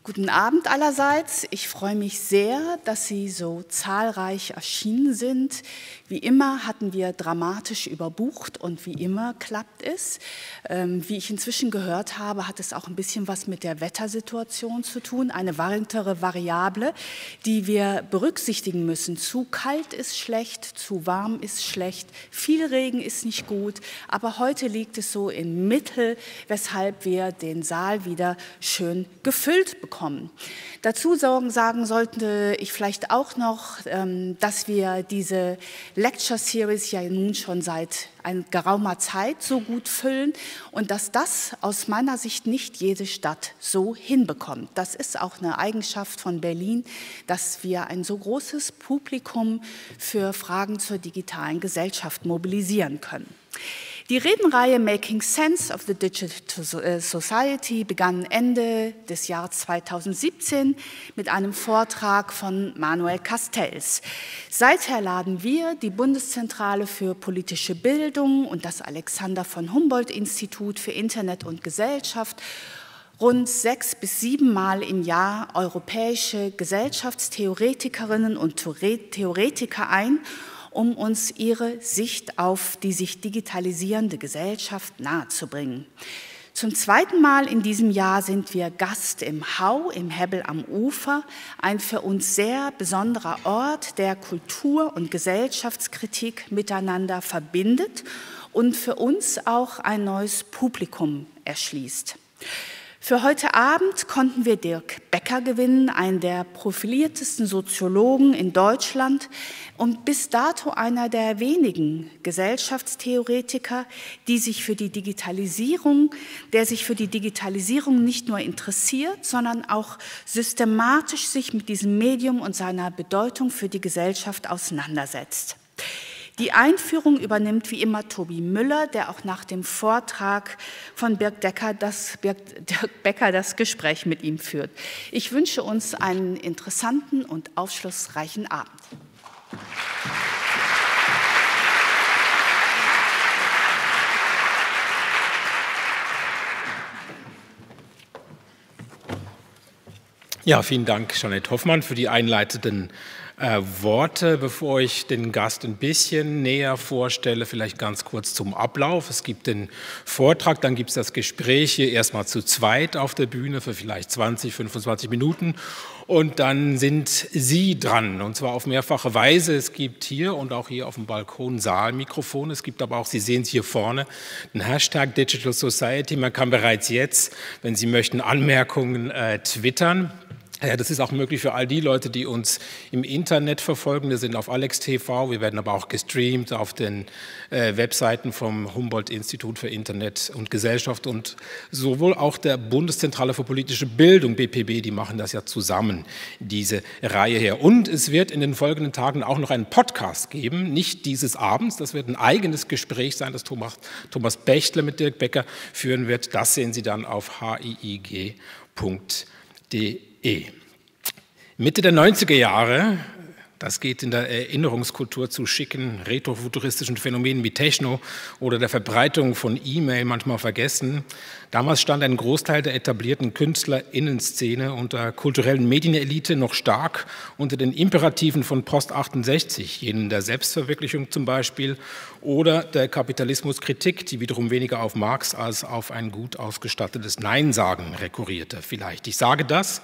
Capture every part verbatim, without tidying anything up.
Guten Abend allerseits. Ich freue mich sehr, dass Sie so zahlreich erschienen sind. Wie immer hatten wir dramatisch überbucht und wie immer klappt es. Ähm, wie ich inzwischen gehört habe, hat es auch ein bisschen was mit der Wettersituation zu tun. Eine weitere Variable, die wir berücksichtigen müssen. Zu kalt ist schlecht, zu warm ist schlecht, viel Regen ist nicht gut. Aber heute liegt es so im Mittel, weshalb wir den Saal wieder schön gefüllt bekommen. Kommen. Dazu sagen sollte ich vielleicht auch noch, dass wir diese Lecture Series ja nun schon seit einer geraumer Zeit so gut füllen und dass das aus meiner Sicht nicht jede Stadt so hinbekommt. Das ist auch eine Eigenschaft von Berlin, dass wir ein so großes Publikum für Fragen zur digitalen Gesellschaft mobilisieren können. Die Redenreihe Making Sense of the Digital Society begann Ende des Jahres zweitausendsiebzehn mit einem Vortrag von Manuel Castells. Seither laden wir, die Bundeszentrale für politische Bildung und das Alexander von Humboldt Institut für Internet und Gesellschaft, rund sechs bis sieben Mal im Jahr europäische Gesellschaftstheoretikerinnen und Theoretiker ein, um uns ihre Sicht auf die sich digitalisierende Gesellschaft nahezubringen. Zum zweiten Mal in diesem Jahr sind wir Gast im Hau, im Hebbel am Ufer, ein für uns sehr besonderer Ort, der Kultur- und Gesellschaftskritik miteinander verbindet und für uns auch ein neues Publikum erschließt. Für heute Abend konnten wir Dirk Becker gewinnen, einen der profiliertesten Soziologen in Deutschland und bis dato einer der wenigen Gesellschaftstheoretiker, die sich für die Digitalisierung, der sich für die Digitalisierung nicht nur interessiert, sondern auch systematisch sich mit diesem Medium und seiner Bedeutung für die Gesellschaft auseinandersetzt. Die Einführung übernimmt wie immer Tobi Müller, der auch nach dem Vortrag von Dirk Becker das, Dirk Becker das Gespräch mit ihm führt. Ich wünsche uns einen interessanten und aufschlussreichen Abend. Ja, vielen Dank, Jeanette Hoffmann, für die einleitenden Äh, Worte. Bevor ich den Gast ein bisschen näher vorstelle, vielleicht ganz kurz zum Ablauf. Es gibt den Vortrag, dann gibt es das Gespräch hier erstmal zu zweit auf der Bühne für vielleicht zwanzig, fünfundzwanzig Minuten und dann sind Sie dran und zwar auf mehrfache Weise. Es gibt hier und auch hier auf dem Balkon Saalmikrofone. Es gibt aber auch, Sie sehen es hier vorne, den Hashtag Digital Society. Man kann bereits jetzt, wenn Sie möchten, Anmerkungen äh, twittern. Ja, das ist auch möglich für all die Leute, die uns im Internet verfolgen. Wir sind auf Alex T V, wir werden aber auch gestreamt auf den äh, Webseiten vom Humboldt-Institut für Internet und Gesellschaft und sowohl auch der Bundeszentrale für politische Bildung, B P B, die machen das ja zusammen, diese Reihe her. Und es wird in den folgenden Tagen auch noch einen Podcast geben, nicht dieses Abends, das wird ein eigenes Gespräch sein, das Thomas, Thomas Bechtle mit Dirk Becker führen wird. Das sehen Sie dann auf h i i g punkt d e. Mitte der neunziger Jahre, das geht in der Erinnerungskultur zu schicken, retrofuturistischen Phänomenen wie Techno oder der Verbreitung von E-Mail manchmal vergessen. Damals stand ein Großteil der etablierten KünstlerInnen-Szene und der kulturellen Medienelite noch stark unter den Imperativen von Post achtundsechzig, jenen der Selbstverwirklichung zum Beispiel, oder der Kapitalismuskritik, die wiederum weniger auf Marx als auf ein gut ausgestattetes Nein-Sagen rekurrierte. Vielleicht. Ich sage das,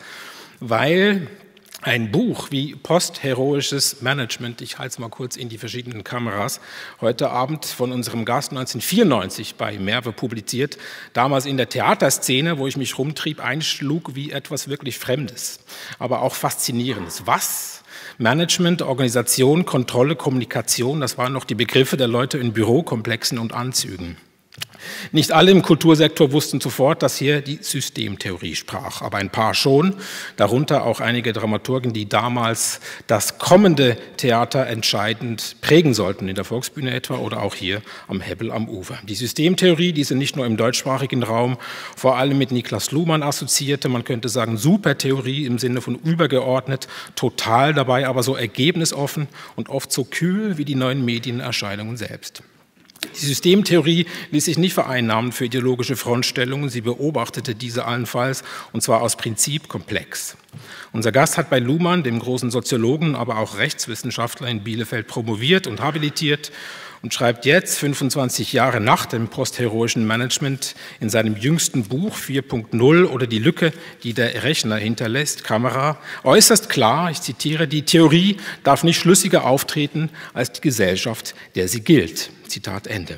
weil ein Buch wie Postheroisches Management, ich halte es mal kurz in die verschiedenen Kameras, heute Abend von unserem Gast neunzehnhundertvierundneunzig bei Merve publiziert, damals in der Theaterszene, wo ich mich rumtrieb, einschlug wie etwas wirklich Fremdes, aber auch Faszinierendes. Was? Management, Organisation, Kontrolle, Kommunikation, das waren noch die Begriffe der Leute in Bürokomplexen und Anzügen. Nicht alle im Kultursektor wussten sofort, dass hier die Systemtheorie sprach, aber ein paar schon, darunter auch einige Dramaturgen, die damals das kommende Theater entscheidend prägen sollten, in der Volksbühne etwa oder auch hier am Hebbel am Ufer. Die Systemtheorie, die sie nicht nur im deutschsprachigen Raum vor allem mit Niklas Luhmann assoziierte, man könnte sagen Supertheorie im Sinne von übergeordnet, total dabei, aber so ergebnisoffen und oft so kühl wie die neuen Medienerscheinungen selbst. Die Systemtheorie ließ sich nicht vereinnahmen für ideologische Frontstellungen, sie beobachtete diese allenfalls, und zwar aus Prinzip komplex. Unser Gast hat bei Luhmann, dem großen Soziologen, aber auch Rechtswissenschaftler in Bielefeld, promoviert und habilitiert und schreibt jetzt, fünfundzwanzig Jahre nach dem postheroischen Management, in seinem jüngsten Buch vier Punkt null oder die Lücke, die der Rechner hinterlässt, Kamera, äußerst klar, ich zitiere, die Theorie darf nicht schlüssiger auftreten als die Gesellschaft, der sie gilt. Zitat Ende.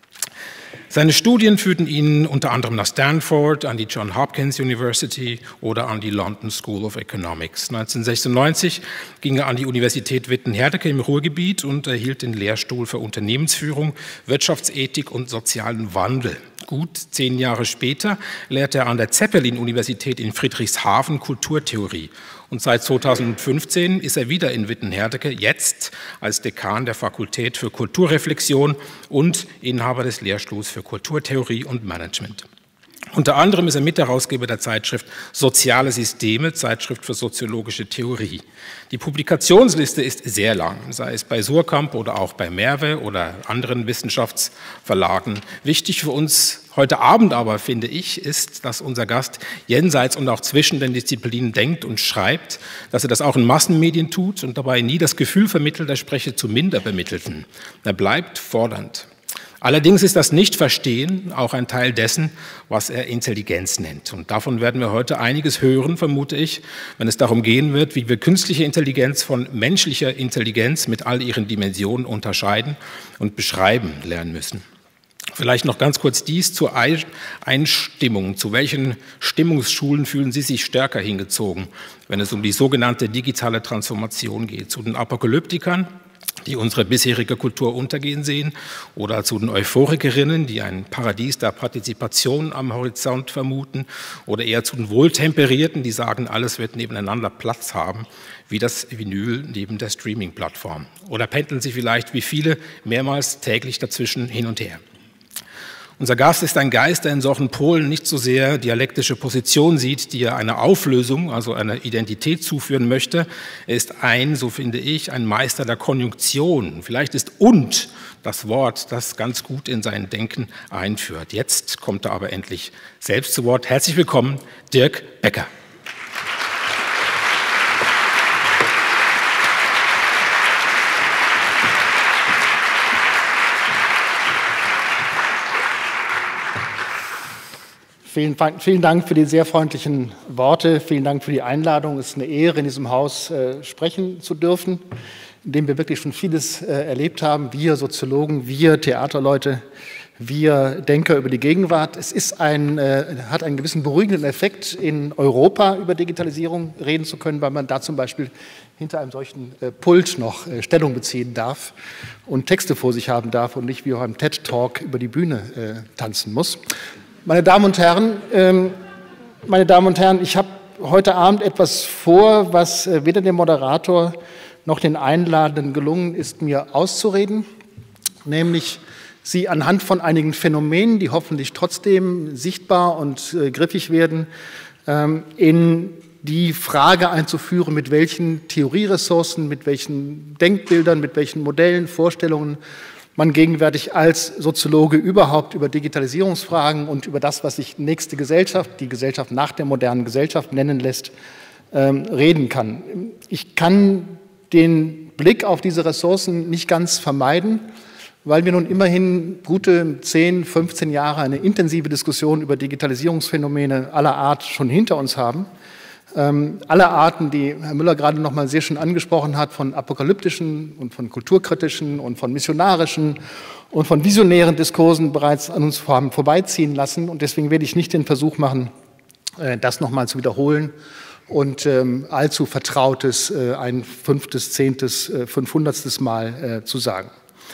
Seine Studien führten ihn unter anderem nach Stanford, an die Johns Hopkins University oder an die London School of Economics. neunzehnhundertsechsundneunzig ging er an die Universität Witten-Herdecke im Ruhrgebiet und erhielt den Lehrstuhl für Unternehmensführung, Wirtschaftsethik und sozialen Wandel. Gut zehn Jahre später lehrte er an der Zeppelin-Universität in Friedrichshafen Kulturtheorie. Und seit zweitausendfünfzehn ist er wieder in Witten-Herdecke, jetzt als Dekan der Fakultät für Kulturreflexion und Inhaber des Lehrstuhls für Kulturtheorie und Management. Unter anderem ist er Mitherausgeber der Zeitschrift Soziale Systeme, Zeitschrift für soziologische Theorie. Die Publikationsliste ist sehr lang, sei es bei Suhrkamp oder auch bei Merve oder anderen Wissenschaftsverlagen. Wichtig für uns heute Abend aber, finde ich, ist, dass unser Gast jenseits und auch zwischen den Disziplinen denkt und schreibt, dass er das auch in Massenmedien tut und dabei nie das Gefühl vermittelt, er spreche zu Minderbemittelten. Er bleibt fordernd. Allerdings ist das Nichtverstehen auch ein Teil dessen, was er Intelligenz nennt. Und davon werden wir heute einiges hören, vermute ich, wenn es darum gehen wird, wie wir künstliche Intelligenz von menschlicher Intelligenz mit all ihren Dimensionen unterscheiden und beschreiben lernen müssen. Vielleicht noch ganz kurz dies zur Einstimmung. Zu welchen Stimmungsschulen fühlen Sie sich stärker hingezogen, wenn es um die sogenannte digitale Transformation geht? Zu den Apokalyptikern, die unsere bisherige Kultur untergehen sehen, oder zu den Euphorikerinnen, die ein Paradies der Partizipation am Horizont vermuten, oder eher zu den Wohltemperierten, die sagen, alles wird nebeneinander Platz haben, wie das Vinyl neben der Streaming-Plattform. Oder pendeln Sie vielleicht wie viele mehrmals täglich dazwischen hin und her? Unser Gast ist ein Geist, der in solchen Polen nicht so sehr dialektische Position sieht, die er einer Auflösung, also einer Identität zuführen möchte. Er ist ein, so finde ich, ein Meister der Konjunktion. Vielleicht ist "und" das Wort, das ganz gut in sein Denken einführt. Jetzt kommt er aber endlich selbst zu Wort. Herzlich willkommen, Dirk Becker. Vielen, vielen Dank für die sehr freundlichen Worte. Vielen Dank für die Einladung. Es ist eine Ehre, in diesem Haus äh, sprechen zu dürfen, in dem wir wirklich schon vieles äh, erlebt haben. Wir Soziologen, wir Theaterleute, wir Denker über die Gegenwart. Es ist ein, äh, hat einen gewissen beruhigenden Effekt, in Europa über Digitalisierung reden zu können, weil man da zum Beispiel hinter einem solchen äh, Pult noch äh, Stellung beziehen darf und Texte vor sich haben darf und nicht wie auch im TED-Talk über die Bühne äh, tanzen muss. Meine Damen und Herren, ähm, meine Damen und Herren, ich habe heute Abend etwas vor, was äh, weder dem Moderator noch den Einladenden gelungen ist, mir auszureden, nämlich Sie anhand von einigen Phänomenen, die hoffentlich trotzdem sichtbar und äh, griffig werden, ähm, in die Frage einzuführen, mit welchen Theorieressourcen, mit welchen Denkbildern, mit welchen Modellen, Vorstellungen man gegenwärtig als Soziologe überhaupt über Digitalisierungsfragen und über das, was sich nächste Gesellschaft, die Gesellschaft nach der modernen Gesellschaft nennen lässt, ähm, reden kann. Ich kann den Blick auf diese Ressourcen nicht ganz vermeiden, weil wir nun immerhin gute zehn, fünfzehn Jahre eine intensive Diskussion über Digitalisierungsphänomene aller Art schon hinter uns haben. Ähm, alle Arten, die Herr Müller gerade noch mal sehr schön angesprochen hat, von apokalyptischen und von kulturkritischen und von missionarischen und von visionären Diskursen bereits an uns haben vorbeiziehen lassen. Und deswegen werde ich nicht den Versuch machen, äh, das noch mal zu wiederholen und ähm, allzu Vertrautes äh, ein fünftes, zehntes, äh, fünfhundertstes Mal äh, zu sagen.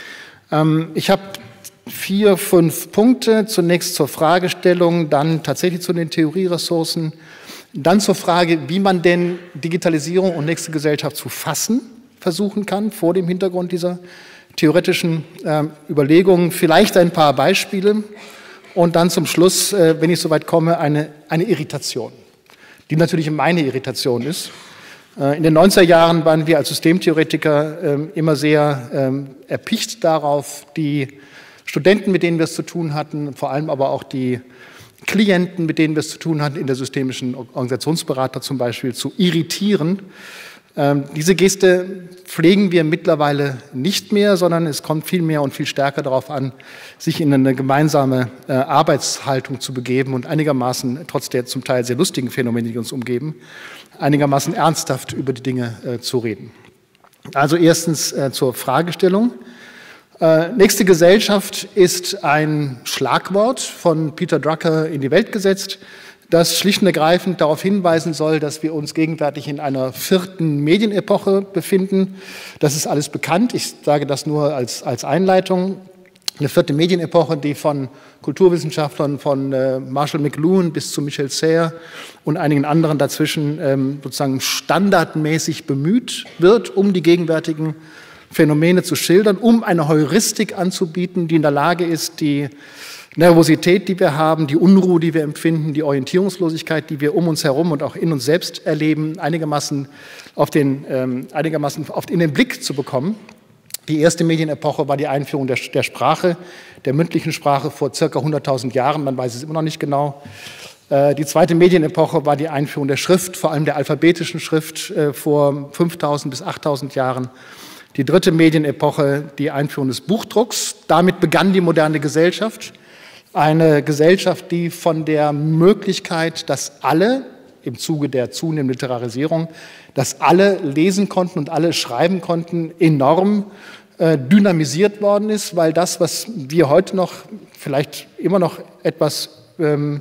Ähm, ich habe vier, fünf Punkte. Zunächst zur Fragestellung, dann tatsächlich zu den Theorieressourcen. Dann zur Frage, wie man denn Digitalisierung und nächste Gesellschaft zu fassen versuchen kann, vor dem Hintergrund dieser theoretischen äh, Überlegungen. Vielleicht ein paar Beispiele und dann zum Schluss, äh, wenn ich soweit komme, eine, eine Irritation, die natürlich meine Irritation ist. Äh, in den neunziger Jahren waren wir als Systemtheoretiker äh, immer sehr äh, erpicht darauf, die Studenten, mit denen wir es zu tun hatten, vor allem aber auch die Klienten, mit denen wir es zu tun hatten, in der systemischen Organisationsberater zum Beispiel, zu irritieren. Ähm, diese Geste pflegen wir mittlerweile nicht mehr, sondern es kommt viel mehr und viel stärker darauf an, sich in eine gemeinsame äh, Arbeitshaltung zu begeben und einigermaßen, trotz der zum Teil sehr lustigen Phänomene, die uns umgeben, einigermaßen ernsthaft über die Dinge äh, zu reden. Also erstens äh, zur Fragestellung. Äh, nächste Gesellschaft ist ein Schlagwort von Peter Drucker in die Welt gesetzt, das schlicht und ergreifend darauf hinweisen soll, dass wir uns gegenwärtig in einer vierten Medienepoche befinden. Das ist alles bekannt. Ich sage das nur als, als Einleitung. Eine vierte Medienepoche, die von Kulturwissenschaftlern, von äh, Marshall McLuhan bis zu Michel Serres und einigen anderen dazwischen ähm, sozusagen standardmäßig bemüht wird, um die gegenwärtigen Phänomene zu schildern, um eine Heuristik anzubieten, die in der Lage ist, die Nervosität, die wir haben, die Unruhe, die wir empfinden, die Orientierungslosigkeit, die wir um uns herum und auch in uns selbst erleben, einigermaßen, auf den, ähm, einigermaßen auf, in den Blick zu bekommen. Die erste Medienepoche war die Einführung der, der Sprache, der mündlichen Sprache vor circa hunderttausend Jahren, man weiß es immer noch nicht genau. Äh, die zweite Medienepoche war die Einführung der Schrift, vor allem der alphabetischen Schrift äh, vor fünftausend bis achttausend Jahren. Die dritte Medienepoche, die Einführung des Buchdrucks. Damit begann die moderne Gesellschaft. Eine Gesellschaft, die von der Möglichkeit, dass alle, im Zuge der zunehmenden Literarisierung, dass alle lesen konnten und alle schreiben konnten, enorm äh, dynamisiert worden ist, weil das, was wir heute noch, vielleicht immer noch etwas ähm,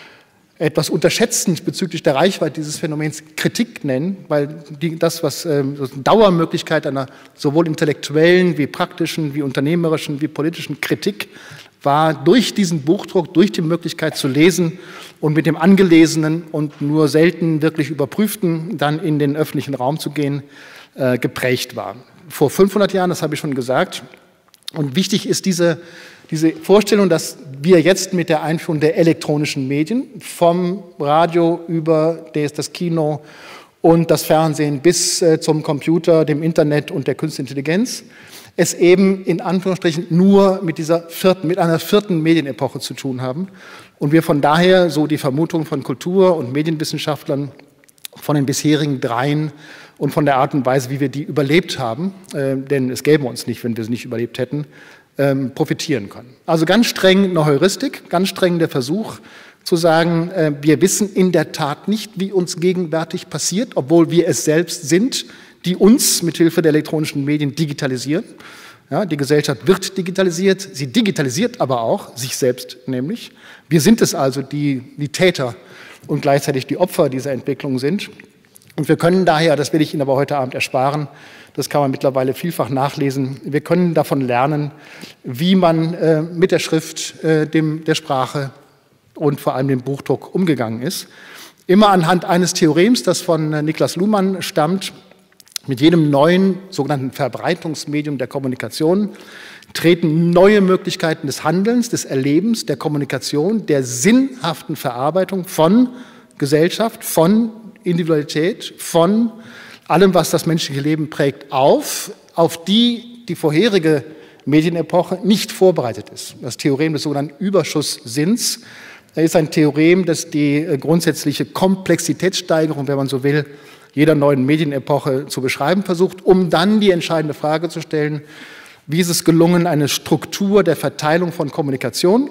etwas unterschätzen bezüglich der Reichweite dieses Phänomens Kritik nennen, weil die, das, was ähm, so eine Dauermöglichkeit einer sowohl intellektuellen wie praktischen, wie unternehmerischen, wie politischen Kritik war, durch diesen Buchdruck, durch die Möglichkeit zu lesen und mit dem Angelesenen und nur selten wirklich Überprüften dann in den öffentlichen Raum zu gehen, äh, geprägt war. Vor fünfhundert Jahren, das habe ich schon gesagt, und wichtig ist diese Diese Vorstellung, dass wir jetzt mit der Einführung der elektronischen Medien vom Radio über das Kino und das Fernsehen bis zum Computer, dem Internet und der Künstlichen Intelligenz es eben in Anführungsstrichen nur mit dieser vierten, mit einer vierten Medienepoche zu tun haben und wir von daher, so die Vermutung von Kultur- und Medienwissenschaftlern, von den bisherigen dreien und von der Art und Weise, wie wir die überlebt haben, äh, denn es gäbe uns nicht, wenn wir sie nicht überlebt hätten, ähm, profitieren können. Also ganz streng eine Heuristik, ganz streng der Versuch zu sagen, äh, wir wissen in der Tat nicht, wie uns gegenwärtig passiert, obwohl wir es selbst sind, die uns mithilfe der elektronischen Medien digitalisieren. Ja, die Gesellschaft wird digitalisiert, sie digitalisiert aber auch sich selbst nämlich. Wir sind es also, die, die Täter und gleichzeitig die Opfer dieser Entwicklung sind. Und wir können daher, das will ich Ihnen aber heute Abend ersparen, das kann man mittlerweile vielfach nachlesen, wir können davon lernen, wie man äh, mit der Schrift, äh, dem, der Sprache und vor allem dem Buchdruck umgegangen ist. Immer anhand eines Theorems, das von äh, Niklas Luhmann stammt: Mit jedem neuen sogenannten Verbreitungsmedium der Kommunikation treten neue Möglichkeiten des Handelns, des Erlebens, der Kommunikation, der sinnhaften Verarbeitung von Gesellschaft, von Individualität, von allem, was das menschliche Leben prägt, auf, auf die die vorherige Medienepoche nicht vorbereitet ist. Das Theorem des sogenannten Überschusssinns ist ein Theorem, das die grundsätzliche Komplexitätssteigerung, wenn man so will, jeder neuen Medienepoche zu beschreiben versucht, um dann die entscheidende Frage zu stellen: Wie ist es gelungen, eine Struktur der Verteilung von Kommunikation,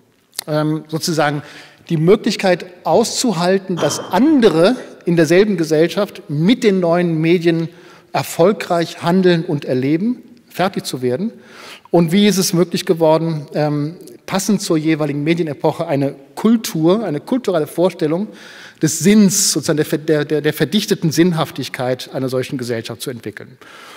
ähm, sozusagen die Möglichkeit auszuhalten, dass andere in derselben Gesellschaft mit den neuen Medien erfolgreich handeln und erleben, fertig zu werden? Und wie ist es möglich geworden, ähm, passend zur jeweiligen Medienepoche eine Kultur, eine kulturelle Vorstellung des Sinns, sozusagen der, der, der verdichteten Sinnhaftigkeit einer solchen Gesellschaft zu entwickeln?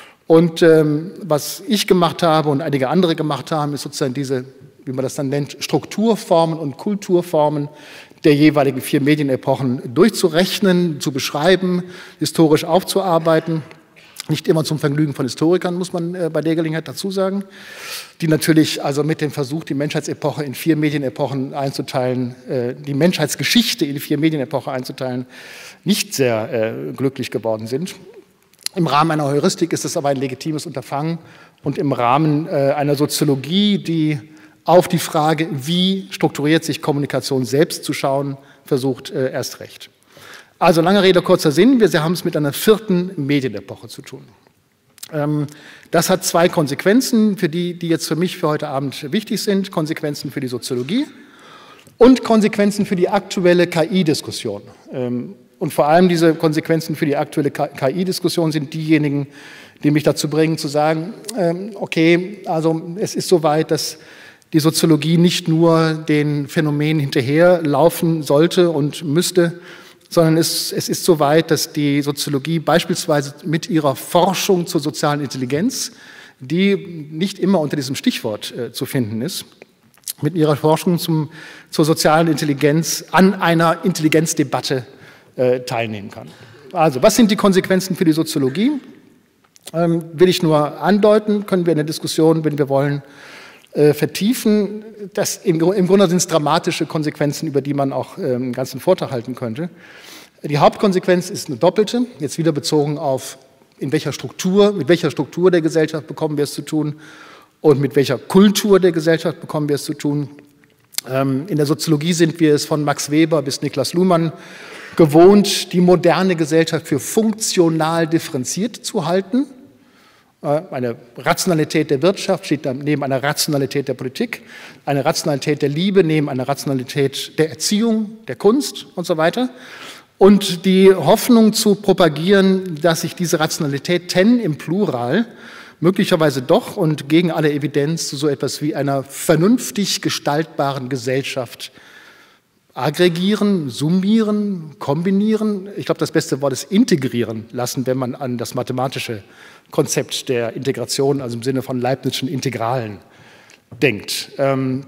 Und ähm, was ich gemacht habe und einige andere gemacht haben, ist sozusagen diese, wie man das dann nennt, Strukturformen und Kulturformen der jeweiligen vier Medienepochen durchzurechnen, zu beschreiben, historisch aufzuarbeiten. Nicht immer zum Vergnügen von Historikern, muss man äh, bei der Gelegenheit dazu sagen, die natürlich also mit dem Versuch, die Menschheitsepoche in vier Medienepochen einzuteilen, äh, die Menschheitsgeschichte in vier Medienepochen einzuteilen, nicht sehr äh, glücklich geworden sind. Im Rahmen einer Heuristik ist es aber ein legitimes Unterfangen und im Rahmen äh, einer Soziologie, die auf die Frage, wie strukturiert sich Kommunikation selbst zu schauen, versucht äh, erst recht. Also lange Rede, kurzer Sinn, wir haben es mit einer vierten Medienepoche zu tun. Ähm, das hat zwei Konsequenzen, für die, die jetzt für mich für heute Abend wichtig sind, Konsequenzen für die Soziologie und Konsequenzen für die aktuelle K I-Diskussion. Ähm, und vor allem diese Konsequenzen für die aktuelle K I-Diskussion sind diejenigen, die mich dazu bringen, zu sagen, ähm, okay, also es ist soweit, dass die Soziologie nicht nur den Phänomenen hinterherlaufen sollte und müsste, sondern es, es ist so weit, dass die Soziologie beispielsweise mit ihrer Forschung zur sozialen Intelligenz, die nicht immer unter diesem Stichwort äh, zu finden ist, mit ihrer Forschung zum, zur sozialen Intelligenz an einer Intelligenzdebatte äh, teilnehmen kann. Also, was sind die Konsequenzen für die Soziologie? Ähm, will ich nur andeuten, können wir in der Diskussion, wenn wir wollen, äh, vertiefen. Das, im, Im Grunde sind es dramatische Konsequenzen, über die man auch äh, einen ganzen Vortrag halten könnte. Die Hauptkonsequenz ist eine doppelte, jetzt wieder bezogen auf, in welcher Struktur, mit welcher Struktur der Gesellschaft bekommen wir es zu tun und mit welcher Kultur der Gesellschaft bekommen wir es zu tun. Ähm, in der Soziologie sind wir es von Max Weber bis Niklas Luhmann gewohnt, die moderne Gesellschaft für funktional differenziert zu halten. Eine Rationalität der Wirtschaft steht neben einer Rationalität der Politik, eine Rationalität der Liebe neben einer Rationalität der Erziehung, der Kunst und so weiter. Und die Hoffnung zu propagieren, dass sich diese Rationalitäten im Plural möglicherweise doch und gegen alle Evidenz zu so etwas wie einer vernünftig gestaltbaren Gesellschaft aggregieren, summieren, kombinieren. Ich glaube, das beste Wort ist integrieren lassen, wenn man an das mathematische Konzept der Integration, also im Sinne von Leibnizschen Integralen, denkt. Ähm,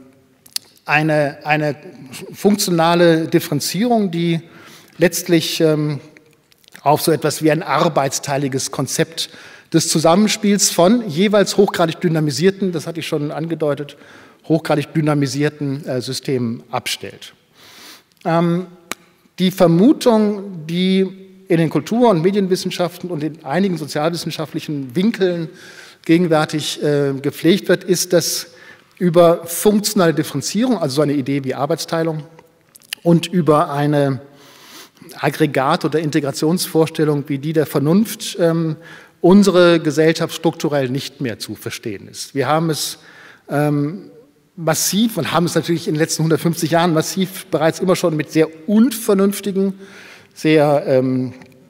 eine, eine funktionale Differenzierung, die letztlich ähm, auf so etwas wie ein arbeitsteiliges Konzept des Zusammenspiels von jeweils hochgradig dynamisierten, das hatte ich schon angedeutet, hochgradig dynamisierten äh, Systemen abstellt. Ähm, die Vermutung, die in den Kultur- und Medienwissenschaften und in einigen sozialwissenschaftlichen Winkeln gegenwärtig äh, gepflegt wird, ist, dass über funktionale Differenzierung, also so eine Idee wie Arbeitsteilung, und über eine Aggregat- oder Integrationsvorstellung wie die der Vernunft ähm, unsere Gesellschaft strukturell nicht mehr zu verstehen ist. Wir haben es ähm, massiv und haben es natürlich in den letzten hundertfünfzig Jahren massiv bereits immer schon mit sehr unvernünftigen, sehr, ähm,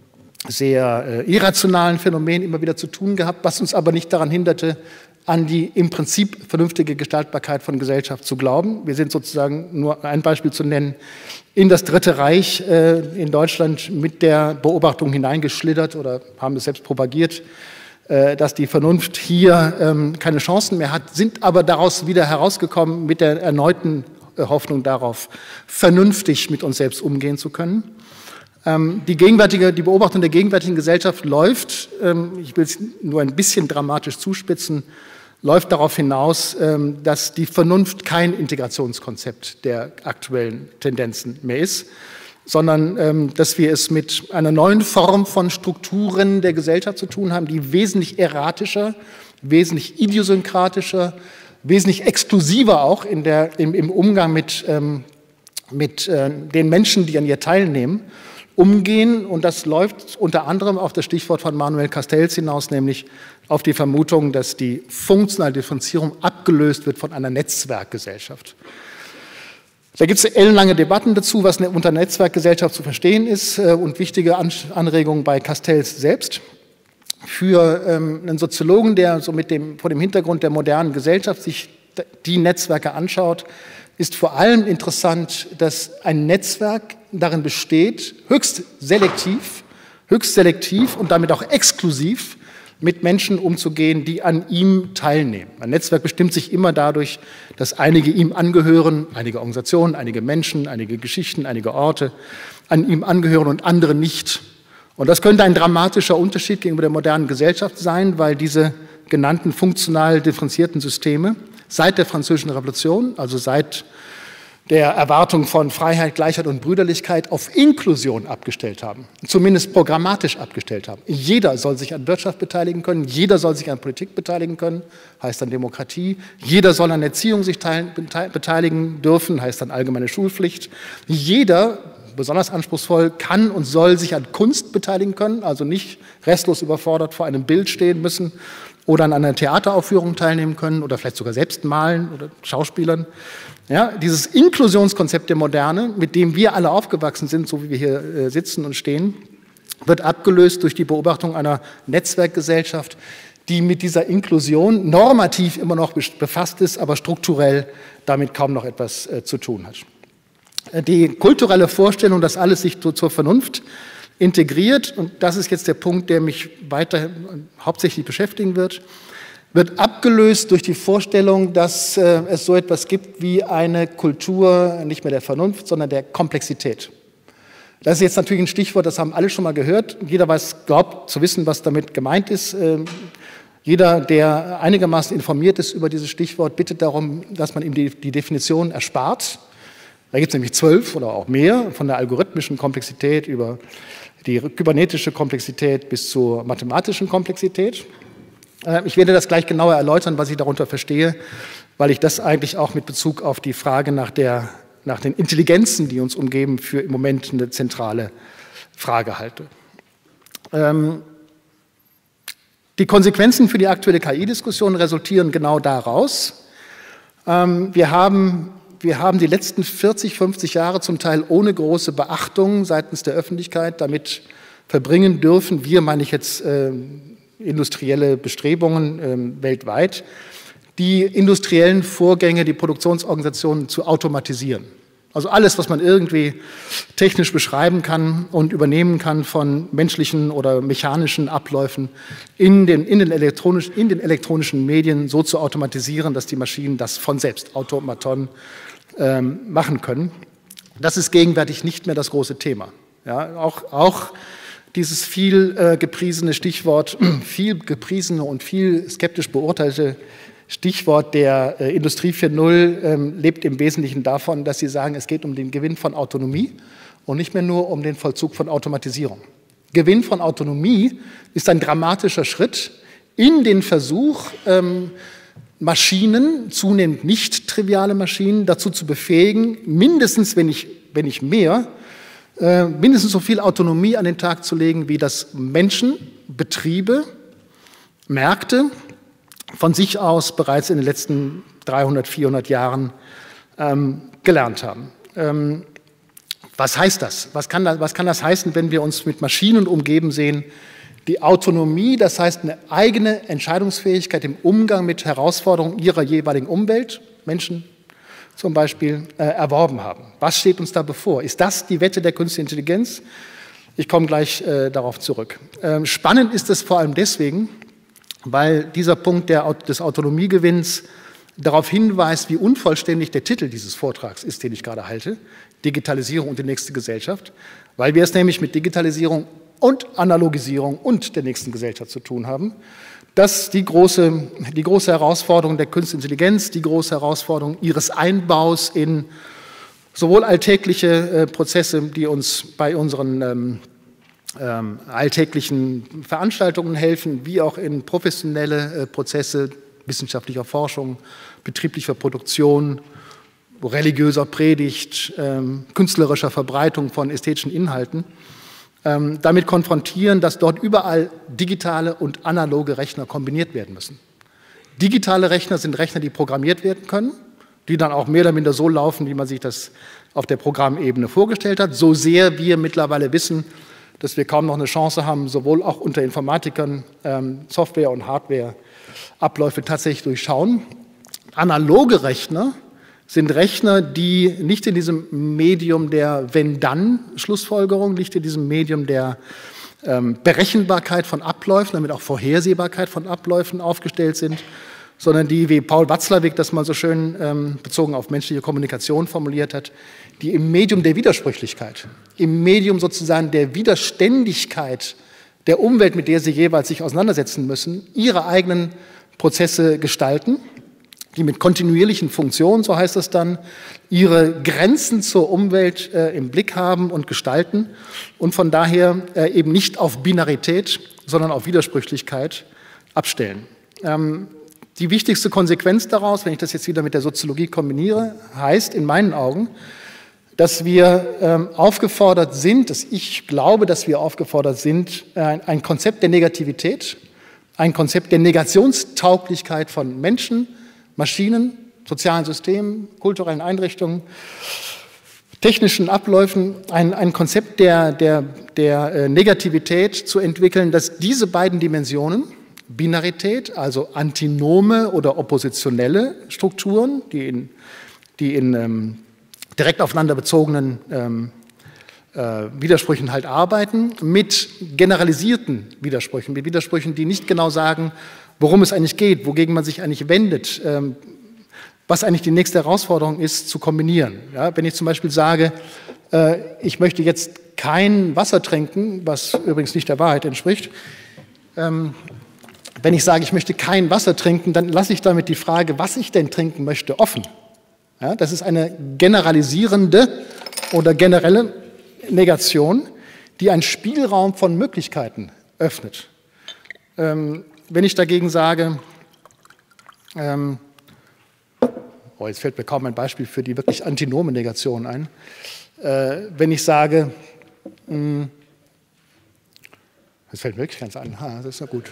sehr äh, irrationalen Phänomenen immer wieder zu tun gehabt, was uns aber nicht daran hinderte, an die im Prinzip vernünftige Gestaltbarkeit von Gesellschaft zu glauben. Wir sind sozusagen, nur ein Beispiel zu nennen, in das Dritte Reich äh, in Deutschland mit der Beobachtung hineingeschlittert oder haben es selbst propagiert, äh, dass die Vernunft hier ähm, keine Chancen mehr hat, sind aber daraus wieder herausgekommen mit der erneuten äh, Hoffnung darauf, vernünftig mit uns selbst umgehen zu können. Ähm, die, gegenwärtige, die Beobachtung der gegenwärtigen Gesellschaft läuft, ähm, ich will es nur ein bisschen dramatisch zuspitzen, läuft darauf hinaus, ähm, dass die Vernunft kein Integrationskonzept der aktuellen Tendenzen mehr ist, sondern ähm, dass wir es mit einer neuen Form von Strukturen der Gesellschaft zu tun haben, die wesentlich erratischer, wesentlich idiosynkratischer, wesentlich exklusiver auch in der, im, im Umgang mit, ähm, mit äh, den Menschen, die an ihr teilnehmen, umgehen. Und das läuft unter anderem auf das Stichwort von Manuel Castells hinaus, nämlich auf die Vermutung, dass die funktionale Differenzierung abgelöst wird von einer Netzwerkgesellschaft. Da gibt es ellenlange Debatten dazu, was unter Netzwerkgesellschaft zu verstehen ist und wichtige Anregungen bei Castells selbst. Für ähm, einen Soziologen, der so mit dem, vor dem Hintergrund der modernen Gesellschaft sich die Netzwerke anschaut, ist vor allem interessant, dass ein Netzwerk darin besteht, höchst selektiv, höchst selektiv und damit auch exklusiv mit Menschen umzugehen, die an ihm teilnehmen. Ein Netzwerk bestimmt sich immer dadurch, dass einige ihm angehören, einige Organisationen, einige Menschen, einige Geschichten, einige Orte an ihm angehören und andere nicht. Und das könnte ein dramatischer Unterschied gegenüber der modernen Gesellschaft sein, weil diese genannten funktional differenzierten Systeme seit der Französischen Revolution, also seit der Erwartung von Freiheit, Gleichheit und Brüderlichkeit auf Inklusion abgestellt haben, zumindest programmatisch abgestellt haben. Jeder soll sich an Wirtschaft beteiligen können, jeder soll sich an Politik beteiligen können, heißt dann Demokratie, jeder soll an Erziehung sich beteiligen dürfen, heißt dann allgemeine Schulpflicht, jeder, besonders anspruchsvoll, kann und soll sich an Kunst beteiligen können, also nicht restlos überfordert vor einem Bild stehen müssen oder an einer Theateraufführung teilnehmen können oder vielleicht sogar selbst malen oder Schauspielern. Ja, dieses Inklusionskonzept der Moderne, mit dem wir alle aufgewachsen sind, so wie wir hier äh, sitzen und stehen, wird abgelöst durch die Beobachtung einer Netzwerkgesellschaft, die mit dieser Inklusion normativ immer noch befasst ist, aber strukturell damit kaum noch etwas äh, zu tun hat. Die kulturelle Vorstellung, dass alles sich zur Vernunft integriert, und das ist jetzt der Punkt, der mich weiter hauptsächlich beschäftigen wird, wird abgelöst durch die Vorstellung, dass äh, es so etwas gibt wie eine Kultur nicht mehr der Vernunft, sondern der Komplexität. Das ist jetzt natürlich ein Stichwort, das haben alle schon mal gehört. Jeder weiß, glaubt zu wissen, was damit gemeint ist. Äh, jeder, der einigermaßen informiert ist über dieses Stichwort, bittet darum, dass man ihm die, die Definition erspart. Da gibt es nämlich zwölf oder auch mehr, von der algorithmischen Komplexität über die kybernetische Komplexität bis zur mathematischen Komplexität. Ich werde das gleich genauer erläutern, was ich darunter verstehe, weil ich das eigentlich auch mit Bezug auf die Frage nach, der, nach den Intelligenzen, die uns umgeben, für im Moment eine zentrale Frage halte. Ähm, die Konsequenzen für die aktuelle K I-Diskussion resultieren genau daraus. Ähm, wir haben Wir haben die letzten vierzig, fünfzig Jahre zum Teil ohne große Beachtung seitens der Öffentlichkeit damit verbringen dürfen, wir meine ich jetzt äh, industrielle Bestrebungen äh, weltweit, die industriellen Vorgänge, die Produktionsorganisationen zu automatisieren. Also alles, was man irgendwie technisch beschreiben kann und übernehmen kann von menschlichen oder mechanischen Abläufen in den, in den, elektronisch, in den elektronischen Medien so zu automatisieren, dass die Maschinen das von selbst, Automaton, ähm, machen können. Das ist gegenwärtig nicht mehr das große Thema. Ja, auch, auch dieses viel äh, gepriesene Stichwort, viel gepriesene und viel skeptisch beurteilte Stichwort der äh, Industrie vier Punkt null ähm, lebt im Wesentlichen davon, dass Sie sagen, es geht um den Gewinn von Autonomie und nicht mehr nur um den Vollzug von Automatisierung. Gewinn von Autonomie ist ein dramatischer Schritt in den Versuch, ähm, Maschinen, zunehmend nicht triviale Maschinen, dazu zu befähigen, mindestens, wenn nicht, wenn nicht mehr, äh, mindestens so viel Autonomie an den Tag zu legen, wie das Menschen, Betriebe, Märkte von sich aus bereits in den letzten dreihundert, vierhundert Jahren ähm, gelernt haben. Ähm, was heißt das? Was kann das? Was kann das heißen, wenn wir uns mit Maschinen umgeben sehen, die Autonomie, das heißt eine eigene Entscheidungsfähigkeit im Umgang mit Herausforderungen ihrer jeweiligen Umwelt, Menschen zum Beispiel, äh, erworben haben? Was steht uns da bevor? Ist das die Wette der künstlichen Intelligenz? Ich komme gleich äh, darauf zurück. Ähm, spannend ist es vor allem deswegen, weil dieser Punkt der, des Autonomiegewinns darauf hinweist, wie unvollständig der Titel dieses Vortrags ist, den ich gerade halte, Digitalisierung und die nächste Gesellschaft, weil wir es nämlich mit Digitalisierung und Analogisierung und der nächsten Gesellschaft zu tun haben. Das ist die große, die große Herausforderung der künstlichen Intelligenz, die große Herausforderung ihres Einbaus in sowohl alltägliche äh, Prozesse, die uns bei unseren ähm, Ähm, alltäglichen Veranstaltungen helfen, wie auch in professionelle äh, Prozesse wissenschaftlicher Forschung, betrieblicher Produktion, religiöser Predigt, ähm, künstlerischer Verbreitung von ästhetischen Inhalten, ähm, damit konfrontieren, dass dort überall digitale und analoge Rechner kombiniert werden müssen. Digitale Rechner sind Rechner, die programmiert werden können, die dann auch mehr oder minder so laufen, wie man sich das auf der Programmebene vorgestellt hat, so sehr wir mittlerweile wissen, dass wir kaum noch eine Chance haben, sowohl auch unter Informatikern ähm, Software- und Hardware-Abläufe tatsächlich durchschauen. Analoge Rechner sind Rechner, die nicht in diesem Medium der Wenn-Dann-Schlussfolgerung, nicht in diesem Medium der ähm, Berechenbarkeit von Abläufen, damit auch Vorhersehbarkeit von Abläufen aufgestellt sind, sondern die, wie Paul Watzlawick das mal so schön ähm, bezogen auf menschliche Kommunikation formuliert hat, die im Medium der Widersprüchlichkeit, im Medium sozusagen der Widerständigkeit der Umwelt, mit der sie jeweils sich auseinandersetzen müssen, ihre eigenen Prozesse gestalten, die mit kontinuierlichen Funktionen, so heißt es dann, ihre Grenzen zur Umwelt äh, im Blick haben und gestalten und von daher äh, eben nicht auf Binarität, sondern auf Widersprüchlichkeit abstellen. Ähm, die wichtigste Konsequenz daraus, wenn ich das jetzt wieder mit der Soziologie kombiniere, heißt in meinen Augen, dass wir ähm, aufgefordert sind, dass ich glaube, dass wir aufgefordert sind, äh, ein Konzept der Negativität, ein Konzept der Negationstauglichkeit von Menschen, Maschinen, sozialen Systemen, kulturellen Einrichtungen, technischen Abläufen, ein, ein Konzept der, der, der äh, Negativität zu entwickeln, dass diese beiden Dimensionen, Binarität, also antinome oder oppositionelle Strukturen, die in, die in ähm, direkt aufeinander bezogenen ähm, äh, Widersprüchen halt arbeiten, mit generalisierten Widersprüchen, mit Widersprüchen, die nicht genau sagen, worum es eigentlich geht, wogegen man sich eigentlich wendet, ähm, was eigentlich die nächste Herausforderung ist, zu kombinieren. Ja, wenn ich zum Beispiel sage, äh, ich möchte jetzt kein Wasser trinken, was übrigens nicht der Wahrheit entspricht, ähm, wenn ich sage, ich möchte kein Wasser trinken, dann lasse ich damit die Frage, was ich denn trinken möchte, offen. Ja, das ist eine generalisierende oder generelle Negation, die einen Spielraum von Möglichkeiten öffnet. Ähm, wenn ich dagegen sage, ähm, oh, jetzt fällt mir kaum ein Beispiel für die wirklich antinome Negation ein, äh, wenn ich sage, mh, das fällt mir wirklich ganz an, ha, das ist ja gut.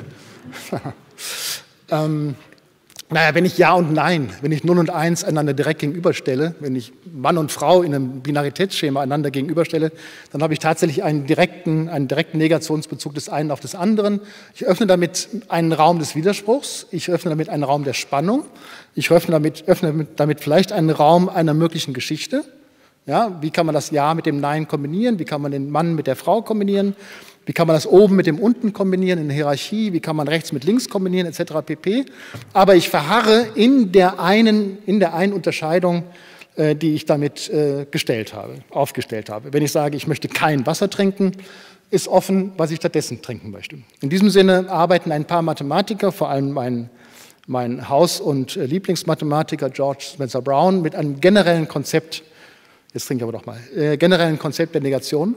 ähm, Naja, wenn ich Ja und Nein, wenn ich null und eins einander direkt gegenüberstelle, wenn ich Mann und Frau in einem Binaritätsschema einander gegenüberstelle, dann habe ich tatsächlich einen direkten, einen direkten Negationsbezug des einen auf des anderen. Ich öffne damit einen Raum des Widerspruchs, ich öffne damit einen Raum der Spannung, ich öffne damit, öffne damit vielleicht einen Raum einer möglichen Geschichte. Ja, wie kann man das Ja mit dem Nein kombinieren? Wie kann man den Mann mit der Frau kombinieren? Wie kann man das oben mit dem unten kombinieren in der Hierarchie? Wie kann man rechts mit links kombinieren, et cetera pp. Aber ich verharre in der einen, in der einen Unterscheidung, äh, die ich damit äh, gestellt habe, aufgestellt habe. Wenn ich sage, ich möchte kein Wasser trinken, ist offen, was ich stattdessen trinken möchte. In diesem Sinne arbeiten ein paar Mathematiker, vor allem mein, mein Haus- und äh, Lieblingsmathematiker George Spencer Brown, mit einem generellen Konzept, jetzt trinke ich aber doch mal, äh, generellen Konzept der Negation.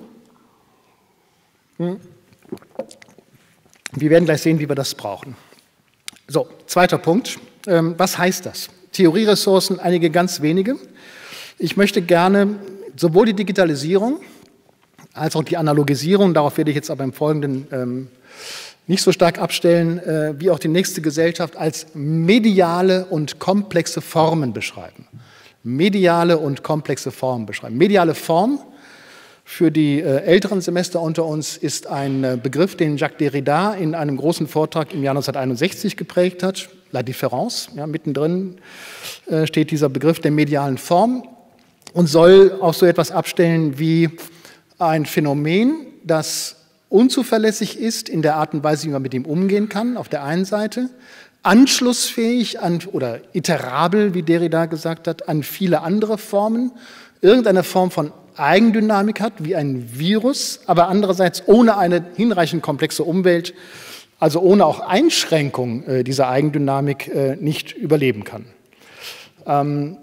Wir werden gleich sehen, wie wir das brauchen. So, zweiter Punkt. Was heißt das? Theorieressourcen, einige ganz wenige. Ich möchte gerne sowohl die Digitalisierung als auch die Analogisierung, darauf werde ich jetzt aber im Folgenden ähm, nicht so stark abstellen, äh, wie auch die nächste Gesellschaft als mediale und komplexe Formen beschreiben. Mediale und komplexe Formen beschreiben. Mediale Form für die äh, älteren Semester unter uns ist ein äh, Begriff, den Jacques Derrida in einem großen Vortrag im Jahr neunzehnhunderteinundsechzig geprägt hat, La Différence. Ja, mittendrin äh, steht dieser Begriff der medialen Form und soll auch so etwas abstellen wie ein Phänomen, das unzuverlässig ist in der Art und Weise, wie man mit ihm umgehen kann, auf der einen Seite, anschlussfähig an, oder iterabel, wie Derrida gesagt hat, an viele andere Formen, irgendeine Form von Eigendynamik hat, wie ein Virus, aber andererseits ohne eine hinreichend komplexe Umwelt, also ohne auch Einschränkung äh, dieser Eigendynamik äh, nicht überleben kann. Ähm,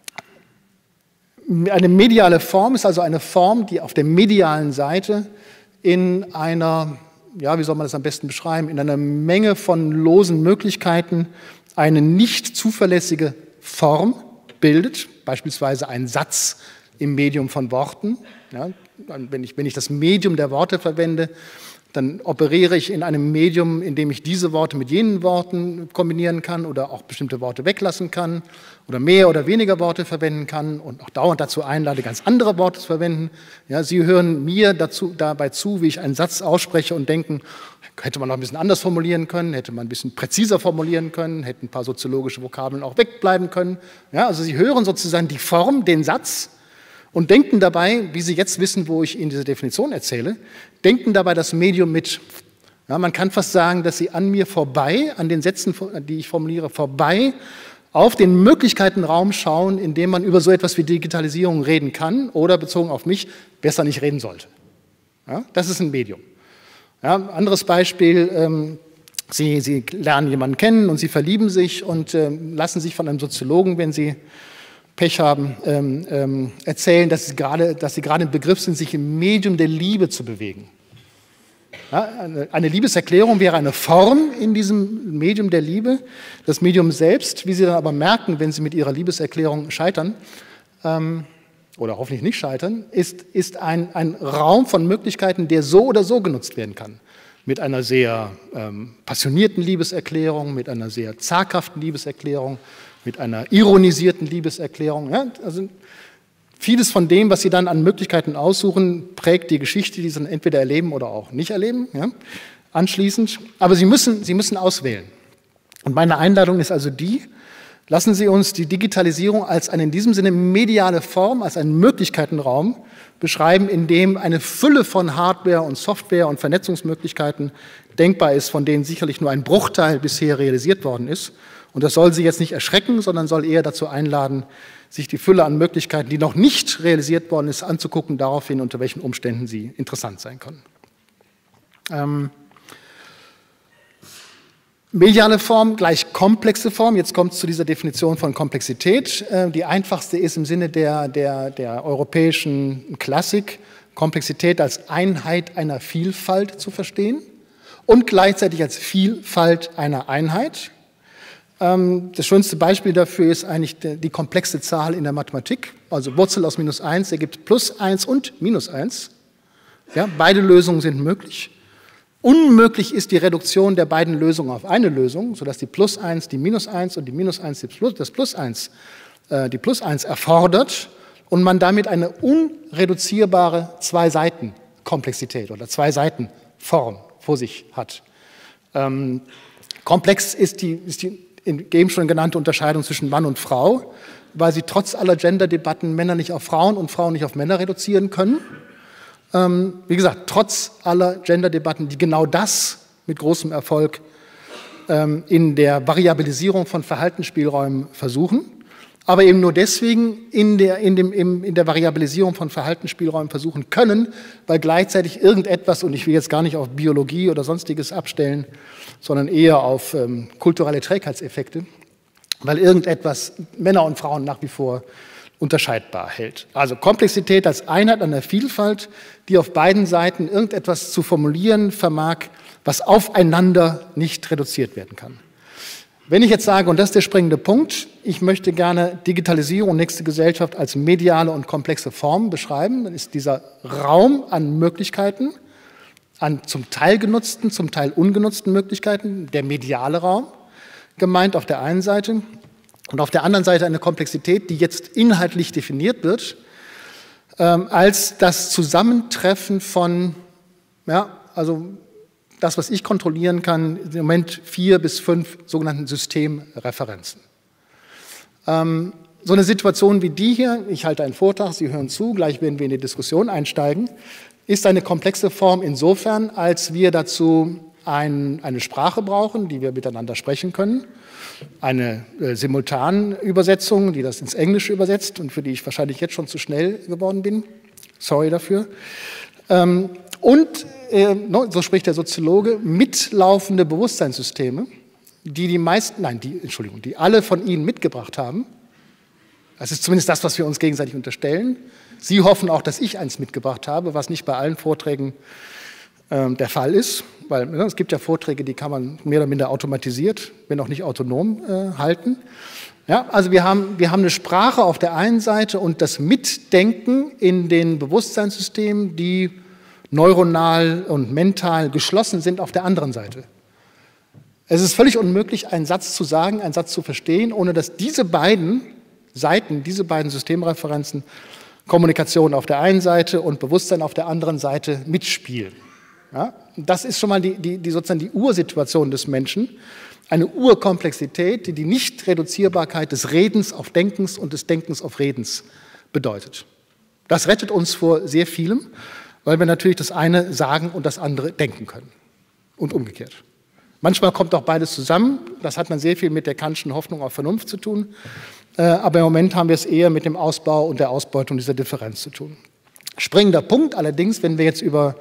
eine mediale Form ist also eine Form, die auf der medialen Seite in einer, ja, wie soll man das am besten beschreiben, in einer Menge von losen Möglichkeiten eine nicht zuverlässige Form bildet, beispielsweise ein Satz im Medium von Worten. Ja, wenn ich, wenn ich das Medium der Worte verwende, dann operiere ich in einem Medium, in dem ich diese Worte mit jenen Worten kombinieren kann oder auch bestimmte Worte weglassen kann oder mehr oder weniger Worte verwenden kann und auch dauernd dazu einlade, ganz andere Worte zu verwenden. Ja, Sie hören mir dazu, dabei zu, wie ich einen Satz ausspreche und denken, hätte man noch ein bisschen anders formulieren können, hätte man ein bisschen präziser formulieren können, hätten ein paar soziologische Vokabeln auch wegbleiben können. Ja, also Sie hören sozusagen die Form, den Satz, und denken dabei, wie Sie jetzt wissen, wo ich Ihnen diese Definition erzähle, denken dabei das Medium mit. Ja, man kann fast sagen, dass Sie an mir vorbei, an den Sätzen, die ich formuliere, vorbei auf den Möglichkeitenraum schauen, in dem man über so etwas wie Digitalisierung reden kann oder bezogen auf mich besser nicht reden sollte. Ja, das ist ein Medium. Ja, anderes Beispiel, ähm, Sie, sie lernen jemanden kennen und sie verlieben sich und äh, lassen sich von einem Soziologen, wenn sie Pech haben, ähm, ähm, erzählen, dass sie gerade, dass sie gerade im Begriff sind, sich im Medium der Liebe zu bewegen. Ja, eine, eine Liebeserklärung wäre eine Form in diesem Medium der Liebe. Das Medium selbst, wie Sie dann aber merken, wenn Sie mit Ihrer Liebeserklärung scheitern, ähm, oder hoffentlich nicht scheitern, ist, ist ein, ein Raum von Möglichkeiten, der so oder so genutzt werden kann. Mit einer sehr ähm, passionierten Liebeserklärung, mit einer sehr zaghaften Liebeserklärung, mit einer ironisierten Liebeserklärung. Ja? Also vieles von dem, was Sie dann an Möglichkeiten aussuchen, prägt die Geschichte, die Sie dann entweder erleben oder auch nicht erleben, ja? Anschließend. Aber Sie müssen, Sie müssen auswählen. Und meine Einladung ist also die, lassen Sie uns die Digitalisierung als eine in diesem Sinne mediale Form, als einen Möglichkeitenraum beschreiben, in dem eine Fülle von Hardware und Software und Vernetzungsmöglichkeiten denkbar ist, von denen sicherlich nur ein Bruchteil bisher realisiert worden ist. Und das soll Sie jetzt nicht erschrecken, sondern soll eher dazu einladen, sich die Fülle an Möglichkeiten, die noch nicht realisiert worden ist, anzugucken, daraufhin, unter welchen Umständen sie interessant sein können. Ähm, mediale Form gleich komplexe Form. Jetzt kommt es zu dieser Definition von Komplexität. Äh, die einfachste ist im Sinne der, der, der europäischen Klassik, Komplexität als Einheit einer Vielfalt zu verstehen und gleichzeitig als Vielfalt einer Einheit. Das schönste Beispiel dafür ist eigentlich die komplexe Zahl in der Mathematik. Also Wurzel aus minus eins ergibt plus eins und minus eins. Ja, beide Lösungen sind möglich. Unmöglich ist die Reduktion der beiden Lösungen auf eine Lösung, sodass die plus eins die minus eins und die minus eins die plus, das plus eins äh, die plus eins erfordert und man damit eine unreduzierbare Zwei-Seiten-Komplexität oder Zwei-Seiten-Form vor sich hat. Ähm, komplex ist die, ist die in eben schon genannte Unterscheidung zwischen Mann und Frau, weil sie trotz aller Gender-Debatten Männer nicht auf Frauen und Frauen nicht auf Männer reduzieren können. Ähm, wie gesagt, trotz aller Gender-Debatten, die genau das mit großem Erfolg ähm, in der Variabilisierung von Verhaltensspielräumen versuchen, aber eben nur deswegen in der, in dem, im, in der Variabilisierung von Verhaltensspielräumen versuchen können, weil gleichzeitig irgendetwas, und ich will jetzt gar nicht auf Biologie oder Sonstiges abstellen, sondern eher auf ähm, kulturelle Trägheitseffekte, weil irgendetwas Männer und Frauen nach wie vor unterscheidbar hält. Also Komplexität als Einheit an der Vielfalt, die auf beiden Seiten irgendetwas zu formulieren vermag, was aufeinander nicht reduziert werden kann. Wenn ich jetzt sage, und das ist der springende Punkt, ich möchte gerne Digitalisierung und nächste Gesellschaft als mediale und komplexe Form beschreiben, dann ist dieser Raum an Möglichkeiten, an zum Teil genutzten, zum Teil ungenutzten Möglichkeiten, der mediale Raum, gemeint auf der einen Seite und auf der anderen Seite eine Komplexität, die jetzt inhaltlich definiert wird, ähm, als das Zusammentreffen von, ja, also das, was ich kontrollieren kann, im Moment vier bis fünf sogenannten Systemreferenzen. Ähm, so eine Situation wie die hier, ich halte einen Vortrag, Sie hören zu, gleich werden wir in die Diskussion einsteigen, ist eine komplexe Form insofern, als wir dazu ein, eine Sprache brauchen, die wir miteinander sprechen können, eine äh, Simultanübersetzung, die das ins Englische übersetzt und für die ich wahrscheinlich jetzt schon zu schnell geworden bin. Sorry dafür. Ähm, und, äh, so spricht der Soziologe, mitlaufende Bewusstseinssysteme, die die meisten, nein, die, Entschuldigung, die alle von Ihnen mitgebracht haben. Das ist zumindest das, was wir uns gegenseitig unterstellen. Sie hoffen auch, dass ich eins mitgebracht habe, was nicht bei allen Vorträgen äh, der Fall ist, weil ne, es gibt ja Vorträge, die kann man mehr oder minder automatisiert, wenn auch nicht autonom äh, halten. Ja, also wir haben, wir haben eine Sprache auf der einen Seite und das Mitdenken in den Bewusstseinssystemen, die neuronal und mental geschlossen sind auf der anderen Seite. Es ist völlig unmöglich, einen Satz zu sagen, einen Satz zu verstehen, ohne dass diese beiden Seiten, diese beiden Systemreferenzen, Kommunikation auf der einen Seite und Bewusstsein auf der anderen Seite mitspielen. Ja, das ist schon mal die, die, die, sozusagen die Ursituation des Menschen, eine Urkomplexität, die die Nichtreduzierbarkeit des Redens auf Denkens und des Denkens auf Redens bedeutet. Das rettet uns vor sehr vielem, weil wir natürlich das eine sagen und das andere denken können und umgekehrt. Manchmal kommt auch beides zusammen, das hat man sehr viel mit der Kantschen Hoffnung auf Vernunft zu tun, aber im Moment haben wir es eher mit dem Ausbau und der Ausbeutung dieser Differenz zu tun. Springender Punkt allerdings, wenn wir jetzt über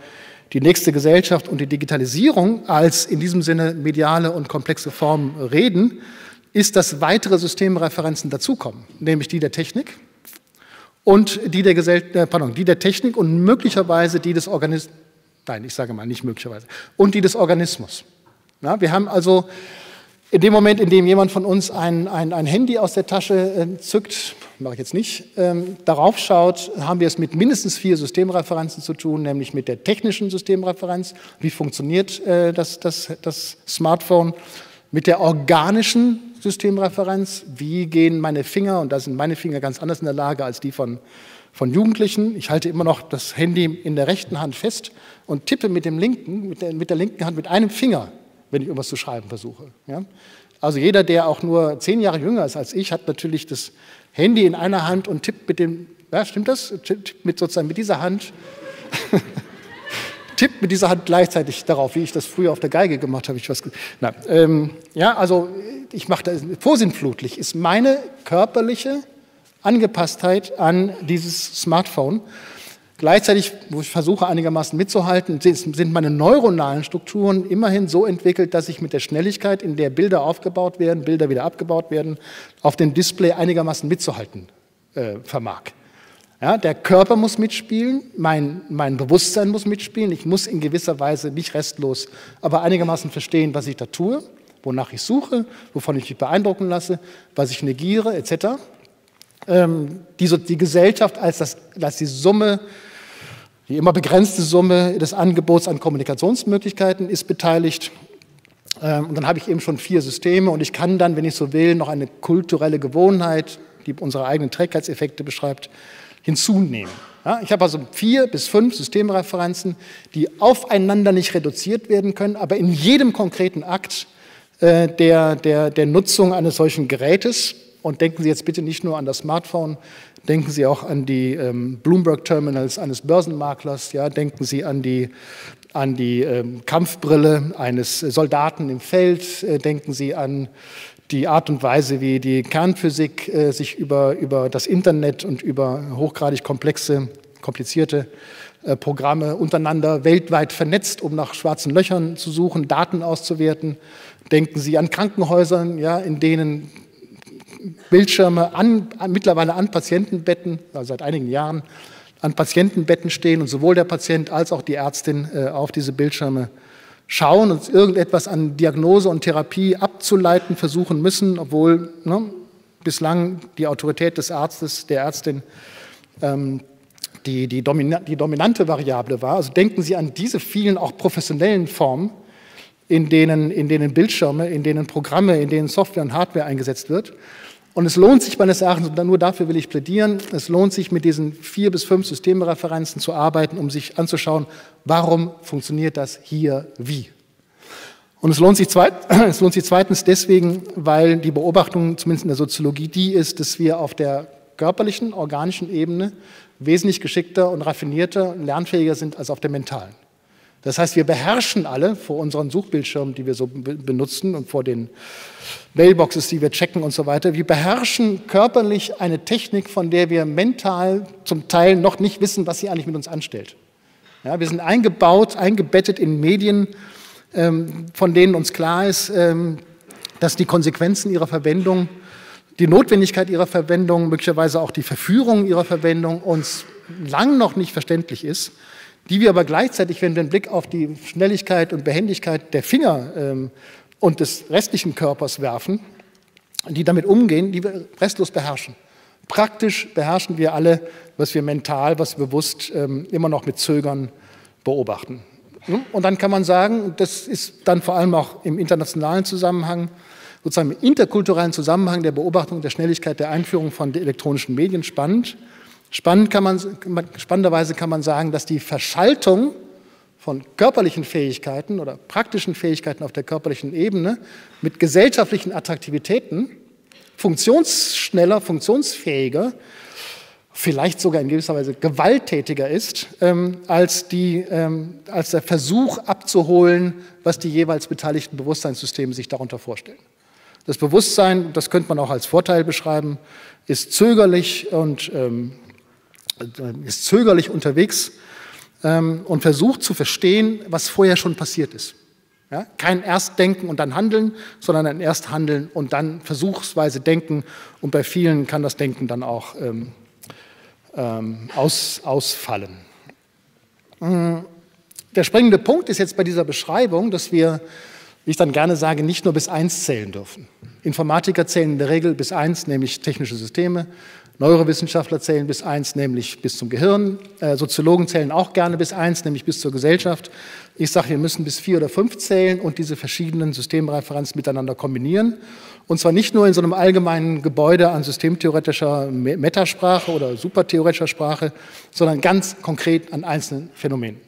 die nächste Gesellschaft und die Digitalisierung als in diesem Sinne mediale und komplexe Form reden, ist, dass weitere Systemreferenzen dazukommen, nämlich die der Technik und die der, Gesell äh, pardon, die der Technik und möglicherweise die des Organismus, nein, ich sage mal nicht möglicherweise, und die des Organismus. Ja, wir haben also in dem Moment, in dem jemand von uns ein, ein, ein Handy aus der Tasche äh, zückt, mache ich jetzt nicht, ähm, darauf schaut, haben wir es mit mindestens vier Systemreferenzen zu tun, nämlich mit der technischen Systemreferenz, wie funktioniert äh, das, das, das Smartphone, mit der organischen Systemreferenz, wie gehen meine Finger, und da sind meine Finger ganz anders in der Lage als die von, von Jugendlichen. Ich halte immer noch das Handy in der rechten Hand fest und tippe mit, dem linken, mit, der, mit der linken Hand mit einem Finger, wenn ich irgendwas zu schreiben versuche. Ja? Also jeder, der auch nur zehn Jahre jünger ist als ich, hat natürlich das Handy in einer Hand und tippt mit dem, ja, stimmt das? Tippt mit sozusagen mit dieser Hand, tippt mit dieser Hand gleichzeitig darauf, wie ich das früher auf der Geige gemacht habe. Ich was, na, ähm, ja, also ich mache das vorsinnflutlich, ist meine körperliche Angepasstheit an dieses Smartphone. Gleichzeitig, wo ich versuche einigermaßen mitzuhalten, sind meine neuronalen Strukturen immerhin so entwickelt, dass ich mit der Schnelligkeit, in der Bilder aufgebaut werden, Bilder wieder abgebaut werden, auf dem Display einigermaßen mitzuhalten äh, vermag. Ja, der Körper muss mitspielen, mein, mein Bewusstsein muss mitspielen, ich muss in gewisser Weise nicht restlos, aber einigermaßen verstehen, was ich da tue, wonach ich suche, wovon ich mich beeindrucken lasse, was ich negiere, et cetera. Ähm, die, die Gesellschaft als, das, als die Summe, die immer begrenzte Summe des Angebots an Kommunikationsmöglichkeiten ist beteiligt. Ähm, und dann habe ich eben schon vier Systeme und ich kann dann, wenn ich so will, noch eine kulturelle Gewohnheit, die unsere eigenen Trägheitseffekte beschreibt, hinzunehmen. Ja, ich habe also vier bis fünf Systemreferenzen, die aufeinander nicht reduziert werden können, aber in jedem konkreten Akt äh, der, der, der Nutzung eines solchen Gerätes, und denken Sie jetzt bitte nicht nur an das Smartphone, denken Sie auch an die ähm, Bloomberg-Terminals eines Börsenmaklers, ja, denken Sie an die, an die ähm, Kampfbrille eines Soldaten im Feld, äh, denken Sie an die Art und Weise, wie die Kernphysik äh, sich über, über das Internet und über hochgradig komplexe, komplizierte äh, Programme untereinander weltweit vernetzt, um nach schwarzen Löchern zu suchen, Daten auszuwerten. Denken Sie an Krankenhäusern, ja, in denen Bildschirme an, an, mittlerweile an Patientenbetten, also seit einigen Jahren, an Patientenbetten stehen und sowohl der Patient als auch die Ärztin äh, auf diese Bildschirme schauen und irgendetwas an Diagnose und Therapie abzuleiten versuchen müssen, obwohl ne, bislang die Autorität des Arztes, der Ärztin, ähm, die, die, domina die dominante Variable war. Also denken Sie an diese vielen auch professionellen Formen, in denen, in denen Bildschirme, in denen Programme, in denen Software und Hardware eingesetzt wird. Und es lohnt sich meines Erachtens, und nur dafür will ich plädieren, es lohnt sich mit diesen vier bis fünf Systemreferenzen zu arbeiten, um sich anzuschauen, warum funktioniert das hier wie. Und es lohnt sich, zweit, es lohnt sich zweitens deswegen, weil die Beobachtung, zumindest in der Soziologie, die ist, dass wir auf der körperlichen, organischen Ebene wesentlich geschickter und raffinierter und lernfähiger sind als auf der mentalen. Das heißt, wir beherrschen alle vor unseren Suchbildschirmen, die wir so benutzen und vor den Mailboxes, die wir checken und so weiter. Wir beherrschen körperlich eine Technik, von der wir mental zum Teil noch nicht wissen, was sie eigentlich mit uns anstellt. Ja, wir sind eingebaut, eingebettet in Medien, ähm, von denen uns klar ist, ähm, dass die Konsequenzen ihrer Verwendung, die Notwendigkeit ihrer Verwendung, möglicherweise auch die Verführung ihrer Verwendung uns lang noch nicht verständlich ist, die wir aber gleichzeitig, wenn wir einen Blick auf die Schnelligkeit und Behendigkeit der Finger ähm, und des restlichen Körpers werfen, die damit umgehen, die wir restlos beherrschen. Praktisch beherrschen wir alle, was wir mental, was wir bewusst ähm, immer noch mit Zögern beobachten. Und dann kann man sagen, das ist dann vor allem auch im internationalen Zusammenhang, sozusagen im interkulturellen Zusammenhang der Beobachtung der Schnelligkeit der Einführung von elektronischen Medien spannend. Spannend kann man, spannenderweise kann man sagen, dass die Verschaltung von körperlichen Fähigkeiten oder praktischen Fähigkeiten auf der körperlichen Ebene mit gesellschaftlichen Attraktivitäten funktionsschneller, funktionsfähiger, vielleicht sogar in gewisser Weise gewalttätiger ist, ähm, als, die, ähm, als der Versuch abzuholen, was die jeweils beteiligten Bewusstseinssysteme sich darunter vorstellen. Das Bewusstsein, das könnte man auch als Vorteil beschreiben, ist zögerlich und ähm, ist zögerlich unterwegs ähm, und versucht zu verstehen, was vorher schon passiert ist. Ja? Kein Erstdenken und dann Handeln, sondern ein Ersthandeln und dann versuchsweise Denken. Und bei vielen kann das Denken dann auch ähm, ähm, aus, ausfallen. Der springende Punkt ist jetzt bei dieser Beschreibung, dass wir, wie ich dann gerne sage, nicht nur bis eins zählen dürfen. Informatiker zählen in der Regel bis eins, nämlich technische Systeme. Neurowissenschaftler zählen bis eins, nämlich bis zum Gehirn. Äh, Soziologen zählen auch gerne bis eins, nämlich bis zur Gesellschaft. Ich sage, wir müssen bis vier oder fünf zählen und diese verschiedenen Systemreferenzen miteinander kombinieren. Und zwar nicht nur in so einem allgemeinen Gebäude an systemtheoretischer Metasprache oder supertheoretischer Sprache, sondern ganz konkret an einzelnen Phänomenen.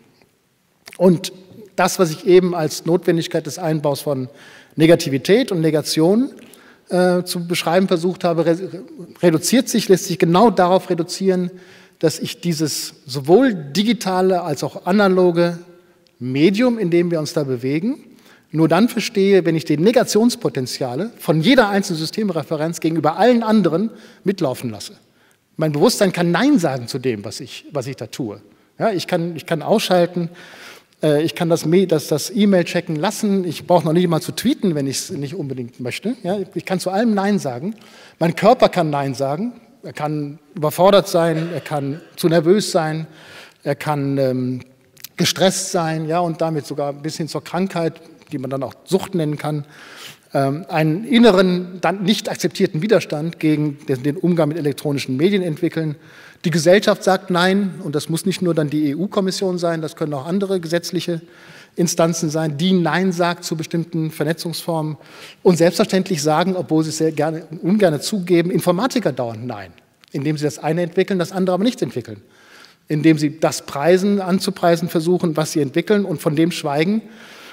Und das, was ich eben als Notwendigkeit des Einbaus von Negativität und Negation äh, zu beschreiben versucht habe, re reduziert sich, lässt sich genau darauf reduzieren, dass ich dieses sowohl digitale als auch analoge Medium, in dem wir uns da bewegen, nur dann verstehe, wenn ich die Negationspotenziale von jeder einzelnen Systemreferenz gegenüber allen anderen mitlaufen lasse. Mein Bewusstsein kann Nein sagen zu dem, was ich, was ich da tue. Ja, ich kann, ich kann ausschalten, äh, ich kann das, das, das E-Mail checken lassen, ich brauche noch nicht mal zu tweeten, wenn ich es nicht unbedingt möchte. Ja, ich kann zu allem Nein sagen. Mein Körper kann Nein sagen, er kann überfordert sein, er kann zu nervös sein, er kann ähm, gestresst sein, ja, und damit sogar bis hin zur Krankheit, die man dann auch Sucht nennen kann, ähm, einen inneren, dann nicht akzeptierten Widerstand gegen den, den Umgang mit elektronischen Medien entwickeln. Die Gesellschaft sagt Nein, und das muss nicht nur dann die E U-Kommission sein, das können auch andere gesetzliche Instanzen sein, die Nein sagt zu bestimmten Vernetzungsformen und selbstverständlich sagen, obwohl sie es sehr gerne, ungern zugeben, Informatiker dauernd Nein, indem sie das eine entwickeln, das andere aber nicht entwickeln, indem sie das preisen, anzupreisen versuchen, was sie entwickeln und von dem schweigen,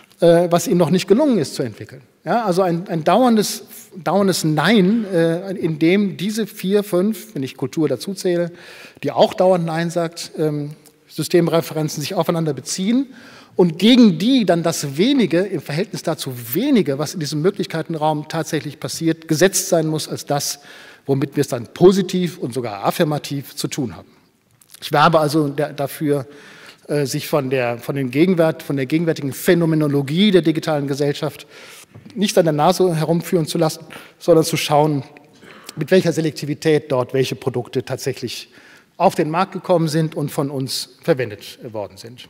was ihnen noch nicht gelungen ist zu entwickeln. Ja, also ein, ein dauerndes, dauerndes Nein, äh, in dem diese vier, fünf, wenn ich Kultur dazu zähle, die auch dauernd Nein sagt, ähm, Systemreferenzen sich aufeinander beziehen und gegen die dann das Wenige, im Verhältnis dazu Wenige, was in diesem Möglichkeitenraum tatsächlich passiert, gesetzt sein muss als das, womit wir es dann positiv und sogar affirmativ zu tun haben. Ich werbe also der, dafür, sich von der, von, den Gegenwart, von der gegenwärtigen Phänomenologie der digitalen Gesellschaft nicht an der Nase herumführen zu lassen, sondern zu schauen, mit welcher Selektivität dort welche Produkte tatsächlich auf den Markt gekommen sind und von uns verwendet worden sind.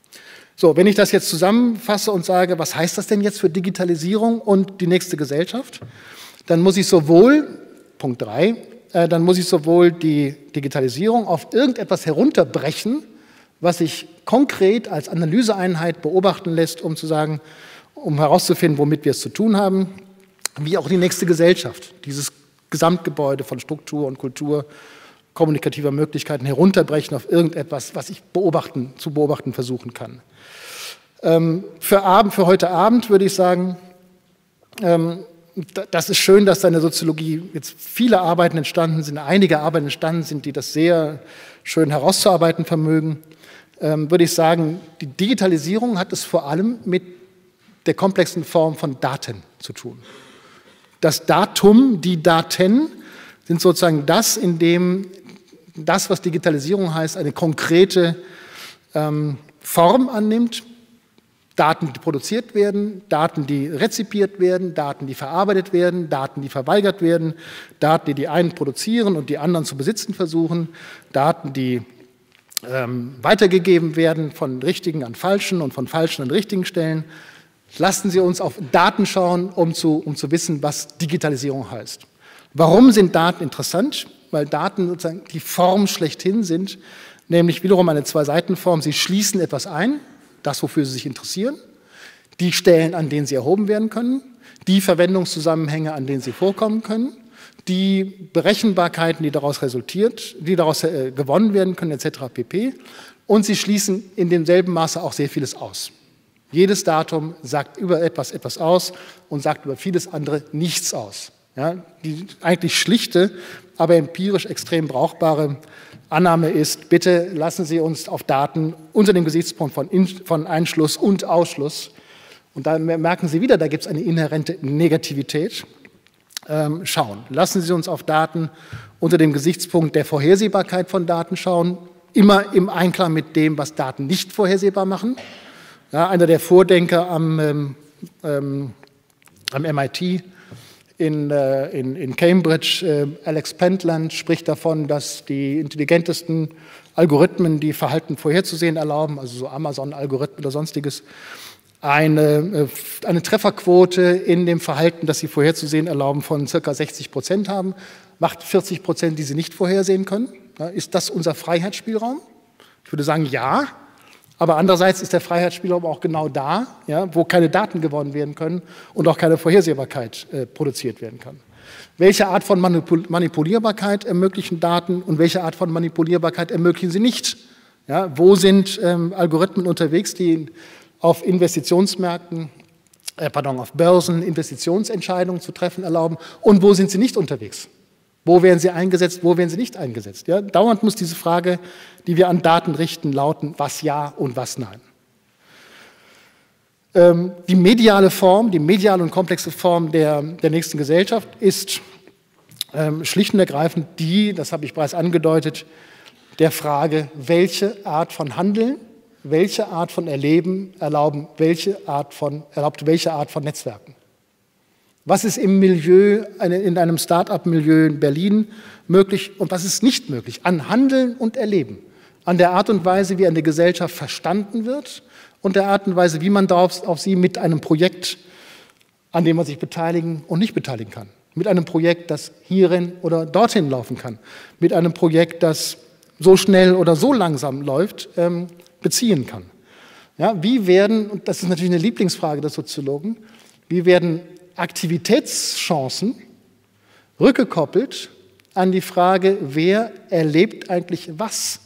So, wenn ich das jetzt zusammenfasse und sage, was heißt das denn jetzt für Digitalisierung und die nächste Gesellschaft, dann muss ich sowohl, Punkt drei, äh, dann muss ich sowohl die Digitalisierung auf irgendetwas herunterbrechen, was sich konkret als Analyseeinheit beobachten lässt, um zu sagen, um herauszufinden, womit wir es zu tun haben, wie auch die nächste Gesellschaft, dieses Gesamtgebäude von Struktur und Kultur, kommunikativer Möglichkeiten herunterbrechen auf irgendetwas, was ich beobachten, zu beobachten versuchen kann. Ähm, für, Abend, für heute Abend würde ich sagen, ähm, das ist schön, dass da in der Soziologie jetzt viele Arbeiten entstanden sind, einige Arbeiten entstanden sind, die das sehr schön herauszuarbeiten vermögen. Ähm, würde ich sagen, die Digitalisierung hat es vor allem mit der komplexen Form von Daten zu tun. Das Datum, die Daten sind sozusagen das, in dem das, was Digitalisierung heißt, eine konkrete ähm, Form annimmt. Daten, die produziert werden, Daten, die rezipiert werden, Daten, die verarbeitet werden, Daten, die verweigert werden, Daten, die die einen produzieren und die anderen zu besitzen versuchen, Daten, die ähm, weitergegeben werden von richtigen an falschen und von falschen an richtigen Stellen. Lassen Sie uns auf Daten schauen, um zu, um zu wissen, was Digitalisierung heißt. Warum sind Daten interessant? Weil Daten sozusagen die Form schlechthin sind, nämlich wiederum eine Zwei-Seiten-Form. Sie schließen etwas ein, das, wofür Sie sich interessieren, die Stellen, an denen Sie erhoben werden können, die Verwendungszusammenhänge, an denen Sie vorkommen können, die Berechenbarkeiten, die daraus resultiert, die daraus äh, gewonnen werden können, et cetera pp. Und Sie schließen in demselben Maße auch sehr vieles aus. Jedes Datum sagt über etwas etwas aus und sagt über vieles andere nichts aus. Ja, die eigentlich schlichte, aber empirisch extrem brauchbare Annahme ist, bitte lassen Sie uns auf Daten unter dem Gesichtspunkt von, In von Einschluss und Ausschluss, und da merken Sie wieder, da gibt es eine inhärente Negativität, ähm, schauen. Lassen Sie uns auf Daten unter dem Gesichtspunkt der Vorhersehbarkeit von Daten schauen, immer im Einklang mit dem, was Daten nicht vorhersehbar machen. Ja, einer der Vordenker am, ähm, ähm, am M I T in, äh, in, in Cambridge, äh, Alex Pentland, spricht davon, dass die intelligentesten Algorithmen, die Verhalten vorherzusehen erlauben, also so Amazon-Algorithmen oder sonstiges, eine, eine Trefferquote in dem Verhalten, das sie vorherzusehen erlauben, von ca. sechzig Prozent haben, macht vierzig Prozent, die sie nicht vorhersehen können. Ja, ist das unser Freiheitsspielraum? Ich würde sagen, ja. Aber andererseits ist der Freiheitsspielraum auch genau da, ja, wo keine Daten gewonnen werden können und auch keine Vorhersehbarkeit äh, produziert werden kann. Welche Art von Manipul- Manipulierbarkeit ermöglichen Daten und welche Art von Manipulierbarkeit ermöglichen sie nicht? Ja, wo sind ähm, Algorithmen unterwegs, die auf Investitionsmärkten, äh, pardon, auf Börsen Investitionsentscheidungen zu treffen erlauben und wo sind sie nicht unterwegs? Wo werden sie eingesetzt, wo werden sie nicht eingesetzt? Ja, dauernd muss diese Frage, die wir an Daten richten, lauten, was ja und was nein. Ähm, die mediale Form, die mediale und komplexe Form der, der nächsten Gesellschaft ist ähm, schlicht und ergreifend die, das habe ich bereits angedeutet, der Frage, welche Art von Handeln, welche Art von Erleben erlauben, welche Art von, erlaubt welche Art von Netzwerken. Was ist im Milieu, in einem Start-up-Milieu in Berlin möglich und was ist nicht möglich? An Handeln und Erleben, an der Art und Weise, wie eine Gesellschaft verstanden wird und der Art und Weise, wie man darauf, auf sie mit einem Projekt, an dem man sich beteiligen und nicht beteiligen kann. Mit einem Projekt, das hierin oder dorthin laufen kann. Mit einem Projekt, das so schnell oder so langsam läuft, ähm, beziehen kann. Ja, wie werden, und das ist natürlich eine Lieblingsfrage der Soziologen, wie werden Aktivitätschancen rückgekoppelt an die Frage, wer erlebt eigentlich was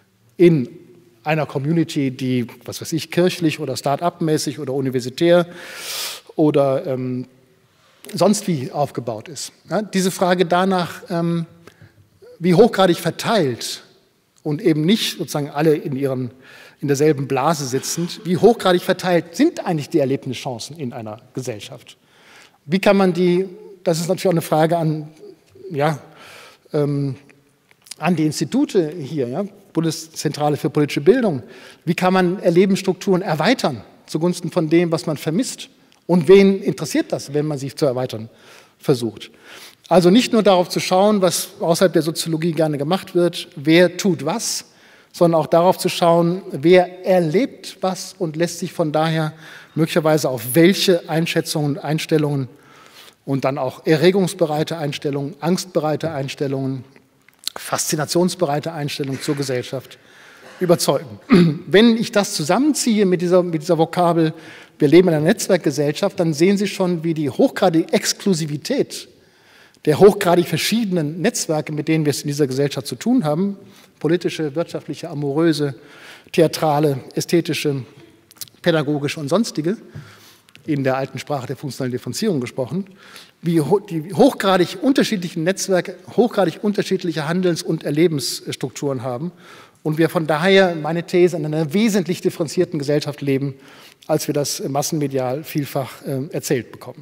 in einer Community, die, was weiß ich, kirchlich oder Start-up-mäßig oder universitär oder ähm, sonst wie aufgebaut ist. Ja, diese Frage danach, ähm, wie hochgradig verteilt und eben nicht sozusagen alle in, ihren, in derselben Blase sitzend, wie hochgradig verteilt sind eigentlich die Erlebnischancen in einer Gesellschaft? Wie kann man die, das ist natürlich auch eine Frage an, ja, ähm, an die Institute hier, ja, Bundeszentrale für politische Bildung, wie kann man Erlebensstrukturen erweitern zugunsten von dem, was man vermisst? Und wen interessiert das, wenn man sie zu erweitern versucht? Also nicht nur darauf zu schauen, was außerhalb der Soziologie gerne gemacht wird, wer tut was, sondern auch darauf zu schauen, wer erlebt was und lässt sich von daher möglicherweise auf welche Einschätzungen und Einstellungen und dann auch erregungsbereite Einstellungen, angstbereite Einstellungen, faszinationsbereite Einstellungen zur Gesellschaft überzeugen. Wenn ich das zusammenziehe mit dieser, mit dieser Vokabel, wir leben in einer Netzwerkgesellschaft, dann sehen Sie schon, wie die hochgradige Exklusivität der hochgradig verschiedenen Netzwerke, mit denen wir es in dieser Gesellschaft zu tun haben, politische, wirtschaftliche, amoröse, theatrale, ästhetische, pädagogische und sonstige, in der alten Sprache der funktionalen Differenzierung gesprochen, wie die hochgradig unterschiedlichen Netzwerke hochgradig unterschiedliche Handels- und Erlebensstrukturen haben und wir von daher, meine These, in einer wesentlich differenzierten Gesellschaft leben, als wir das massenmedial vielfach äh, erzählt bekommen.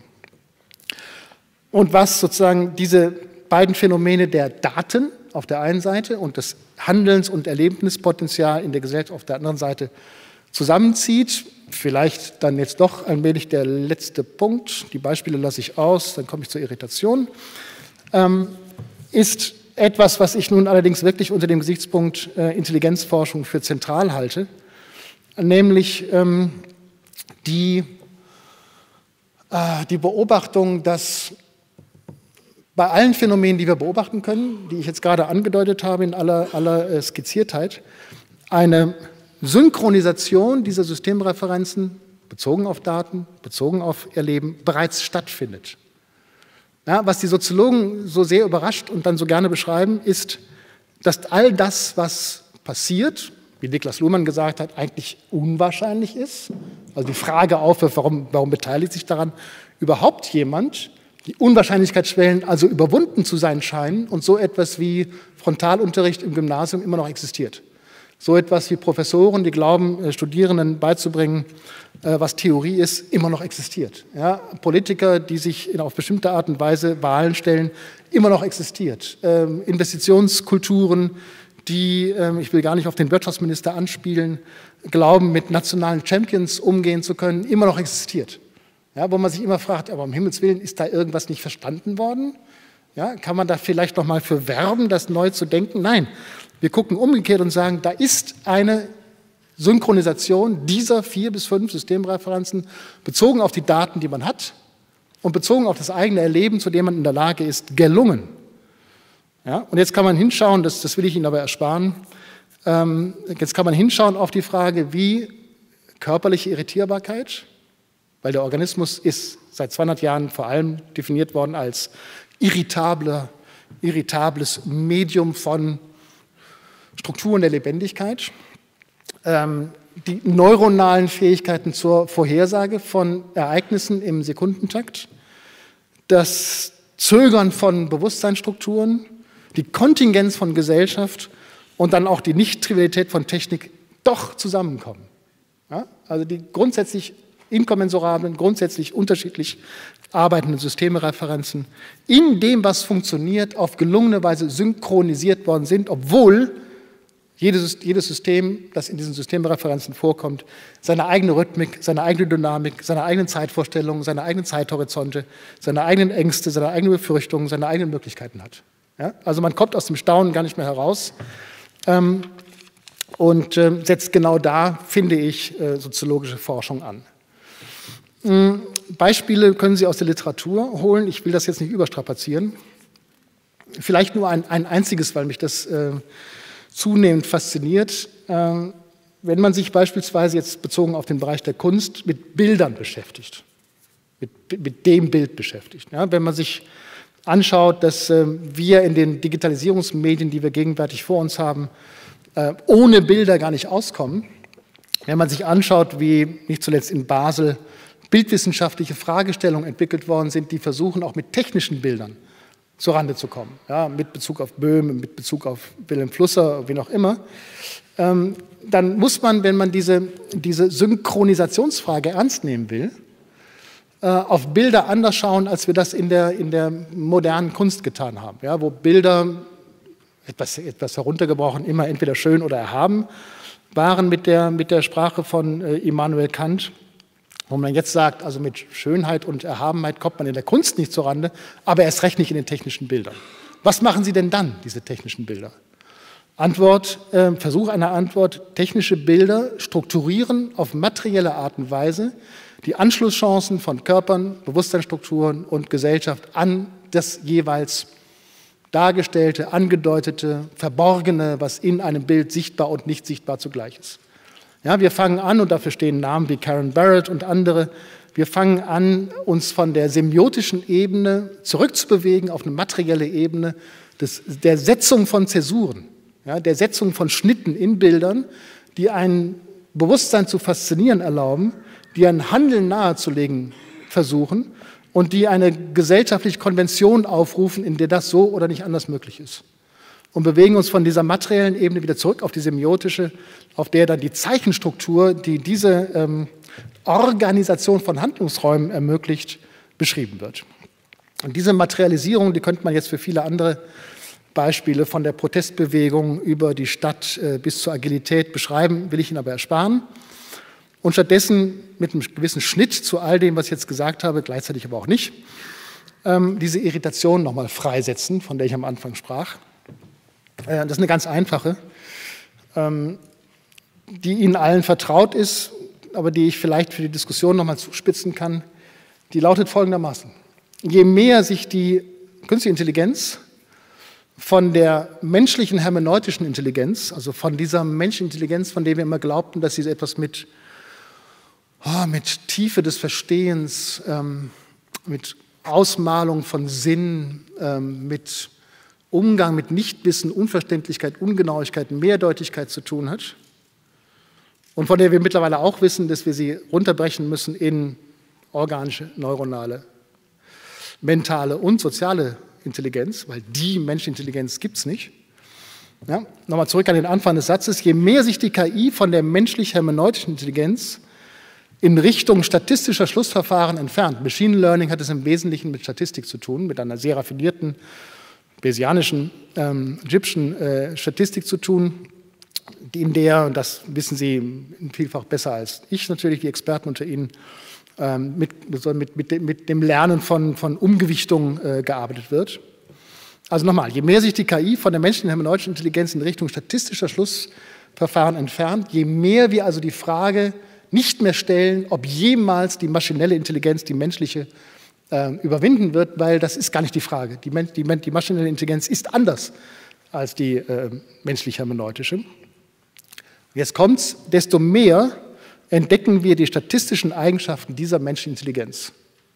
Und was sozusagen diese beiden Phänomene der Daten auf der einen Seite und des Handelns- und Erlebnispotenzial in der Gesellschaft auf der anderen Seite zusammenzieht, vielleicht dann jetzt doch allmählich der letzte Punkt, die Beispiele lasse ich aus, dann komme ich zur Irritation, ähm, ist etwas, was ich nun allerdings wirklich unter dem Gesichtspunkt äh, Intelligenzforschung für zentral halte, nämlich ähm, die, äh, die Beobachtung, dass bei allen Phänomenen, die wir beobachten können, die ich jetzt gerade angedeutet habe in aller, aller äh, Skizziertheit, eine Synchronisation dieser Systemreferenzen, bezogen auf Daten, bezogen auf Erleben, bereits stattfindet. Ja, was die Soziologen so sehr überrascht und dann so gerne beschreiben, ist, dass all das, was passiert, wie Niklas Luhmann gesagt hat, eigentlich unwahrscheinlich ist. Also die Frage aufwirft, warum, warum beteiligt sich daran überhaupt jemand? Die Unwahrscheinlichkeitsschwellen also überwunden zu sein scheinen und so etwas wie Frontalunterricht im Gymnasium immer noch existiert. So etwas wie Professoren, die glauben, Studierenden beizubringen, was Theorie ist, immer noch existiert. Ja, Politiker, die sich auf bestimmte Art und Weise Wahlen stellen, immer noch existiert. Ähm, Investitionskulturen, die, äh, ich will gar nicht auf den Wirtschaftsminister anspielen, glauben, mit nationalen Champions umgehen zu können, immer noch existiert. Ja, wo man sich immer fragt, aber um Himmels Willen, ist da irgendwas nicht verstanden worden? Ja, kann man da vielleicht noch mal für werben, das neu zu denken? Nein, wir gucken umgekehrt und sagen, da ist eine Synchronisation dieser vier bis fünf Systemreferenzen bezogen auf die Daten, die man hat und bezogen auf das eigene Erleben, zu dem man in der Lage ist, gelungen. Ja, und jetzt kann man hinschauen, das, das will ich Ihnen aber ersparen, ähm, jetzt kann man hinschauen auf die Frage, wie körperliche Irritierbarkeit, weil der Organismus ist seit zweihundert Jahren vor allem definiert worden als irritable, irritables Medium von Strukturen der Lebendigkeit, ähm, die neuronalen Fähigkeiten zur Vorhersage von Ereignissen im Sekundentakt, das Zögern von Bewusstseinsstrukturen, die Kontingenz von Gesellschaft und dann auch die Nicht-Trivialität von Technik doch zusammenkommen. Ja? Also die grundsätzlich inkommensurablen, grundsätzlich unterschiedlich arbeitenden Systemreferenzen in dem, was funktioniert, auf gelungene Weise synchronisiert worden sind, obwohl jedes, jedes System, das in diesen Systemreferenzen vorkommt, seine eigene Rhythmik, seine eigene Dynamik, seine eigenen Zeitvorstellungen, seine eigenen Zeithorizonte, seine eigenen Ängste, seine eigenen Befürchtungen, seine eigenen Möglichkeiten hat. Ja? Also man kommt aus dem Staunen gar nicht mehr heraus ähm, und äh, setzt genau da, finde ich, äh, soziologische Forschung an. Beispiele können Sie aus der Literatur holen. Ich will das jetzt nicht überstrapazieren. Vielleicht nur ein, ein einziges, weil mich das äh, zunehmend fasziniert. Ähm, wenn man sich beispielsweise jetzt bezogen auf den Bereich der Kunst mit Bildern beschäftigt, mit, mit dem Bild beschäftigt. Ja, wenn man sich anschaut, dass äh, wir in den Digitalisierungsmedien, die wir gegenwärtig vor uns haben, äh, ohne Bilder gar nicht auskommen. Wenn man sich anschaut, wie nicht zuletzt in Basel bildwissenschaftliche Fragestellungen entwickelt worden sind, die versuchen, auch mit technischen Bildern zurande zu kommen, ja, mit Bezug auf Böhm, mit Bezug auf Wilhelm Flusser, wie auch immer, ähm, dann muss man, wenn man diese, diese Synchronisationsfrage ernst nehmen will, äh, auf Bilder anders schauen, als wir das in der, in der modernen Kunst getan haben, ja, wo Bilder, etwas, etwas heruntergebrochen, immer entweder schön oder erhaben waren mit der, mit der Sprache von äh, Immanuel Kant. Wo man jetzt sagt, also mit Schönheit und Erhabenheit kommt man in der Kunst nicht zurande, aber erst recht nicht in den technischen Bildern. Was machen Sie denn dann, diese technischen Bilder? Antwort, äh, Versuch einer Antwort, technische Bilder strukturieren auf materielle Art und Weise die Anschlusschancen von Körpern, Bewusstseinsstrukturen und Gesellschaft an das jeweils dargestellte, angedeutete, verborgene, was in einem Bild sichtbar und nicht sichtbar zugleich ist. Ja, wir fangen an, und dafür stehen Namen wie Karen Barrett und andere, wir fangen an, uns von der semiotischen Ebene zurückzubewegen auf eine materielle Ebene des, der Setzung von Zäsuren, ja, der Setzung von Schnitten in Bildern, die ein Bewusstsein zu faszinieren erlauben, die ein Handeln nahezulegen versuchen und die eine gesellschaftliche Konvention aufrufen, in der das so oder nicht anders möglich ist. Und bewegen uns von dieser materiellen Ebene wieder zurück auf die semiotische, auf der dann die Zeichenstruktur, die diese ähm, Organisation von Handlungsräumen ermöglicht, beschrieben wird. Und diese Materialisierung, die könnte man jetzt für viele andere Beispiele von der Protestbewegung über die Stadt äh, bis zur Agilität beschreiben, will ich Ihnen aber ersparen. Und stattdessen mit einem gewissen Schnitt zu all dem, was ich jetzt gesagt habe, gleichzeitig aber auch nicht, ähm, diese Irritation nochmal freisetzen, von der ich am Anfang sprach. Das ist eine ganz einfache, die Ihnen allen vertraut ist, aber die ich vielleicht für die Diskussion noch mal zuspitzen kann. Die lautet folgendermaßen: Je mehr sich die künstliche Intelligenz von der menschlichen hermeneutischen Intelligenz, also von dieser menschlichen Intelligenz, von der wir immer glaubten, dass sie etwas mit, oh, mit Tiefe des Verstehens, ähm, mit Ausmalung von Sinn, ähm, mit Umgang mit Nichtwissen, Unverständlichkeit, Ungenauigkeit, Mehrdeutigkeit zu tun hat und von der wir mittlerweile auch wissen, dass wir sie runterbrechen müssen in organische, neuronale, mentale und soziale Intelligenz, weil die menschliche Intelligenz gibt es nicht. Ja, nochmal zurück an den Anfang des Satzes. Je mehr sich die K I von der menschlich-hermeneutischen Intelligenz in Richtung statistischer Schlussverfahren entfernt, Machine Learning hat es im Wesentlichen mit Statistik zu tun, mit einer sehr raffinierten Bayesianischen, ähm, Egyptischen äh, Statistik zu tun, in der, und das wissen Sie vielfach besser als ich natürlich, die Experten unter Ihnen, ähm, mit, mit, mit, mit dem Lernen von, von Umgewichtung äh, gearbeitet wird. Also nochmal, je mehr sich die K I von der menschlichen hermeneutischen Intelligenz in Richtung statistischer Schlussverfahren entfernt, je mehr wir also die Frage nicht mehr stellen, ob jemals die maschinelle Intelligenz die menschliche äh, überwinden wird, weil das ist gar nicht die Frage. Die, die, die maschinelle Intelligenz ist anders als die äh, menschlich-hermeneutische. Jetzt kommt's, desto mehr entdecken wir die statistischen Eigenschaften dieser menschlichen Intelligenz.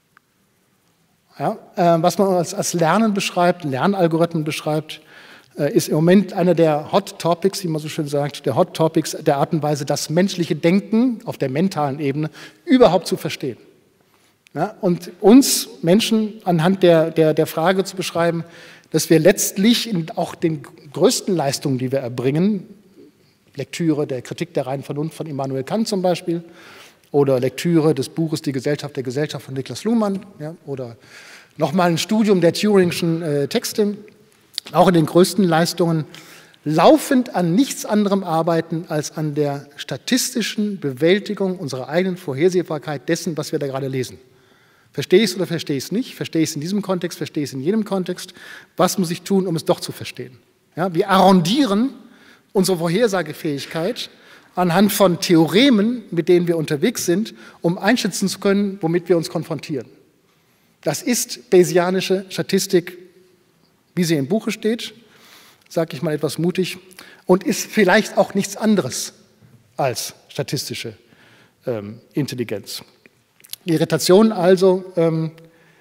Ja, äh, was man als, als Lernen beschreibt, Lernalgorithmen beschreibt, äh, ist im Moment einer der Hot Topics, wie man so schön sagt, der Hot Topics der Art und Weise, das menschliche Denken auf der mentalen Ebene überhaupt zu verstehen. Ja, und uns Menschen anhand der, der, der Frage zu beschreiben, dass wir letztlich in auch den größten Leistungen, die wir erbringen, Lektüre der Kritik der reinen Vernunft von Immanuel Kant zum Beispiel, oder Lektüre des Buches Die Gesellschaft der Gesellschaft von Niklas Luhmann, ja, oder nochmal ein Studium der Turingschen äh, Texte, auch in den größten Leistungen, laufend an nichts anderem arbeiten als an der statistischen Bewältigung unserer eigenen Vorhersehbarkeit dessen, was wir da gerade lesen. Verstehe ich es oder verstehe ich es nicht? Verstehe ich es in diesem Kontext, verstehe ich es in jenem Kontext? Was muss ich tun, um es doch zu verstehen? Ja, wir arrondieren unsere Vorhersagefähigkeit anhand von Theoremen, mit denen wir unterwegs sind, um einschätzen zu können, womit wir uns konfrontieren. Das ist Bayesianische Statistik, wie sie im Buche steht, sage ich mal etwas mutig, und ist vielleicht auch nichts anderes als statistische ähm, Intelligenz. Die Irritation also, ähm,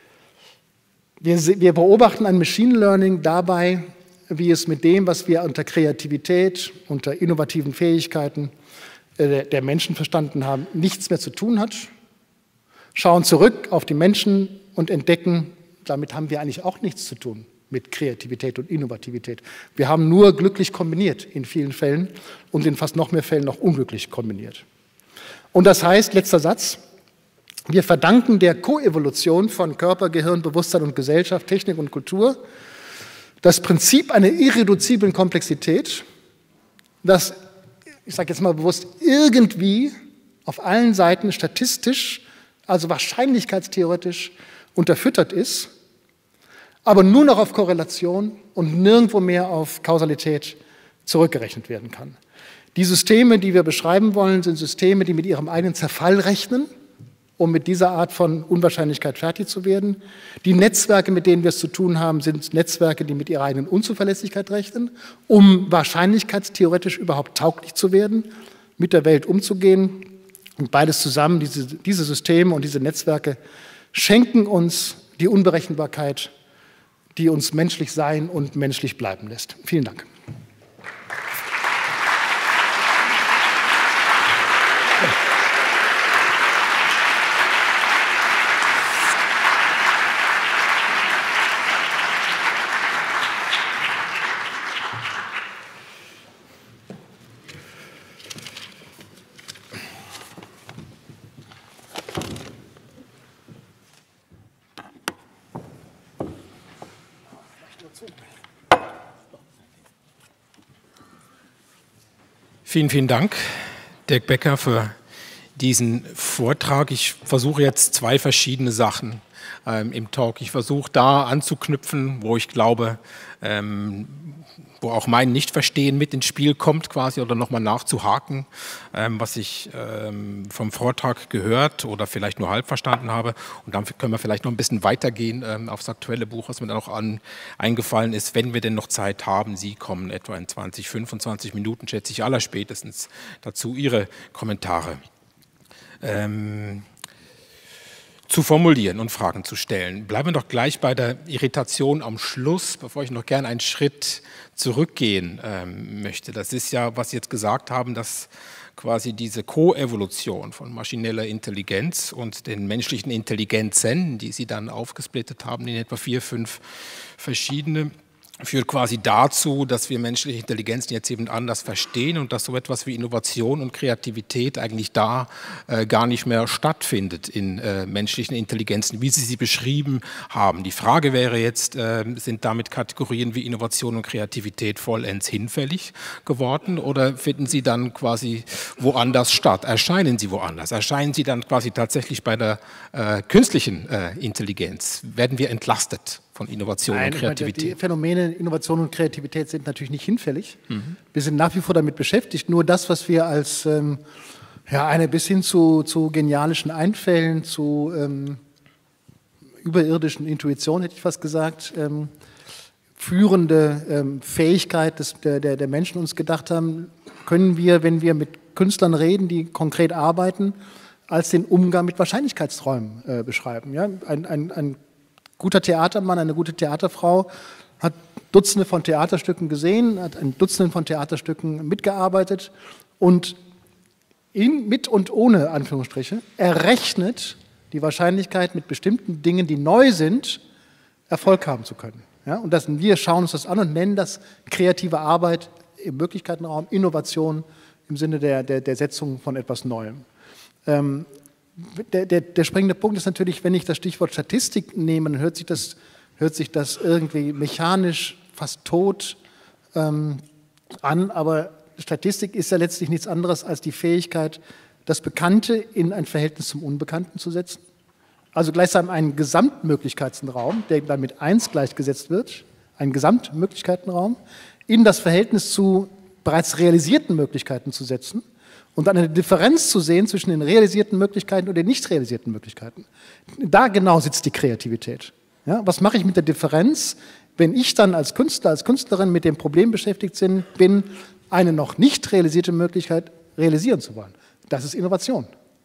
wir, wir beobachten ein Machine Learning dabei, wie es mit dem, was wir unter Kreativität, unter innovativen Fähigkeiten äh, der Menschen verstanden haben, nichts mehr zu tun hat. Schauen zurück auf die Menschen und entdecken, damit haben wir eigentlich auch nichts zu tun mit Kreativität und Innovativität. Wir haben nur glücklich kombiniert in vielen Fällen und in fast noch mehr Fällen noch unglücklich kombiniert. Und das heißt, letzter Satz, wir verdanken der Koevolution von Körper, Gehirn, Bewusstsein und Gesellschaft, Technik und Kultur das Prinzip einer irreduziblen Komplexität, das, ich sage jetzt mal bewusst, irgendwie auf allen Seiten statistisch, also wahrscheinlichkeitstheoretisch unterfüttert ist, aber nur noch auf Korrelation und nirgendwo mehr auf Kausalität zurückgerechnet werden kann. Die Systeme, die wir beschreiben wollen, sind Systeme, die mit ihrem eigenen Zerfall rechnen, um mit dieser Art von Unwahrscheinlichkeit fertig zu werden. Die Netzwerke, mit denen wir es zu tun haben, sind Netzwerke, die mit ihrer eigenen Unzuverlässigkeit rechnen, um wahrscheinlichkeitstheoretisch überhaupt tauglich zu werden, mit der Welt umzugehen. Und beides zusammen, diese, diese Systeme und diese Netzwerke, schenken uns die Unberechenbarkeit, die uns menschlich sein und menschlich bleiben lässt. Vielen Dank. Vielen, vielen Dank, Dirk Becker, für diesen Vortrag. Ich versuche jetzt zwei verschiedene Sachen ähm, im Talk. Ich versuche da anzuknüpfen, wo ich glaube, ähm, wo auch mein Nichtverstehen mit ins Spiel kommt quasi, oder nochmal nachzuhaken, ähm, was ich ähm, vom Vortrag gehört oder vielleicht nur halb verstanden habe. Und dann können wir vielleicht noch ein bisschen weitergehen ähm, aufs aktuelle Buch, was mir dann auch an, eingefallen ist, wenn wir denn noch Zeit haben. Sie kommen etwa in zwanzig, fünfundzwanzig Minuten, schätze ich, allerspätestens dazu, Ihre Kommentare ähm, zu formulieren und Fragen zu stellen. Bleiben wir doch gleich bei der Irritation am Schluss, bevor ich noch gerne einen Schritt zurückgehen ähm, möchte. Das ist ja, was Sie jetzt gesagt haben, dass quasi diese Koevolution von maschineller Intelligenz und den menschlichen Intelligenzen, die Sie dann aufgesplittet haben in etwa vier, fünf verschiedene führt quasi dazu, dass wir menschliche Intelligenzen jetzt eben anders verstehen und dass so etwas wie Innovation und Kreativität eigentlich da äh, gar nicht mehr stattfindet in äh, menschlichen Intelligenzen, wie Sie sie beschrieben haben. Die Frage wäre jetzt, äh, sind damit Kategorien wie Innovation und Kreativität vollends hinfällig geworden oder finden sie dann quasi woanders statt? Erscheinen sie woanders? Erscheinen sie dann quasi tatsächlich bei der äh, künstlichen äh, Intelligenz? Werden wir entlastet von Innovation Nein, und Kreativität? Die Phänomene Innovation und Kreativität sind natürlich nicht hinfällig. Mhm. Wir sind nach wie vor damit beschäftigt. Nur das, was wir als ähm, ja, eine bis hin zu, zu genialischen Einfällen, zu ähm, überirdischen Intuition, hätte ich fast gesagt, ähm, führende ähm, Fähigkeit des, der, der, der Menschen uns gedacht haben, können wir, wenn wir mit Künstlern reden, die konkret arbeiten, als den Umgang mit Wahrscheinlichkeitsträumen äh, beschreiben. Ja? Ein, ein, ein guter Theatermann, eine gute Theaterfrau hat Dutzende von Theaterstücken gesehen, hat an Dutzenden von Theaterstücken mitgearbeitet und in, mit und ohne Anführungsstriche errechnet die Wahrscheinlichkeit, mit bestimmten Dingen, die neu sind, Erfolg haben zu können. Ja? Und das, wir schauen uns das an und nennen das kreative Arbeit im Möglichkeitenraum, Innovation im Sinne der, der, der Setzung von etwas Neuem. Ähm, Der, der, der springende Punkt ist natürlich, wenn ich das Stichwort Statistik nehme, dann hört sich das, hört sich das irgendwie mechanisch fast tot ähm, an, aber Statistik ist ja letztlich nichts anderes als die Fähigkeit, das Bekannte in ein Verhältnis zum Unbekannten zu setzen. Also gleichsam einen Gesamtmöglichkeitenraum, der dann mit eins gleichgesetzt wird, einen Gesamtmöglichkeitenraum, in das Verhältnis zu bereits realisierten Möglichkeiten zu setzen. Und dann eine Differenz zu sehen zwischen den realisierten Möglichkeiten und den nicht realisierten Möglichkeiten. Da genau sitzt die Kreativität. Ja, was mache ich mit der Differenz, wenn ich dann als Künstler, als Künstlerin mit dem Problem beschäftigt bin, eine noch nicht realisierte Möglichkeit realisieren zu wollen? Das ist Innovation.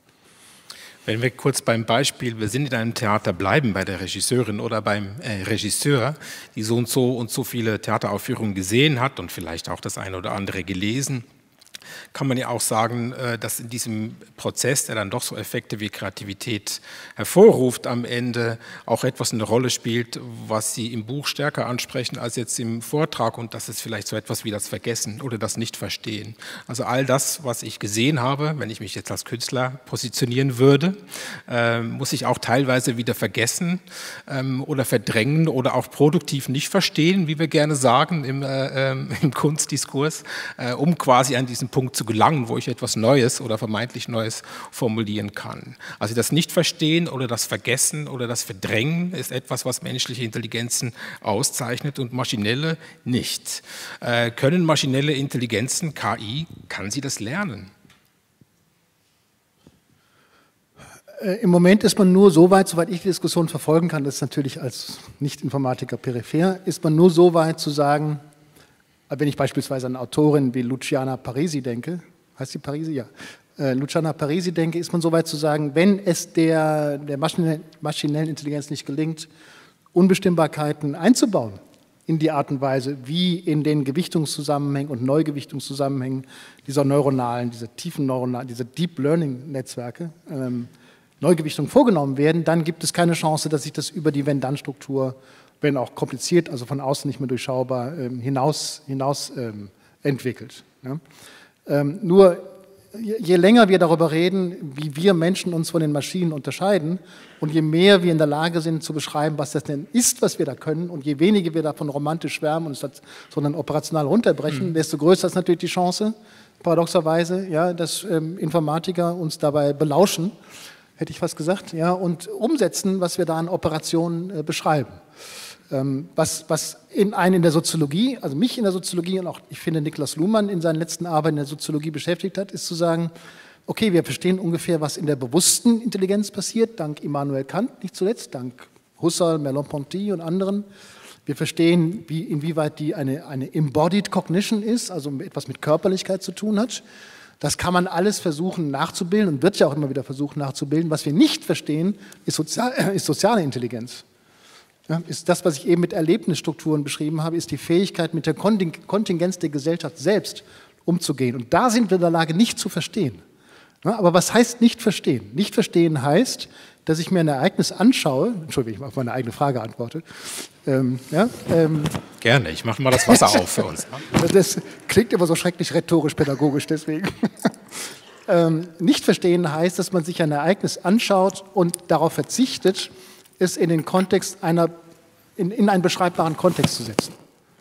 Wenn wir kurz beim Beispiel, wir sind in einem Theater, bleiben bei der Regisseurin oder beim äh, Regisseur, die so und so und so viele Theateraufführungen gesehen hat und vielleicht auch das eine oder andere gelesen, kann man ja auch sagen, dass in diesem Prozess, der dann doch so Effekte wie Kreativität hervorruft, am Ende auch etwas eine Rolle spielt, was Sie im Buch stärker ansprechen als jetzt im Vortrag, und das ist vielleicht so etwas wie das Vergessen oder das Nicht-Verstehen. Also all das, was ich gesehen habe, wenn ich mich jetzt als Künstler positionieren würde, äh, muss ich auch teilweise wieder vergessen ähm, oder verdrängen oder auch produktiv nicht verstehen, wie wir gerne sagen im, äh, äh, im Kunstdiskurs, äh, um quasi an diesen Punkt zu gelangen, wo ich etwas Neues oder vermeintlich Neues formulieren kann. Also das Nicht-Verstehen oder das Vergessen oder das Verdrängen ist etwas, was menschliche Intelligenzen auszeichnet und maschinelle nicht. Äh, können maschinelle Intelligenzen, K I, kann sie das lernen? Im Moment ist man nur so weit, soweit ich die Diskussion verfolgen kann, das ist natürlich als Nicht-Informatiker peripher, ist man nur so weit zu sagen, wenn ich beispielsweise an Autorin wie Luciana Parisi denke, heißt sie Parisi? Ja. Äh, Luciana Parisi denke, ist man so weit zu sagen, wenn es der, der maschinellen Intelligenz nicht gelingt, Unbestimmbarkeiten einzubauen in die Art und Weise, wie in den Gewichtungszusammenhängen und Neugewichtungszusammenhängen dieser neuronalen, dieser tiefen neuronalen, dieser Deep Learning Netzwerke ähm, Neugewichtungen vorgenommen werden, dann gibt es keine Chance, dass sich das über die Wenn-Dann-Struktur, wenn auch kompliziert, also von außen nicht mehr durchschaubar, ähm, hinaus, hinaus ähm, entwickelt. Ja? Ähm, nur je, je länger wir darüber reden, wie wir Menschen uns von den Maschinen unterscheiden und je mehr wir in der Lage sind zu beschreiben, was das denn ist, was wir da können, und je weniger wir davon romantisch schwärmen und es das, sondern operational runterbrechen, mhm. desto größer ist natürlich die Chance, paradoxerweise, ja, dass ähm, Informatiker uns dabei belauschen, hätte ich fast gesagt, ja, und umsetzen, was wir da an Operationen äh, beschreiben. Ähm, was, was in einen in der Soziologie, also mich in der Soziologie und auch, ich finde, Niklas Luhmann in seinen letzten Arbeiten in der Soziologie beschäftigt hat, ist zu sagen, okay, wir verstehen ungefähr, was in der bewussten Intelligenz passiert, dank Immanuel Kant, nicht zuletzt, dank Husserl, Merleau-Ponty und anderen. Wir verstehen, wie, inwieweit die eine, eine Embodied Cognition ist, also etwas mit Körperlichkeit zu tun hat. Das kann man alles versuchen nachzubilden und wird ja auch immer wieder versucht nachzubilden. Was wir nicht verstehen, ist, Sozial, ist soziale Intelligenz. Ja, ist das, was ich eben mit Erlebnisstrukturen beschrieben habe, ist die Fähigkeit, mit der Kontingenz der Gesellschaft selbst umzugehen. Und da sind wir in der Lage, nicht zu verstehen. Ja, aber was heißt nicht verstehen? Nicht verstehen heißt, dass ich mir ein Ereignis anschaue, Entschuldigung, ich auf meine eigene Frage antworte. Ähm, ja, ähm, Gerne, ich mache mal das Wasser auf für uns. Das klingt immer so schrecklich rhetorisch-pädagogisch, deswegen. ähm, nicht verstehen heißt, dass man sich ein Ereignis anschaut und darauf verzichtet, es in den Kontext einer, in, in einen beschreibbaren Kontext zu setzen.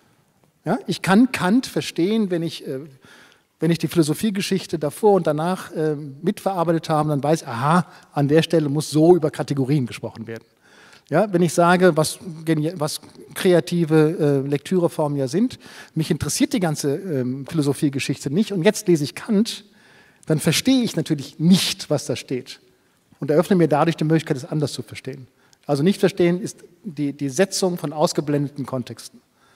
Ja, ich kann Kant verstehen, wenn ich... Äh, Wenn ich die Philosophiegeschichte davor und danach äh, mitverarbeitet habe, dann weiß ich, aha, an der Stelle muss so über Kategorien gesprochen werden. Ja, wenn ich sage, was, was kreative äh, Lektüreformen ja sind, mich interessiert die ganze äh, Philosophiegeschichte nicht und jetzt lese ich Kant, dann verstehe ich natürlich nicht, was da steht und eröffne mir dadurch die Möglichkeit, es anders zu verstehen. Also nicht verstehen ist die, die Setzung von ausgeblendeten Kontexten,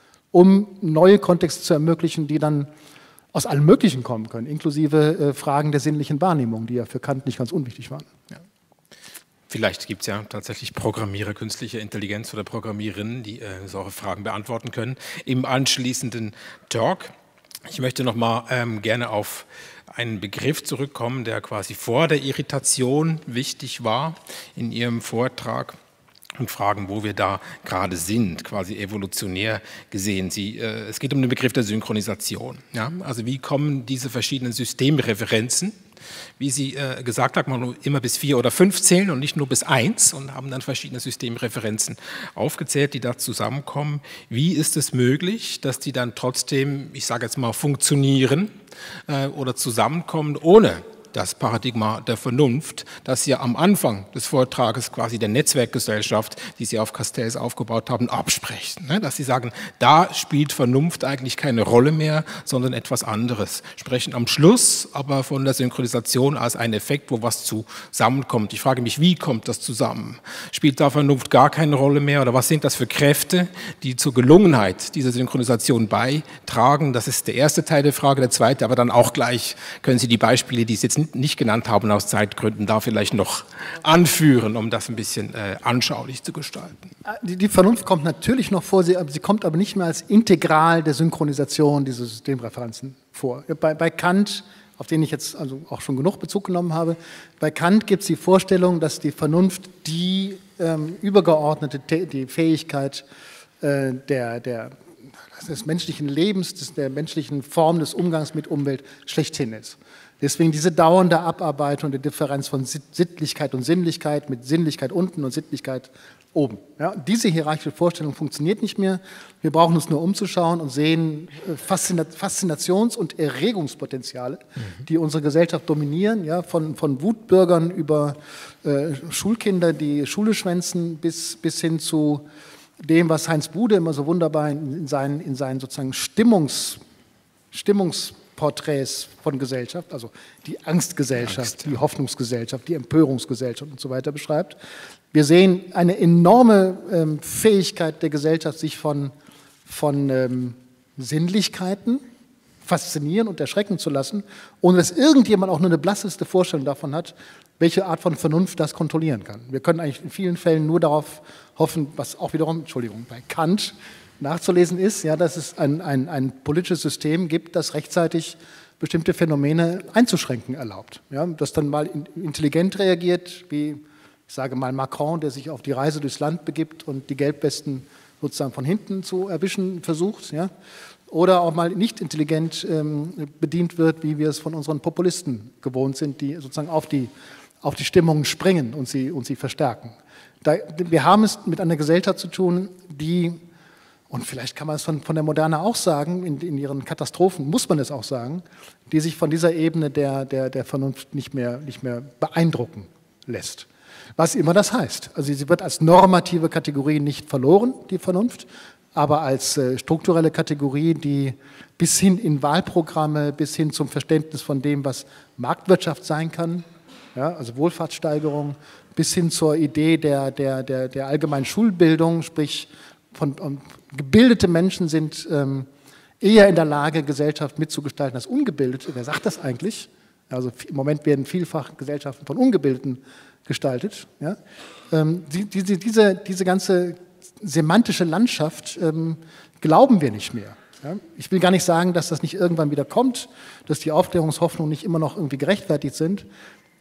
um neue Kontexte zu ermöglichen, die dann aus allem Möglichen kommen können, inklusive äh, Fragen der sinnlichen Wahrnehmung, die ja für Kant nicht ganz unwichtig waren. Ja. Vielleicht gibt es ja tatsächlich Programmierer künstlicher Intelligenz oder Programmiererinnen, die äh, solche Fragen beantworten können. Im anschließenden Talk, ich möchte noch mal ähm, gerne auf einen Begriff zurückkommen, der quasi vor der Irritation wichtig war in Ihrem Vortrag. Und fragen, wo wir da gerade sind, quasi evolutionär gesehen. Sie, äh, es geht um den Begriff der Synchronisation. Ja? Also wie kommen diese verschiedenen Systemreferenzen, wie Sie äh, gesagt haben, man immer bis vier oder fünf zählen und nicht nur bis eins und haben dann verschiedene Systemreferenzen aufgezählt, die da zusammenkommen. Wie ist es möglich, dass die dann trotzdem, ich sage jetzt mal, funktionieren äh, oder zusammenkommen, ohne das Paradigma der Vernunft, das Sie ja am Anfang des Vortrages quasi der Netzwerkgesellschaft, die Sie auf Castells aufgebaut haben, absprechen. Ne? Dass Sie sagen, da spielt Vernunft eigentlich keine Rolle mehr, sondern etwas anderes. Sprechen am Schluss aber von der Synchronisation als ein Effekt, wo was zusammenkommt. Ich frage mich, wie kommt das zusammen? Spielt da Vernunft gar keine Rolle mehr oder was sind das für Kräfte, die zur Gelungenheit dieser Synchronisation beitragen? Das ist der erste Teil der Frage. Der zweite, aber dann auch gleich können Sie die Beispiele, die Sie jetzt nicht genannt haben aus Zeitgründen, da vielleicht noch anführen, um das ein bisschen äh, anschaulich zu gestalten. Die, die Vernunft kommt natürlich noch vor, sie, sie kommt aber nicht mehr als Integral der Synchronisation dieser Systemreferenzen vor. Bei, bei Kant, auf den ich jetzt also auch schon genug Bezug genommen habe, bei Kant gibt es die Vorstellung, dass die Vernunft die ähm, übergeordnete die Fähigkeit äh, der, der, des menschlichen Lebens, des, der menschlichen Form des Umgangs mit Umwelt schlechthin ist. Deswegen diese dauernde Abarbeitung der Differenz von Sittlichkeit und Sinnlichkeit mit Sinnlichkeit unten und Sittlichkeit oben. Ja, diese hierarchische Vorstellung funktioniert nicht mehr. Wir brauchen uns nur umzuschauen und sehen Faszinations- und Erregungspotenziale, mhm. die unsere Gesellschaft dominieren, ja, von, von Wutbürgern über äh, Schulkinder, die Schule schwänzen, bis, bis hin zu dem, was Heinz Bude immer so wunderbar in seinen, in seinen sozusagen Stimmungs, Stimmungs Porträts von Gesellschaft, also die Angstgesellschaft, Angst, ja. die Hoffnungsgesellschaft, die Empörungsgesellschaft und so weiter beschreibt. Wir sehen eine enorme ähm, Fähigkeit der Gesellschaft, sich von, von ähm, Sinnlichkeiten faszinieren und erschrecken zu lassen, ohne dass irgendjemand auch nur eine blasseste Vorstellung davon hat, welche Art von Vernunft das kontrollieren kann. Wir können eigentlich in vielen Fällen nur darauf hoffen, was auch wiederum, Entschuldigung, bei Kant nachzulesen ist, ja, dass es ein, ein, ein politisches System gibt, das rechtzeitig bestimmte Phänomene einzuschränken erlaubt. Ja, das dann mal intelligent reagiert, wie, ich sage mal, Macron, der sich auf die Reise durchs Land begibt und die Gelbwesten sozusagen von hinten zu erwischen versucht. Ja, oder auch mal nicht intelligent ähm, bedient wird, wie wir es von unseren Populisten gewohnt sind, die sozusagen auf die, auf die Stimmungen springen und sie, und sie verstärken. Da, wir haben es mit einer Gesellschaft zu tun, die, und vielleicht kann man es von, von der Moderne auch sagen, in, in ihren Katastrophen muss man es auch sagen, die sich von dieser Ebene der, der, der Vernunft nicht mehr, nicht mehr beeindrucken lässt. Was immer das heißt. Also sie wird als normative Kategorie nicht verloren, die Vernunft, aber als äh, strukturelle Kategorie, die bis hin in Wahlprogramme, bis hin zum Verständnis von dem, was Marktwirtschaft sein kann, ja, also Wohlfahrtssteigerung, bis hin zur Idee der, der, der, der allgemeinen Schulbildung, sprich von, um, gebildete Menschen sind ähm, eher in der Lage, Gesellschaft mitzugestalten als ungebildete. Wer sagt das eigentlich? Also im Moment werden vielfach Gesellschaften von Ungebildeten gestaltet. Ja? Ähm, die, diese, diese, diese ganze semantische Landschaft ähm, glauben wir nicht mehr. Ja? Ich will gar nicht sagen, dass das nicht irgendwann wieder kommt, dass die Aufklärungshoffnungen nicht immer noch irgendwie gerechtfertigt sind,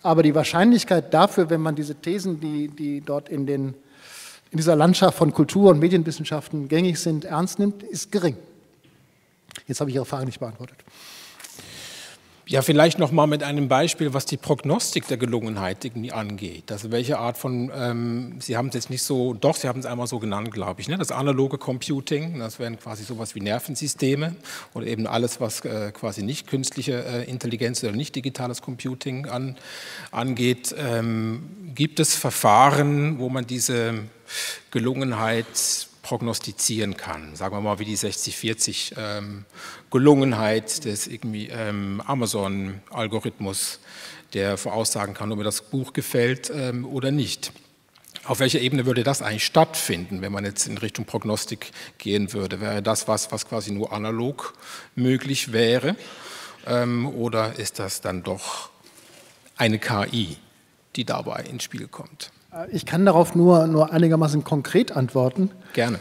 Aber die Wahrscheinlichkeit dafür, wenn man diese Thesen, die, die dort in, den, in dieser Landschaft von Kultur- und Medienwissenschaften gängig sind, ernst nimmt, ist gering. Jetzt habe ich Ihre Frage nicht beantwortet. Ja, vielleicht noch mal mit einem Beispiel, was die Prognostik der Gelungenheit irgendwie angeht. Also welche Art von, ähm, Sie haben es jetzt nicht so, doch, Sie haben es einmal so genannt, glaube ich, ne? Das analoge Computing, das wären quasi sowas wie Nervensysteme oder eben alles, was äh, quasi nicht künstliche äh, Intelligenz oder nicht digitales Computing an, angeht. Ähm, gibt es Verfahren, wo man diese Gelungenheit prognostizieren kann, sagen wir mal wie die sechzig vierzig ähm, Gelungenheit des irgendwie, ähm, Amazon-Algorithmus, der voraussagen kann, ob mir das Buch gefällt ähm, oder nicht. Auf welcher Ebene würde das eigentlich stattfinden, wenn man jetzt in Richtung Prognostik gehen würde? Wäre das was, was quasi nur analog möglich wäre, ähm, oder ist das dann doch eine K I, die dabei ins Spiel kommt? Ich kann darauf nur, nur einigermaßen konkret antworten. Gerne.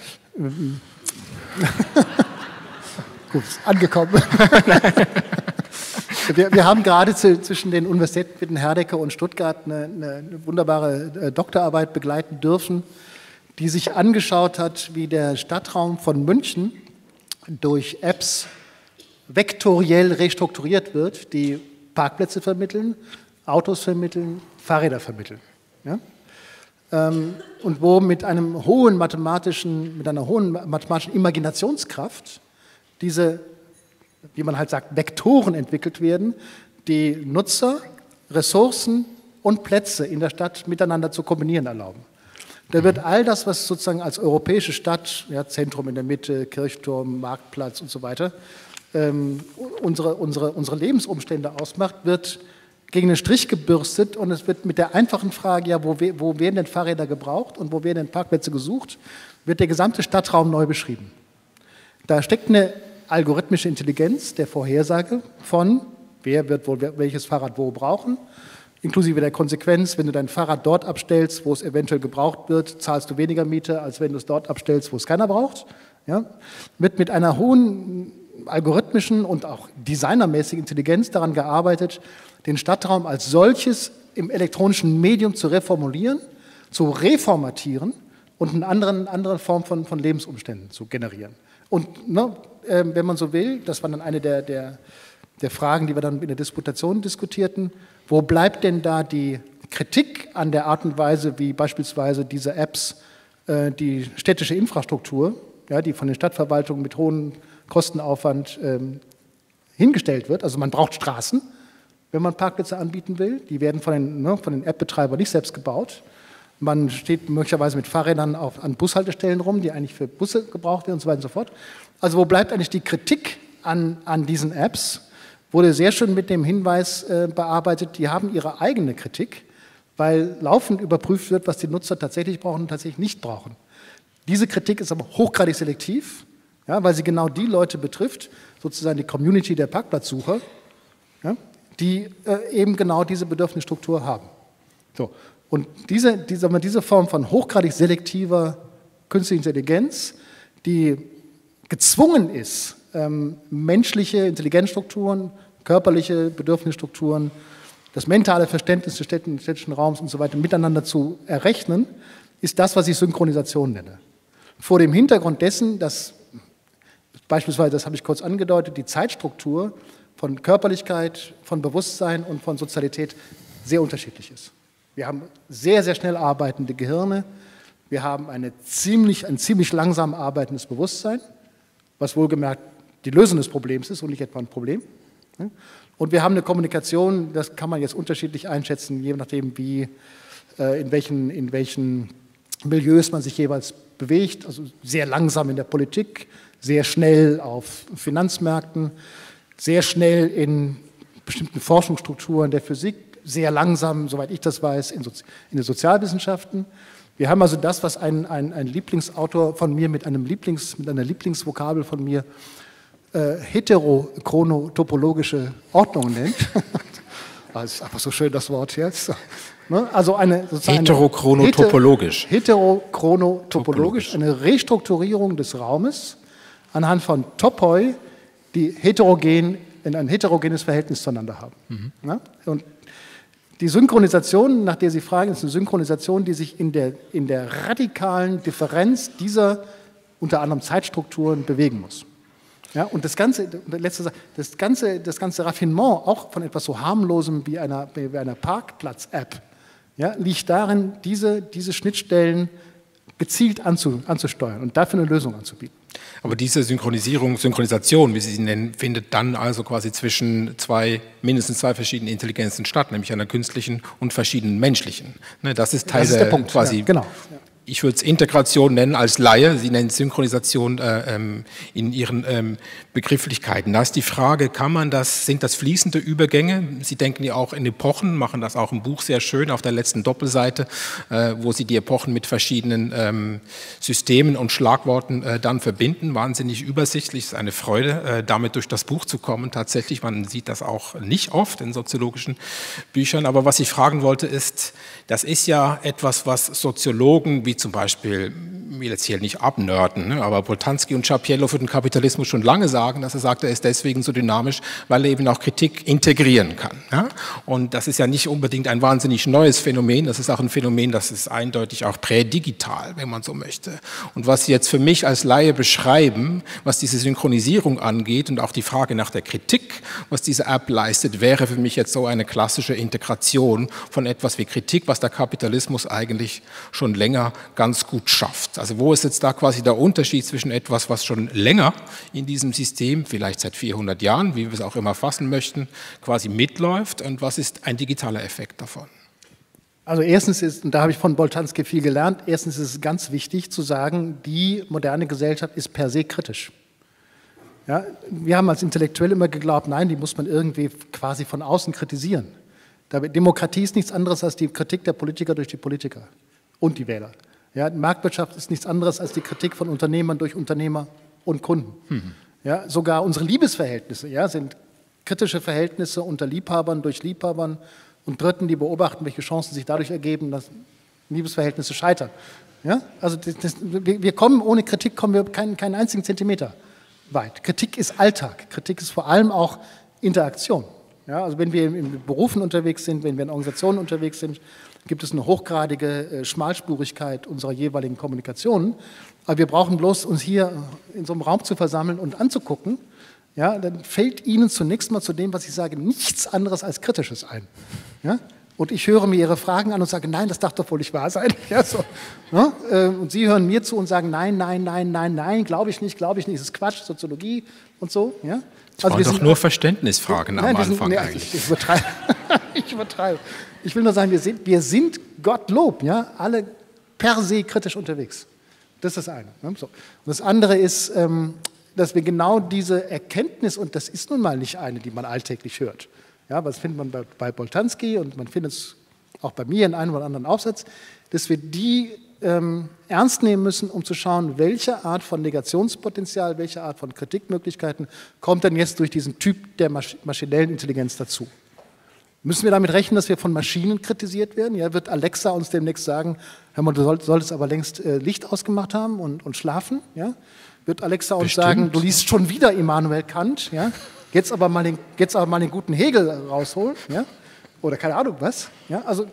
Gut, angekommen. wir, wir haben gerade zu, zwischen den Universitäten Witten-Herdecke und Stuttgart eine, eine wunderbare Doktorarbeit begleiten dürfen, die sich angeschaut hat, wie der Stadtraum von München durch Apps vektoriell restrukturiert wird, die Parkplätze vermitteln, Autos vermitteln, Fahrräder vermitteln. Ja? Und wo mit einem hohen mathematischen, mit einer hohen mathematischen Imaginationskraft diese, wie man halt sagt, Vektoren entwickelt werden, die Nutzer, Ressourcen und Plätze in der Stadt miteinander zu kombinieren erlauben. Da wird all das, was sozusagen als europäische Stadt, ja, Zentrum in der Mitte, Kirchturm, Marktplatz und so weiter, ähm, unsere, unsere, unsere Lebensumstände ausmacht, wird gegen den Strich gebürstet und es wird mit der einfachen Frage, ja, wo, wo werden denn Fahrräder gebraucht und wo werden denn Parkplätze gesucht, wird der gesamte Stadtraum neu beschrieben. Da steckt eine algorithmische Intelligenz der Vorhersage von, wer wird wohl welches Fahrrad wo brauchen, inklusive der Konsequenz, wenn du dein Fahrrad dort abstellst, wo es eventuell gebraucht wird, zahlst du weniger Miete, als wenn du es dort abstellst, wo es keiner braucht. Ja? Wird mit einer hohen algorithmischen und auch designermäßigen Intelligenz daran gearbeitet, den Stadtraum als solches im elektronischen Medium zu reformulieren, zu reformatieren und eine andere, andere Form von, von Lebensumständen zu generieren. Und ne, äh, wenn man so will, das war dann eine der, der, der Fragen, die wir dann in der Disputation diskutierten, wo bleibt denn da die Kritik an der Art und Weise, wie beispielsweise diese Apps äh, die städtische Infrastruktur, ja, die von den Stadtverwaltungen mit hohem Kostenaufwand ähm, hingestellt wird, also man braucht Straßen, wenn man Parkplätze anbieten will. Die werden von den, ne, von den App-Betreibern nicht selbst gebaut. Man steht möglicherweise mit Fahrrädern auf, an Bushaltestellen rum, die eigentlich für Busse gebraucht werden und so weiter und so fort. Also wo bleibt eigentlich die Kritik an, an diesen Apps? Wurde sehr schön mit dem Hinweis äh, bearbeitet, die haben ihre eigene Kritik, weil laufend überprüft wird, was die Nutzer tatsächlich brauchen und tatsächlich nicht brauchen. Diese Kritik ist aber hochgradig selektiv, ja, weil sie genau die Leute betrifft, sozusagen die Community der Parkplatzsucher, ja, die äh, eben genau diese Bedürfnisstruktur haben. So. Und diese, diese, diese Form von hochgradig selektiver künstlicher Intelligenz, die gezwungen ist, ähm, menschliche Intelligenzstrukturen, körperliche Bedürfnisstrukturen, das mentale Verständnis des städtischen Raums und so weiter miteinander zu errechnen, ist das, was ich Synchronisation nenne. Vor dem Hintergrund dessen, dass beispielsweise, das habe ich kurz angedeutet, die Zeitstruktur von Körperlichkeit, von Bewusstsein und von Sozialität sehr unterschiedlich ist. Wir haben sehr, sehr schnell arbeitende Gehirne, wir haben eine ziemlich, ein ziemlich langsam arbeitendes Bewusstsein, was wohlgemerkt die Lösung des Problems ist und nicht etwa ein Problem. Und wir haben eine Kommunikation, das kann man jetzt unterschiedlich einschätzen, je nachdem, wie, in welchen, in welchen Milieus man sich jeweils bewegt, also sehr langsam in der Politik, sehr schnell auf Finanzmärkten, sehr schnell in bestimmten Forschungsstrukturen der Physik, sehr langsam, soweit ich das weiß, in, Sozi in den Sozialwissenschaften. Wir haben also das, was ein, ein, ein Lieblingsautor von mir mit, einem Lieblings, mit einer Lieblingsvokabel von mir äh, heterochronotopologische Ordnung nennt. Das ist einfach so schön, das Wort jetzt. Also eine heterochronotopologisch. Heterochronotopologisch, eine Restrukturierung des Raumes anhand von Topoi, die heterogen, in ein heterogenes Verhältnis zueinander haben. Mhm. Ja? Und Die Synchronisation, nach der Sie fragen, ist eine Synchronisation, die sich in der, in der radikalen Differenz dieser unter anderem Zeitstrukturen bewegen muss. Ja, und das ganze, letzte, das, ganze, das ganze Raffinement auch von etwas so harmlosem wie einer, wie einer Parkplatz-App, ja, liegt darin, diese, diese Schnittstellen gezielt anzu, anzusteuern und dafür eine Lösung anzubieten. Aber diese Synchronisierung, Synchronisation, wie Sie sie nennen, findet dann also quasi zwischen zwei, mindestens zwei verschiedenen Intelligenzen statt, nämlich einer künstlichen und verschiedenen menschlichen. Das ist Teil das ist der, der Punkt, quasi. Ja, genau. Ja. Ich würde es Integration nennen als Laie, Sie nennen Synchronisation äh, ähm, in Ihren ähm, Begrifflichkeiten. Da ist die Frage, kann man das, sind das fließende Übergänge? Sie denken ja auch in Epochen, machen das auch im Buch sehr schön auf der letzten Doppelseite, äh, wo Sie die Epochen mit verschiedenen ähm, Systemen und Schlagworten äh, dann verbinden. Wahnsinnig übersichtlich, es ist eine Freude, äh, damit durch das Buch zu kommen. Tatsächlich, man sieht das auch nicht oft in soziologischen Büchern. Aber was ich fragen wollte ist, das ist ja etwas, was Soziologen wie zum Beispiel, ich will jetzt hier nicht abnörden, ne, aber Boltanski und Schapiello für den Kapitalismus schon lange sagen, dass er sagt, er ist deswegen so dynamisch, weil er eben auch Kritik integrieren kann. Ja? Und das ist ja nicht unbedingt ein wahnsinnig neues Phänomen, das ist auch ein Phänomen, das ist eindeutig auch prädigital, wenn man so möchte. Und was Sie jetzt für mich als Laie beschreiben, was diese Synchronisierung angeht und auch die Frage nach der Kritik, was diese App leistet, wäre für mich jetzt so eine klassische Integration von etwas wie Kritik, was der Kapitalismus eigentlich schon länger ganz gut schafft. Also wo ist jetzt da quasi der Unterschied zwischen etwas, was schon länger in diesem System, vielleicht seit vierhundert Jahren, wie wir es auch immer fassen möchten, quasi mitläuft und was ist ein digitaler Effekt davon? Also erstens ist, und da habe ich von Boltanski viel gelernt, erstens ist es ganz wichtig zu sagen, die moderne Gesellschaft ist per se kritisch. Ja, wir haben als Intellektuelle immer geglaubt, nein, die muss man irgendwie quasi von außen kritisieren. Demokratie ist nichts anderes als die Kritik der Politiker durch die Politiker und die Wähler. Ja, Marktwirtschaft ist nichts anderes als die Kritik von Unternehmern durch Unternehmer und Kunden. Mhm. Ja, sogar unsere Liebesverhältnisse ja, sind kritische Verhältnisse unter Liebhabern durch Liebhabern und Dritten, die beobachten, welche Chancen sich dadurch ergeben, dass Liebesverhältnisse scheitern. Ja, also das, das, wir kommen, ohne Kritik kommen wir keinen, keinen einzigen Zentimeter weit. Kritik ist Alltag. Kritik ist vor allem auch Interaktion. Ja, also wenn wir in Berufen unterwegs sind, wenn wir in Organisationen unterwegs sind, gibt es eine hochgradige äh, Schmalspurigkeit unserer jeweiligen Kommunikationen. Aber wir brauchen bloß uns hier in so einem Raum zu versammeln und anzugucken. Ja, dann fällt Ihnen zunächst mal zu dem, was ich sage, nichts anderes als Kritisches ein. Ja? Und ich höre mir Ihre Fragen an und sage, nein, das darf doch wohl nicht wahr sein. Ja, so. Ja? Und Sie hören mir zu und sagen, nein, nein, nein, nein, nein, glaube ich nicht, glaube ich nicht, das ist Quatsch, Soziologie und so. Ja? Das also waren doch sind, nur Verständnisfragen nein, am Anfang sind, nee, eigentlich. Ich, ich, übertreibe. ich übertreibe. Ich will nur sagen, wir sind, wir sind Gottlob, ja, alle per se kritisch unterwegs. Das ist das eine. Ne? So. Und das andere ist, ähm, dass wir genau diese Erkenntnis, und das ist nun mal nicht eine, die man alltäglich hört, ja, aber das findet man bei, bei Boltanski und man findet es auch bei mir in einem oder anderen Aufsatz, dass wir die ähm, ernst nehmen müssen, um zu schauen, welche Art von Negationspotenzial, welche Art von Kritikmöglichkeiten kommt denn jetzt durch diesen Typ der Masch- maschinellen Intelligenz dazu. Müssen wir damit rechnen, dass wir von Maschinen kritisiert werden? Ja, wird Alexa uns demnächst sagen, hör mal, du solltest aber längst äh, Licht ausgemacht haben und, und schlafen? Ja? Wird Alexa uns Bestimmt. sagen, du liest schon wieder Immanuel Kant, ja? jetzt, aber mal den, jetzt aber mal den guten Hegel rausholen? Ja? Oder keine Ahnung was? Ja? Also,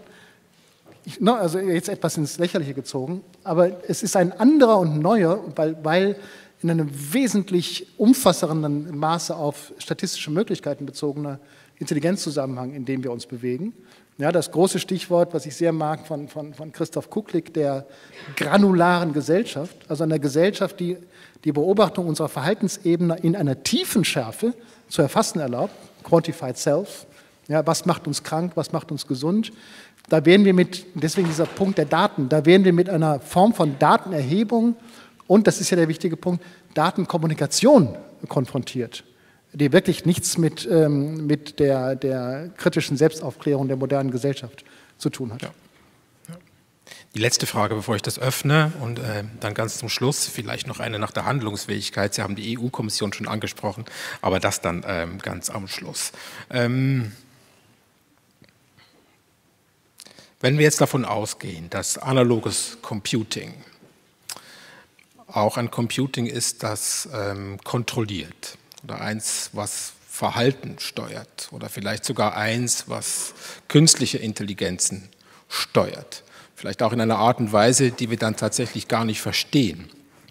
ich, no, also jetzt etwas ins Lächerliche gezogen, aber es ist ein anderer und neuer, weil, weil in einem wesentlich umfassenderen Maße auf statistische Möglichkeiten bezogener Intelligenzzusammenhang, in dem wir uns bewegen. Ja, das große Stichwort, was ich sehr mag, von, von, von Christoph Kucklick, der granularen Gesellschaft, also einer Gesellschaft, die die Beobachtung unserer Verhaltensebene in einer tiefen Schärfe zu erfassen erlaubt, Quantified Self, ja, was macht uns krank, was macht uns gesund. Da werden wir mit, deswegen dieser Punkt der Daten, da werden wir mit einer Form von Datenerhebung und, das ist ja der wichtige Punkt, Datenkommunikation konfrontiert, die wirklich nichts mit, ähm, mit der, der kritischen Selbstaufklärung der modernen Gesellschaft zu tun hat. Ja. Ja. Die letzte Frage, bevor ich das öffne und äh, dann ganz zum Schluss vielleicht noch eine nach der Handlungsfähigkeit. Sie haben die E U-Kommission schon angesprochen, aber das dann ähm, ganz am Schluss. Ähm, wenn wir jetzt davon ausgehen, dass analoges Computing auch ein Computing ist, das ähm, kontrolliert, oder eins, was Verhalten steuert oder vielleicht sogar eins, was künstliche Intelligenzen steuert. Vielleicht auch in einer Art und Weise, die wir dann tatsächlich gar nicht verstehen.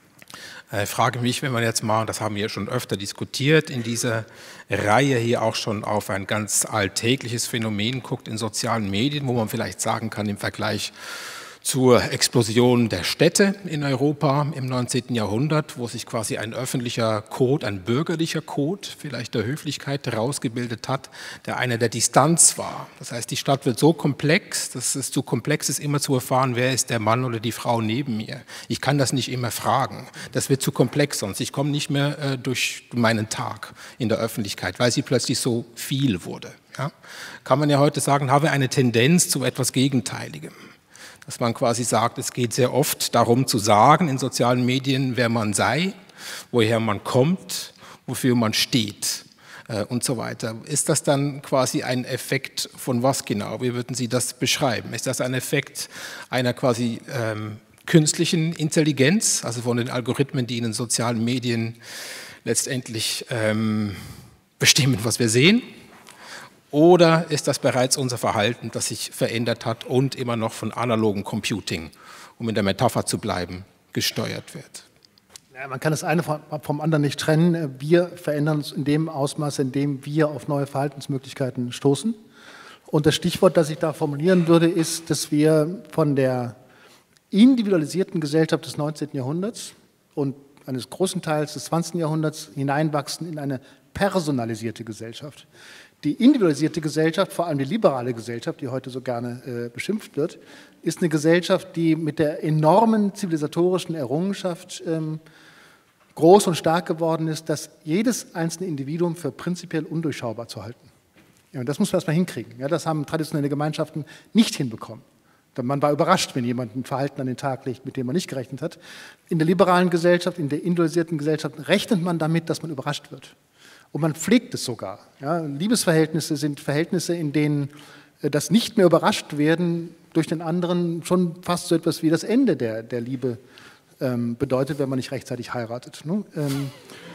Ich frage mich, wenn man jetzt mal, das haben wir schon öfter diskutiert, in dieser Reihe hier auch schon auf ein ganz alltägliches Phänomen guckt in sozialen Medien, wo man vielleicht sagen kann, im Vergleich zur Explosion der Städte in Europa im neunzehnten Jahrhundert, wo sich quasi ein öffentlicher Code, ein bürgerlicher Code, vielleicht der Höflichkeit herausgebildet hat, der einer der Distanz war. Das heißt, die Stadt wird so komplex, dass es zu komplex ist, immer zu erfahren, wer ist der Mann oder die Frau neben mir. Ich kann das nicht immer fragen. Das wird zu komplex sonst. Ich komme nicht mehr äh, durch meinen Tag in der Öffentlichkeit, weil sie plötzlich so viel wurde. Ja? Kann man ja heute sagen, habe eine Tendenz zu etwas Gegenteiligem. Dass man quasi sagt, es geht sehr oft darum zu sagen in sozialen Medien, wer man sei, woher man kommt, wofür man steht äh, und so weiter. Ist das dann quasi ein Effekt von was genau? Wie würden Sie das beschreiben? Ist das ein Effekt einer quasi ähm, künstlichen Intelligenz, also von den Algorithmen, die in den sozialen Medien letztendlich ähm, bestimmen, was wir sehen? Oder ist das bereits unser Verhalten, das sich verändert hat und immer noch von analogem Computing, um in der Metapher zu bleiben, gesteuert wird? Ja, man kann das eine vom anderen nicht trennen. Wir verändern uns in dem Ausmaß, in dem wir auf neue Verhaltensmöglichkeiten stoßen. Und das Stichwort, das ich da formulieren würde, ist, dass wir von der individualisierten Gesellschaft des neunzehnten Jahrhunderts und eines großen Teils des zwanzigsten Jahrhunderts hineinwachsen in eine personalisierte Gesellschaft. Die individualisierte Gesellschaft, vor allem die liberale Gesellschaft, die heute so gerne äh, beschimpft wird, ist eine Gesellschaft, die mit der enormen zivilisatorischen Errungenschaft ähm, groß und stark geworden ist, dass jedes einzelne Individuum für prinzipiell undurchschaubar zu halten. Ja, und das muss man erstmal hinkriegen. Ja, das haben traditionelle Gemeinschaften nicht hinbekommen. Man war überrascht, wenn jemand ein Verhalten an den Tag legt, mit dem man nicht gerechnet hat. In der liberalen Gesellschaft, in der individualisierten Gesellschaft rechnet man damit, dass man überrascht wird. Und man pflegt es sogar. Ja, Liebesverhältnisse sind Verhältnisse, in denen das nicht mehr überrascht werden durch den anderen schon fast so etwas wie das Ende der, der Liebe ähm, bedeutet, wenn man nicht rechtzeitig heiratet. Ne? Ähm,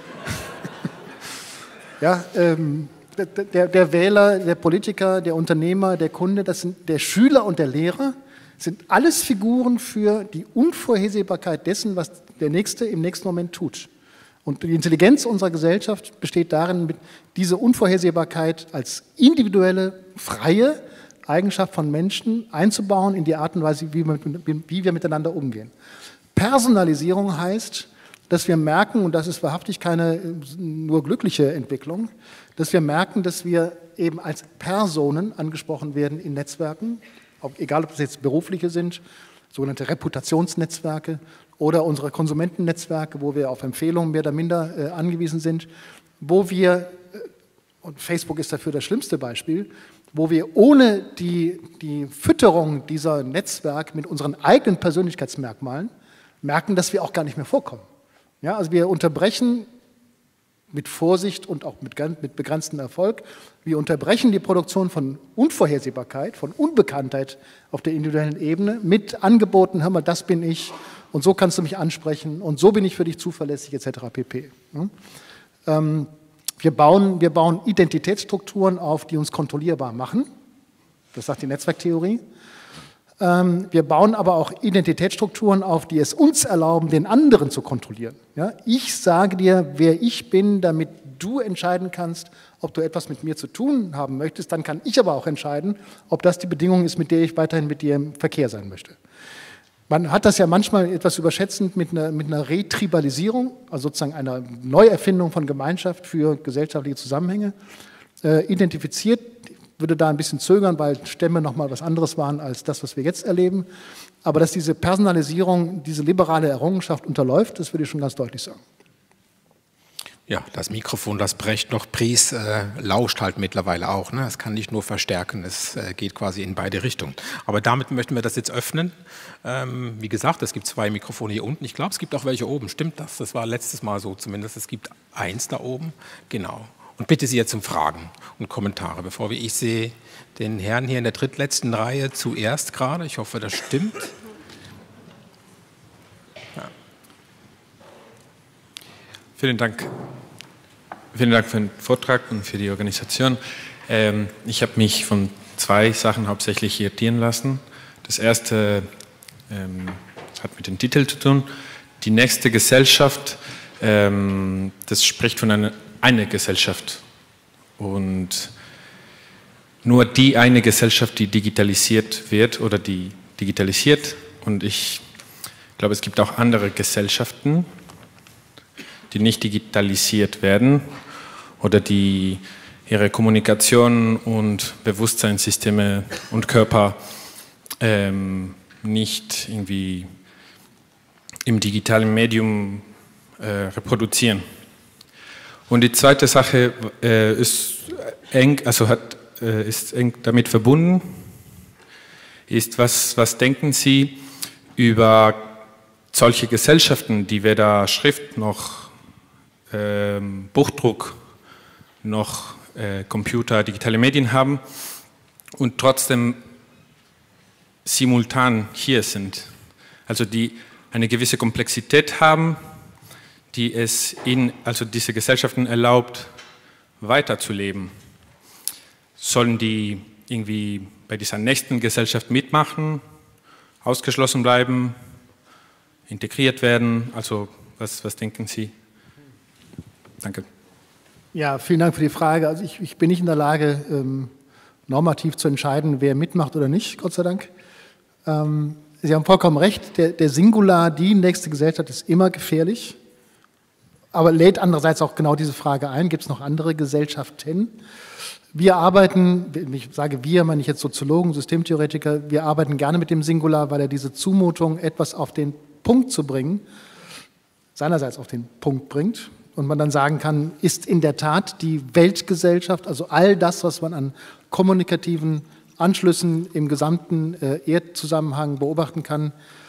ja, ähm, der, der Wähler, der Politiker, der Unternehmer, der Kunde, das sind der Schüler und der Lehrer, sind alles Figuren für die Unvorhersehbarkeit dessen, was der Nächste im nächsten Moment tut. Und die Intelligenz unserer Gesellschaft besteht darin, diese Unvorhersehbarkeit als individuelle, freie Eigenschaft von Menschen einzubauen in die Art und Weise, wie wir, wie wir miteinander umgehen. Personalisierung heißt, dass wir merken, und das ist wahrhaftig keine nur glückliche Entwicklung, dass wir merken, dass wir eben als Personen angesprochen werden in Netzwerken, egal ob das jetzt berufliche sind, sogenannte Reputationsnetzwerke, oder unsere Konsumentennetzwerke, wo wir auf Empfehlungen mehr oder minder äh, angewiesen sind, wo wir, äh, und Facebook ist dafür das schlimmste Beispiel, wo wir ohne die, die Fütterung dieser Netzwerke mit unseren eigenen Persönlichkeitsmerkmalen merken, dass wir auch gar nicht mehr vorkommen. Ja, also wir unterbrechen mit Vorsicht und auch mit, mit begrenztem Erfolg, wir unterbrechen die Produktion von Unvorhersehbarkeit, von Unbekanntheit auf der individuellen Ebene mit Angeboten, hör mal, das bin ich, und so kannst du mich ansprechen und so bin ich für dich zuverlässig et cetera pp. Ähm, wir, bauen, wir bauen Identitätsstrukturen auf, die uns kontrollierbar machen. Das sagt die Netzwerktheorie. Ähm, wir bauen aber auch Identitätsstrukturen auf, die es uns erlauben, den anderen zu kontrollieren. Ja? Ich sage dir, wer ich bin, damit du entscheiden kannst, ob du etwas mit mir zu tun haben möchtest. Dann kann ich aber auch entscheiden, ob das die Bedingung ist, mit der ich weiterhin mit dir im Verkehr sein möchte. Man hat das ja manchmal etwas überschätzend mit einer, mit einer Retribalisierung, also sozusagen einer Neuerfindung von Gemeinschaft für gesellschaftliche Zusammenhänge, äh, identifiziert. Ich würde da ein bisschen zögern, weil Stämme nochmal was anderes waren als das, was wir jetzt erleben. Aber dass diese Personalisierung, diese liberale Errungenschaft unterläuft, das würde ich schon ganz deutlich sagen. Ja, das Mikrofon, das Brecht noch pries, äh, lauscht halt mittlerweile auch. Ne? Es kann nicht nur verstärken, es äh, geht quasi in beide Richtungen. Aber damit möchten wir das jetzt öffnen. Ähm, wie gesagt, es gibt zwei Mikrofone hier unten. Ich glaube, es gibt auch welche oben. Stimmt das? Das war letztes Mal so zumindest. Es gibt eins da oben. Genau. Und bitte Sie jetzt um Fragen und Kommentare, bevor wir, ich sehe den Herrn hier in der drittletzten Reihe zuerst gerade. Ich hoffe, das stimmt. Ja. Vielen Dank vielen Dank für den Vortrag und für die Organisation. Ähm, ich habe mich von zwei Sachen hauptsächlich irritieren lassen. Das erste ähm, hat mit dem Titel zu tun. Die nächste Gesellschaft, ähm, das spricht von einer eine Gesellschaft. Und nur die eine Gesellschaft, die digitalisiert wird oder die digitalisiert. Und ich glaube, es gibt auch andere Gesellschaften, die nicht digitalisiert werden oder die ihre Kommunikation und Bewusstseinssysteme und Körper ähm, nicht irgendwie im digitalen Medium äh, reproduzieren. Und die zweite Sache äh, ist eng, also hat, äh, ist eng damit verbunden, ist, was, was denken Sie über solche Gesellschaften, die weder Schrift noch äh, Buchdruck noch äh, Computer, digitale Medien haben und trotzdem simultan hier sind, also die eine gewisse Komplexität haben, die es in, also diese Gesellschaften erlaubt, weiterzuleben. Sollen die irgendwie bei dieser nächsten Gesellschaft mitmachen, ausgeschlossen bleiben, integriert werden? Also was, was denken Sie? Danke. Ja, vielen Dank für die Frage. Also ich, ich bin nicht in der Lage, ähm, normativ zu entscheiden, wer mitmacht oder nicht, Gott sei Dank. Ähm, Sie haben vollkommen recht, der, der Singular, die nächste Gesellschaft ist immer gefährlich, aber lädt andererseits auch genau diese Frage ein, gibt es noch andere Gesellschaften? Wir arbeiten, ich sage wir, meine ich jetzt Soziologen, Systemtheoretiker, wir arbeiten gerne mit dem Singular, weil er diese Zumutung, etwas auf den Punkt zu bringen, seinerseits auf den Punkt bringt und man dann sagen kann, ist in der Tat die Weltgesellschaft, also all das, was man an kommunikativen Anschlüssen im gesamten äh, Erdzusammenhang beobachten kann,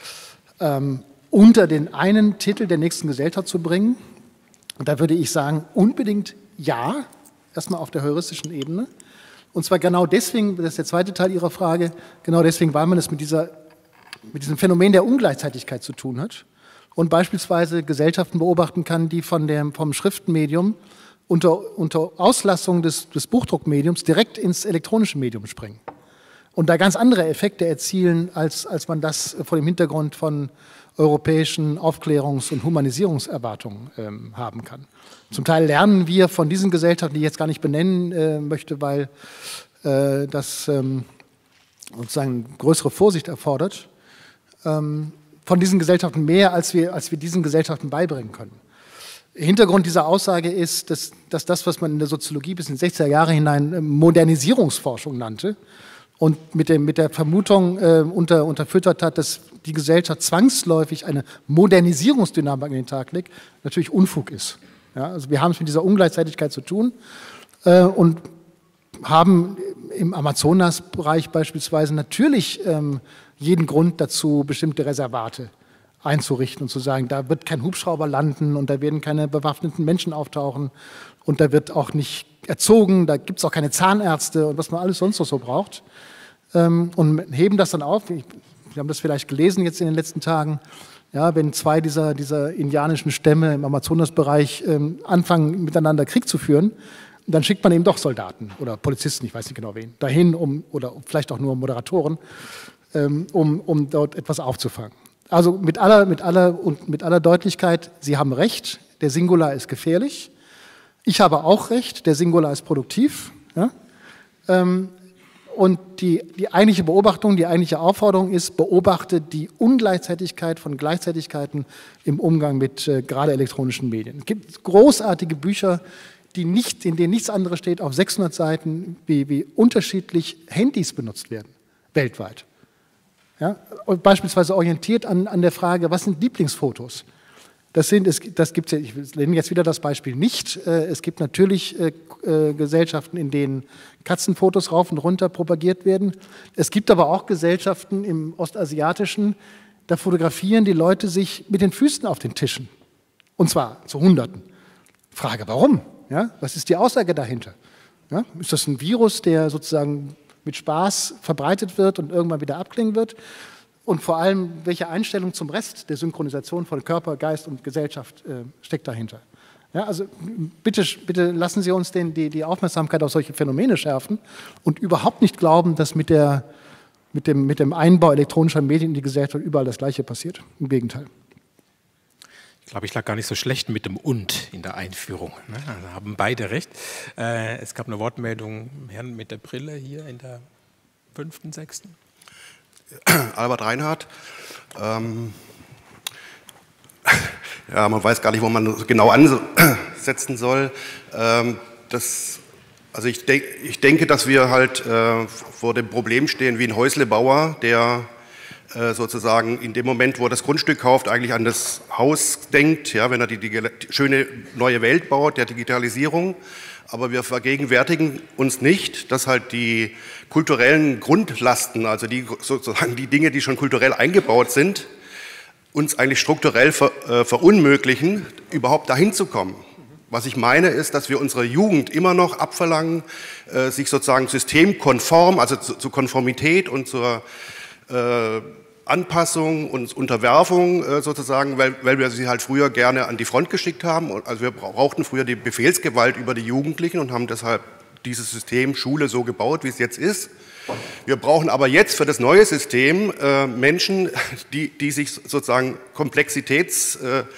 ähm, unter den einen Titel der nächsten Gesellschaft zu bringen. Und da würde ich sagen, unbedingt ja, erstmal auf der heuristischen Ebene. Und zwar genau deswegen, das ist der zweite Teil Ihrer Frage, genau deswegen, weil man es mit, dieser, mit diesem Phänomen der Ungleichzeitigkeit zu tun hat und beispielsweise Gesellschaften beobachten kann, die von dem, vom Schriftenmedium unter, unter Auslassung des, des Buchdruckmediums direkt ins elektronische Medium springen. Und da ganz andere Effekte erzielen, als, als man das vor dem Hintergrund von europäischen Aufklärungs- und Humanisierungserwartungen ähm, haben kann. Zum Teil lernen wir von diesen Gesellschaften, die ich jetzt gar nicht benennen äh, möchte, weil äh, das ähm, sozusagen größere Vorsicht erfordert, ähm, von diesen Gesellschaften mehr, als wir, als wir diesen Gesellschaften beibringen können. Hintergrund dieser Aussage ist, dass, dass das, was man in der Soziologie bis in die sechziger Jahre hinein Modernisierungsforschung nannte, und mit, dem, mit der Vermutung äh, unter, unterfüttert hat, dass die Gesellschaft zwangsläufig eine Modernisierungsdynamik an den Tag legt, natürlich Unfug ist. Ja, also wir haben es mit dieser Ungleichzeitigkeit zu tun äh, und haben im Amazonasbereich beispielsweise natürlich ähm, jeden Grund dazu, bestimmte Reservate einzurichten und zu sagen, da wird kein Hubschrauber landen und da werden keine bewaffneten Menschen auftauchen und da wird auch nicht erzogen, da gibt es auch keine Zahnärzte und was man alles sonst noch so braucht. Und heben das dann auf. Wir haben das vielleicht gelesen jetzt in den letzten Tagen. Ja, wenn zwei dieser, dieser indianischen Stämme im Amazonasbereich ähm, anfangen, miteinander Krieg zu führen, dann schickt man eben doch Soldaten oder Polizisten, ich weiß nicht genau wen, dahin, um, oder vielleicht auch nur Moderatoren, ähm, um, um dort etwas aufzufangen. Also mit aller, mit aller, und mit aller Deutlichkeit, Sie haben recht, der Singular ist gefährlich. Ich habe auch recht, der Singular ist produktiv. Ja? Ähm, und die, die eigentliche Beobachtung, die eigentliche Aufforderung ist, beobachte die Ungleichzeitigkeit von Gleichzeitigkeiten im Umgang mit äh, gerade elektronischen Medien. Es gibt großartige Bücher, die nicht, in denen nichts anderes steht, auf sechshundert Seiten, wie, wie unterschiedlich Handys benutzt werden, weltweit. Ja? Und beispielsweise orientiert an, an der Frage, was sind Lieblingsfotos? Das, sind, es, das gibt's ja, ich nehme jetzt wieder das Beispiel nicht. Es gibt natürlich äh, äh, Gesellschaften, in denen Katzenfotos rauf und runter propagiert werden. Es gibt aber auch Gesellschaften im Ostasiatischen, da fotografieren die Leute sich mit den Füßen auf den Tischen. Und zwar zu Hunderten. Frage, warum? Ja, was ist die Aussage dahinter? Ja, ist das ein Virus, der sozusagen mit Spaß verbreitet wird und irgendwann wieder abklingen wird? Und vor allem, welche Einstellung zum Rest der Synchronisation von Körper, Geist und Gesellschaft äh, steckt dahinter? Ja, also bitte, bitte lassen Sie uns den, die, die Aufmerksamkeit auf solche Phänomene schärfen und überhaupt nicht glauben, dass mit, der, mit, dem, mit dem Einbau elektronischer Medien in die Gesellschaft überall das Gleiche passiert. Im Gegenteil. Ich glaube, ich lag gar nicht so schlecht mit dem Und in der Einführung. Ne? Also haben beide recht. Äh, es gab eine Wortmeldung, Herrn mit der Brille hier in der fünften, sechsten. Albert Reinhardt. Ähm Ja, man weiß gar nicht, wo man genau ansetzen soll. Ähm, das, also ich, denk, ich denke, dass wir halt äh, vor dem Problem stehen wie ein Häuslebauer, der äh, sozusagen in dem Moment, wo er das Grundstück kauft, eigentlich an das Haus denkt, ja, wenn er die, die, die schöne neue Welt baut, der Digitalisierung. Aber wir vergegenwärtigen uns nicht, dass halt die kulturellen Grundlasten, also die, sozusagen die Dinge, die schon kulturell eingebaut sind, uns eigentlich strukturell ver, äh, verunmöglichen, überhaupt dahin zu kommen. Was ich meine, ist, dass wir unserer Jugend immer noch abverlangen, äh, sich sozusagen systemkonform, also zu, zu Konformität und zur äh, Anpassung und Unterwerfung äh, sozusagen, weil, weil wir sie halt früher gerne an die Front geschickt haben. Also wir brauchten früher die Befehlsgewalt über die Jugendlichen und haben deshalb dieses System Schule so gebaut, wie es jetzt ist. Wir brauchen aber jetzt für das neue System äh, Menschen, die, die sich sozusagen Komplexitätswelten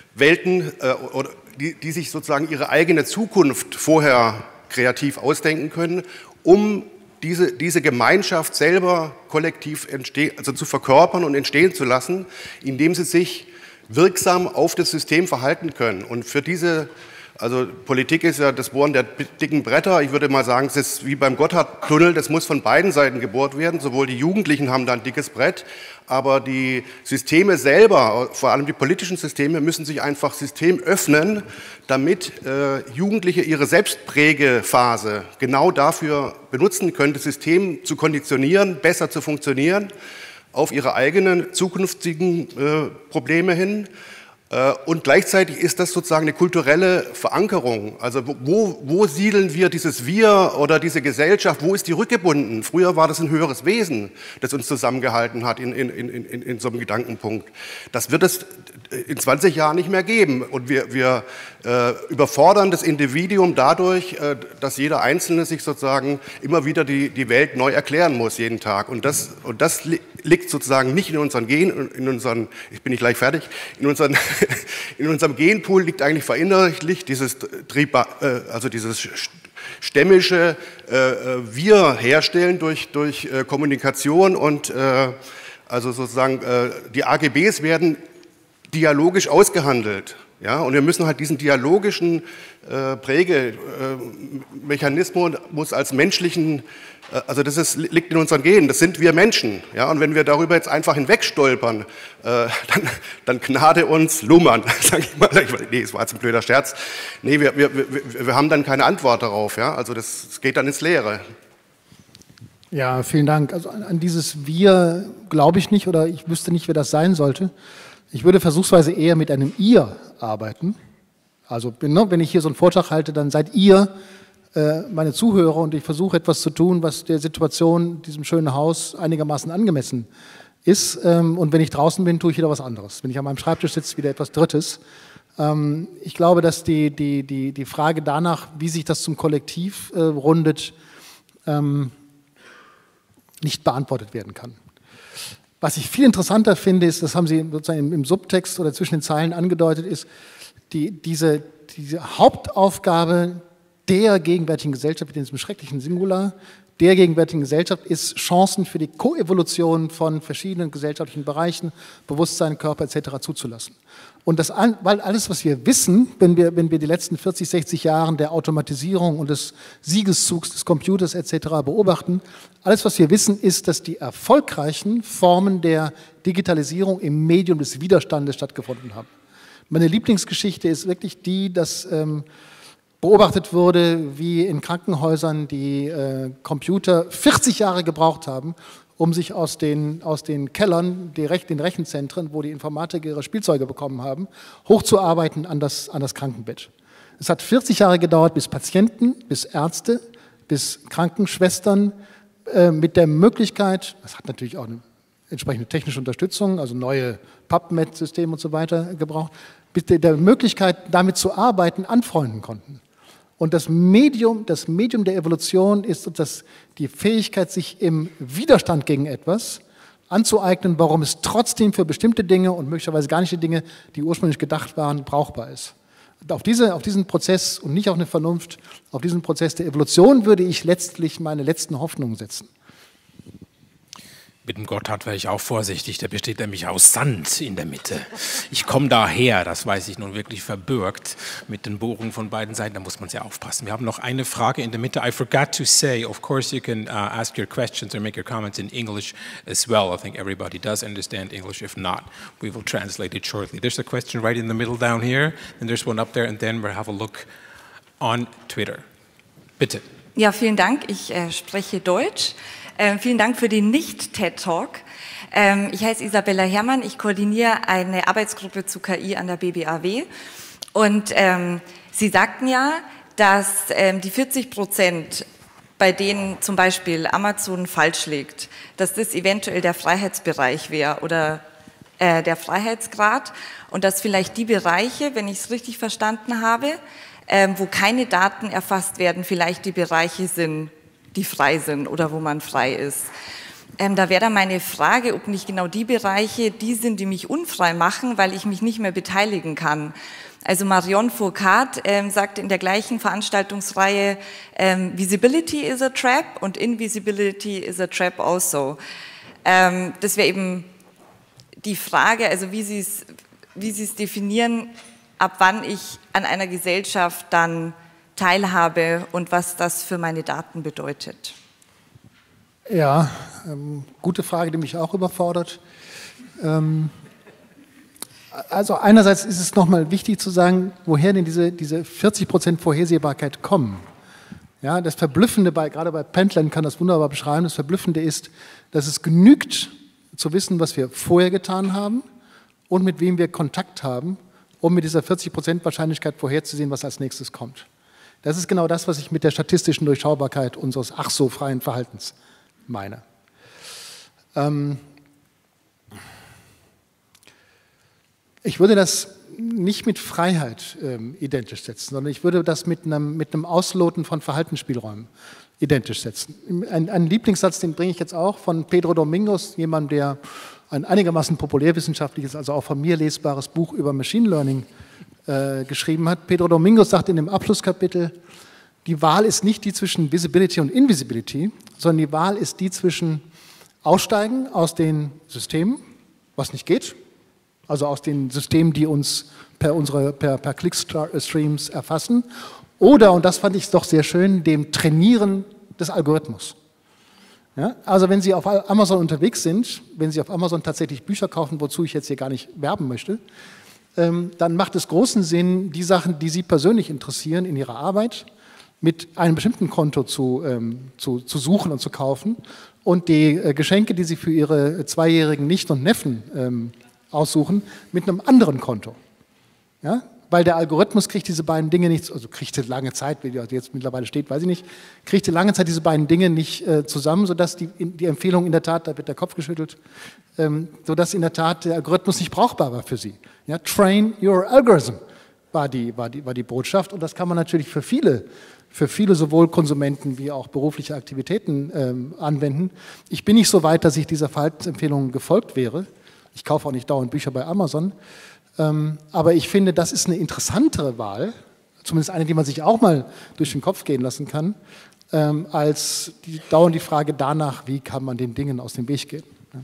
äh, oder die, die sich sozusagen ihre eigene Zukunft vorher kreativ ausdenken können, um diese, diese Gemeinschaft selber kollektiv entstehen, also zu verkörpern und entstehen zu lassen, indem sie sich wirksam auf das System verhalten können. Und für diese Also Politik ist ja das Bohren der dicken Bretter. Ich würde mal sagen, es ist wie beim Gotthardtunnel, das muss von beiden Seiten gebohrt werden. Sowohl die Jugendlichen haben da ein dickes Brett, aber die Systeme selber, vor allem die politischen Systeme, müssen sich einfach System öffnen, damit äh, Jugendliche ihre Selbstprägephase genau dafür benutzen können, das System zu konditionieren, besser zu funktionieren, auf ihre eigenen zukünftigen äh, Probleme hin. Und gleichzeitig ist das sozusagen eine kulturelle Verankerung. Also wo, wo siedeln wir dieses Wir oder diese Gesellschaft, wo ist die rückgebunden? Früher war das ein höheres Wesen, das uns zusammengehalten hat in, in, in, in, in so einem Gedankenpunkt. Das wird es in zwanzig Jahren nicht mehr geben. Und wir, wir äh, überfordern das Individuum dadurch, äh, dass jeder Einzelne sich sozusagen immer wieder die, die Welt neu erklären muss, jeden Tag. Und das, und das li liegt sozusagen nicht in unseren Gen, in unseren, ich bin nicht gleich fertig, in unseren in unserem Genpool liegt eigentlich verinnerlicht dieses Trieb, also dieses stämmische äh, Wir herstellen durch, durch äh, Kommunikation und äh, also sozusagen äh, die A G Bs werden dialogisch ausgehandelt. Ja, und wir müssen halt diesen dialogischen äh, Prägemechanismus äh, als menschlichen, äh, also das ist, liegt in unseren Genen, das sind wir Menschen. Ja, und wenn wir darüber jetzt einfach hinwegstolpern, äh, dann, dann gnade uns Lummern, sag ich mal. Nee, es war jetzt ein blöder Scherz. Nee, wir, wir, wir, wir haben dann keine Antwort darauf. Ja, also das, das geht dann ins Leere. Ja, vielen Dank. Also an, an dieses Wir glaube ich nicht oder ich wüsste nicht, wer das sein sollte. Ich würde versuchsweise eher mit einem Ihr arbeiten. Also wenn ich hier so einen Vortrag halte, dann seid ihr äh, meine Zuhörer und ich versuche etwas zu tun, was der Situation, diesem schönen Haus einigermaßen angemessen ist. Ähm, und wenn ich draußen bin, tue ich wieder was anderes. Wenn ich an meinem Schreibtisch sitze, wieder etwas Drittes. Ähm, ich glaube, dass die, die, die, die Frage danach, wie sich das zum Kollektiv äh, rundet, ähm, nicht beantwortet werden kann. Was ich viel interessanter finde, ist, das haben Sie sozusagen im, im Subtext oder zwischen den Zeilen angedeutet, ist die, diese, diese Hauptaufgabe der gegenwärtigen Gesellschaft, in diesem schrecklichen Singular, der gegenwärtigen Gesellschaft ist, Chancen für die Koevolution von verschiedenen gesellschaftlichen Bereichen, Bewusstsein, Körper et cetera zuzulassen. Und das, weil alles, was wir wissen, wenn wir, wenn wir die letzten vierzig, sechzig Jahre der Automatisierung und des Siegeszugs des Computers et cetera beobachten, alles, was wir wissen, ist, dass die erfolgreichen Formen der Digitalisierung im Medium des Widerstandes stattgefunden haben. Meine Lieblingsgeschichte ist wirklich die, dass ähm, beobachtet wurde, wie in Krankenhäusern die äh, Computer vierzig Jahre gebraucht haben, um sich aus den, aus den Kellern, die Rech den Rechenzentren, wo die Informatiker ihre Spielzeuge bekommen haben, hochzuarbeiten an das, an das Krankenbett. Es hat vierzig Jahre gedauert, bis Patienten, bis Ärzte, bis Krankenschwestern äh, mit der Möglichkeit, das hat natürlich auch eine entsprechende technische Unterstützung, also neue PubMed-Systeme und so weiter gebraucht, mit der Möglichkeit, damit zu arbeiten, anfreunden konnten. Und das Medium, das Medium der Evolution ist das, die Fähigkeit, sich im Widerstand gegen etwas anzueignen, warum es trotzdem für bestimmte Dinge und möglicherweise gar nicht die Dinge, die ursprünglich gedacht waren, brauchbar ist. Und auf, diese, auf diesen Prozess und nicht auf eine Vernunft, auf diesen Prozess der Evolution würde ich letztlich meine letzten Hoffnungen setzen. Mit dem Gotthard wäre ich auch vorsichtig, der besteht nämlich aus Sand in der Mitte. Ich komme daher, das weiß ich nun wirklich verbürgt, mit den Bohrungen von beiden Seiten, da muss man sehr aufpassen. Wir haben noch eine Frage in der Mitte. I forgot to say, of course you can uh, ask your questions or make your comments in English as well. I think everybody does understand English. If not, we will translate it shortly. There's a question right in the middle down here, and there's one up there, and then we'll have a look on Twitter. Bitte. Ja, vielen Dank. Ich äh, spreche Deutsch. Ähm, vielen Dank für den Nicht-TED Talk. Ähm, ich heiße Isabella Herrmann, ich koordiniere eine Arbeitsgruppe zu K I an der B B A W. Und ähm, Sie sagten ja, dass ähm, die vierzig Prozent, bei denen zum Beispiel Amazon falsch liegt, dass das eventuell der Freiheitsbereich wäre oder äh, der Freiheitsgrad und dass vielleicht die Bereiche, wenn ich es richtig verstanden habe, ähm, wo keine Daten erfasst werden, vielleicht die Bereiche sind, die frei sind oder wo man frei ist. Ähm, da wäre dann meine Frage, ob nicht genau die Bereiche die sind, die mich unfrei machen, weil ich mich nicht mehr beteiligen kann. Also Marion Fourcade ähm, sagte in der gleichen Veranstaltungsreihe, ähm, Visibility is a trap und Invisibility is a trap also. Ähm, das wäre eben die Frage, also wie Sie es wie Sie es definieren, ab wann ich an einer Gesellschaft dann teilhabe und was das für meine Daten bedeutet. Ja, ähm, gute Frage, die mich auch überfordert. Ähm, also einerseits ist es nochmal wichtig zu sagen, woher denn diese, diese vierzig Prozent Vorhersehbarkeit kommen. Ja, das Verblüffende, bei, gerade bei Pentland kann das wunderbar beschreiben, das Verblüffende ist, dass es genügt zu wissen, was wir vorher getan haben und mit wem wir Kontakt haben, um mit dieser vierzig Prozent Wahrscheinlichkeit vorherzusehen, was als nächstes kommt. Das ist genau das, was ich mit der statistischen Durchschaubarkeit unseres ach so freien Verhaltens meine. Ähm ich würde das nicht mit Freiheit ähm, identisch setzen, sondern ich würde das mit einem, mit einem Ausloten von Verhaltensspielräumen identisch setzen. Ein, ein Lieblingssatz, den bringe ich jetzt auch von Pedro Domingos, jemand, der ein einigermaßen populärwissenschaftliches, also auch von mir lesbares Buch über Machine Learning äh, geschrieben hat. Pedro Domingos sagt in dem Abschlusskapitel, die Wahl ist nicht die zwischen Visibility und Invisibility, sondern die Wahl ist die zwischen Aussteigen aus den Systemen, was nicht geht, also aus den Systemen, die uns per, unsere, per, per Clickstreams erfassen, oder, und das fand ich doch sehr schön, dem Trainieren des Algorithmus. Ja, also wenn Sie auf Amazon unterwegs sind, wenn Sie auf Amazon tatsächlich Bücher kaufen, wozu ich jetzt hier gar nicht werben möchte, ähm, dann macht es großen Sinn, die Sachen, die Sie persönlich interessieren in Ihrer Arbeit, mit einem bestimmten Konto zu, ähm, zu, zu suchen und zu kaufen und die äh, Geschenke, die Sie für Ihre zweijährigen Nichten und Neffen ähm, aussuchen, mit einem anderen Konto. Ja? Weil der Algorithmus kriegt diese beiden Dinge nicht, also kriegte lange Zeit, wie die jetzt mittlerweile steht, weiß ich nicht, kriegte lange Zeit diese beiden Dinge nicht äh, zusammen, sodass die, die Empfehlung in der Tat, da wird der Kopf geschüttelt, ähm, sodass in der Tat der Algorithmus nicht brauchbar war für Sie. Ja? Train your algorithm war die, war, die, war die Botschaft und das kann man natürlich für viele, für viele sowohl Konsumenten wie auch berufliche Aktivitäten ähm, anwenden. Ich bin nicht so weit, dass ich dieser Verhaltensempfehlung gefolgt wäre. Ich kaufe auch nicht dauernd Bücher bei Amazon. Ähm, aber ich finde, das ist eine interessantere Wahl, zumindest eine, die man sich auch mal durch den Kopf gehen lassen kann, ähm, als die, dauernd die Frage danach, wie kann man den Dingen aus dem Weg gehen. Ja.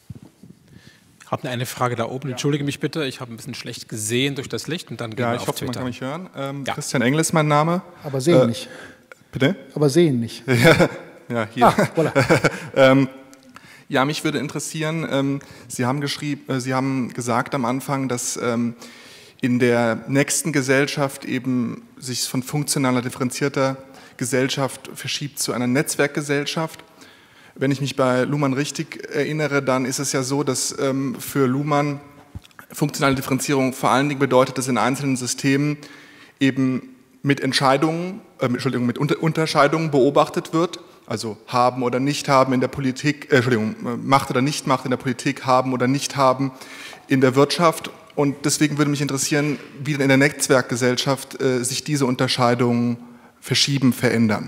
Ich habe eine Frage da oben. Entschuldige mich bitte, ich habe ein bisschen schlecht gesehen durch das Licht und dann gehen ja, wir ich auf hoffe, Twitter. man kann mich hören. Ähm, Ja. Christian Engel ist mein Name. Aber sehen Äh, nicht. Bitte? Aber sehen nicht. Ja, hier. Ah, voilà. ähm, ja, mich würde interessieren, ähm, Sie haben geschrieben, äh, Sie haben gesagt am Anfang, dass ähm, in der nächsten Gesellschaft eben sich von funktionaler, differenzierter Gesellschaft verschiebt zu einer Netzwerkgesellschaft. Wenn ich mich bei Luhmann richtig erinnere, dann ist es ja so, dass ähm, für Luhmann funktionale Differenzierung vor allen Dingen bedeutet, dass in einzelnen Systemen eben mit Entscheidungen, äh, Entschuldigung, mit Unter Unterscheidungen beobachtet wird, also haben oder nicht haben in der Politik, äh, Entschuldigung, Macht oder nicht Macht in der Politik, haben oder nicht haben in der Wirtschaft Und deswegen würde mich interessieren, wie in der Netzwerkgesellschaft äh, sich diese Unterscheidungen verschieben, verändern.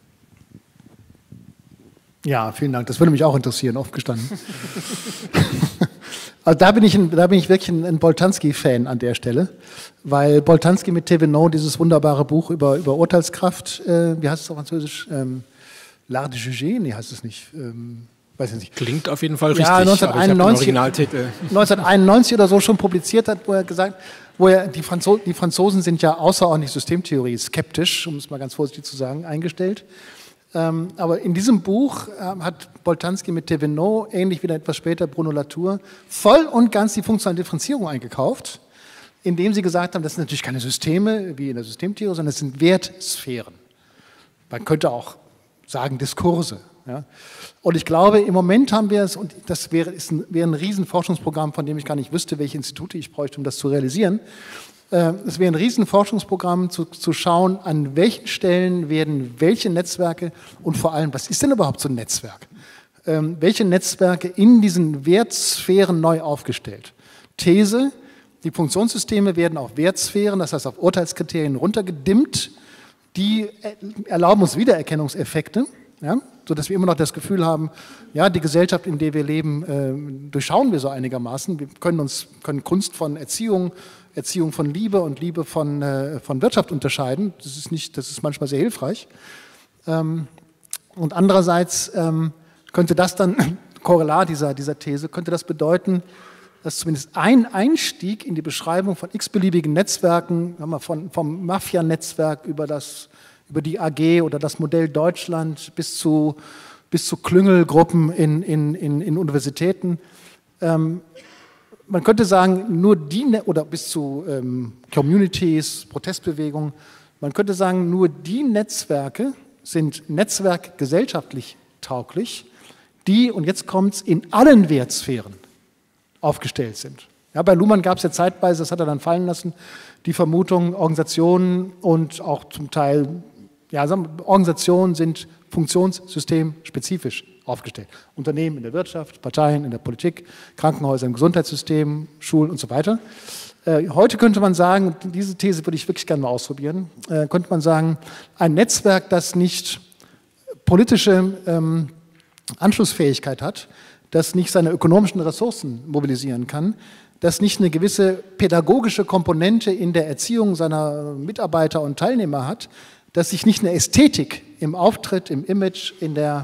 Ja, vielen Dank. Das würde mich auch interessieren, oft gestanden. Also da bin ich, ein, da bin ich wirklich ein, ein Boltanski-Fan an der Stelle, weil Boltanski mit Thévenot dieses wunderbare Buch über, über Urteilskraft, äh, wie heißt es auf Französisch? Ähm, L'art de juger? Nee, heißt es nicht. Ähm, weiß ich nicht. Klingt auf jeden Fall richtig, ja, neunzehnhunderteinundneunzig, aber ich habe den Originaltitel. neunzehnhunderteinundneunzig oder so schon publiziert hat, wo er gesagt wo er, die, Franzo die Franzosen sind ja außerordentlich Systemtheorie skeptisch, um es mal ganz vorsichtig zu sagen, eingestellt. Ähm, aber in diesem Buch äh, hat Boltanski mit Thévenot, ähnlich wie dann etwas später Bruno Latour, voll und ganz die funktionale Differenzierung eingekauft, indem sie gesagt haben, das sind natürlich keine Systeme wie in der Systemtheorie, sondern das sind Wertsphären. Man könnte auch sagen Diskurse. Ja. Und ich glaube, im Moment haben wir es, und das wäre, ist ein, wäre ein Riesenforschungsprogramm, von dem ich gar nicht wüsste, welche Institute ich bräuchte, um das zu realisieren. Es wäre ein Riesenforschungsprogramm zu, zu schauen, an welchen Stellen werden welche Netzwerke und vor allem, was ist denn überhaupt so ein Netzwerk? Ähm, welche Netzwerke in diesen Wertsphären neu aufgestellt? These, die Funktionssysteme werden auf Wertsphären, das heißt auf Urteilskriterien runtergedimmt, die erlauben uns Wiedererkennungseffekte, ja, sodass wir immer noch das Gefühl haben, ja, die Gesellschaft, in der wir leben, äh, durchschauen wir so einigermaßen. Wir können uns können Kunst von Erziehung, Erziehung von Liebe und Liebe von, äh, von Wirtschaft unterscheiden. Das ist, nicht, das ist manchmal sehr hilfreich. Ähm, und andererseits ähm, könnte das dann, Korrelat dieser, dieser These, könnte das bedeuten, dass zumindest ein Einstieg in die Beschreibung von x-beliebigen Netzwerken, sagen wir, von, vom Mafia-Netzwerk über, das, über die A G oder das Modell Deutschland bis zu, bis zu Klüngelgruppen in, in, in, in Universitäten, ähm, man könnte sagen, nur die, oder bis zu ähm, Communities, Protestbewegungen, man könnte sagen, nur die Netzwerke sind netzwerkgesellschaftlich tauglich, die, und jetzt kommt es, in allen Wertsphären aufgestellt sind. Ja, bei Luhmann gab es ja zeitweise, das hat er dann fallen lassen, die Vermutung, Organisationen und auch zum Teil, ja, sagen wir, Organisationen sind funktionssystemspezifisch aufgestellt. Unternehmen in der Wirtschaft, Parteien in der Politik, Krankenhäuser im Gesundheitssystem, Schulen und so weiter. Äh, heute könnte man sagen, und diese These würde ich wirklich gerne mal ausprobieren, äh, könnte man sagen, ein Netzwerk, das nicht politische ähm, Anschlussfähigkeit hat, das nicht seine ökonomischen Ressourcen mobilisieren kann, das nicht eine gewisse pädagogische Komponente in der Erziehung seiner Mitarbeiter und Teilnehmer hat, dass sich nicht eine Ästhetik im Auftritt, im Image, in der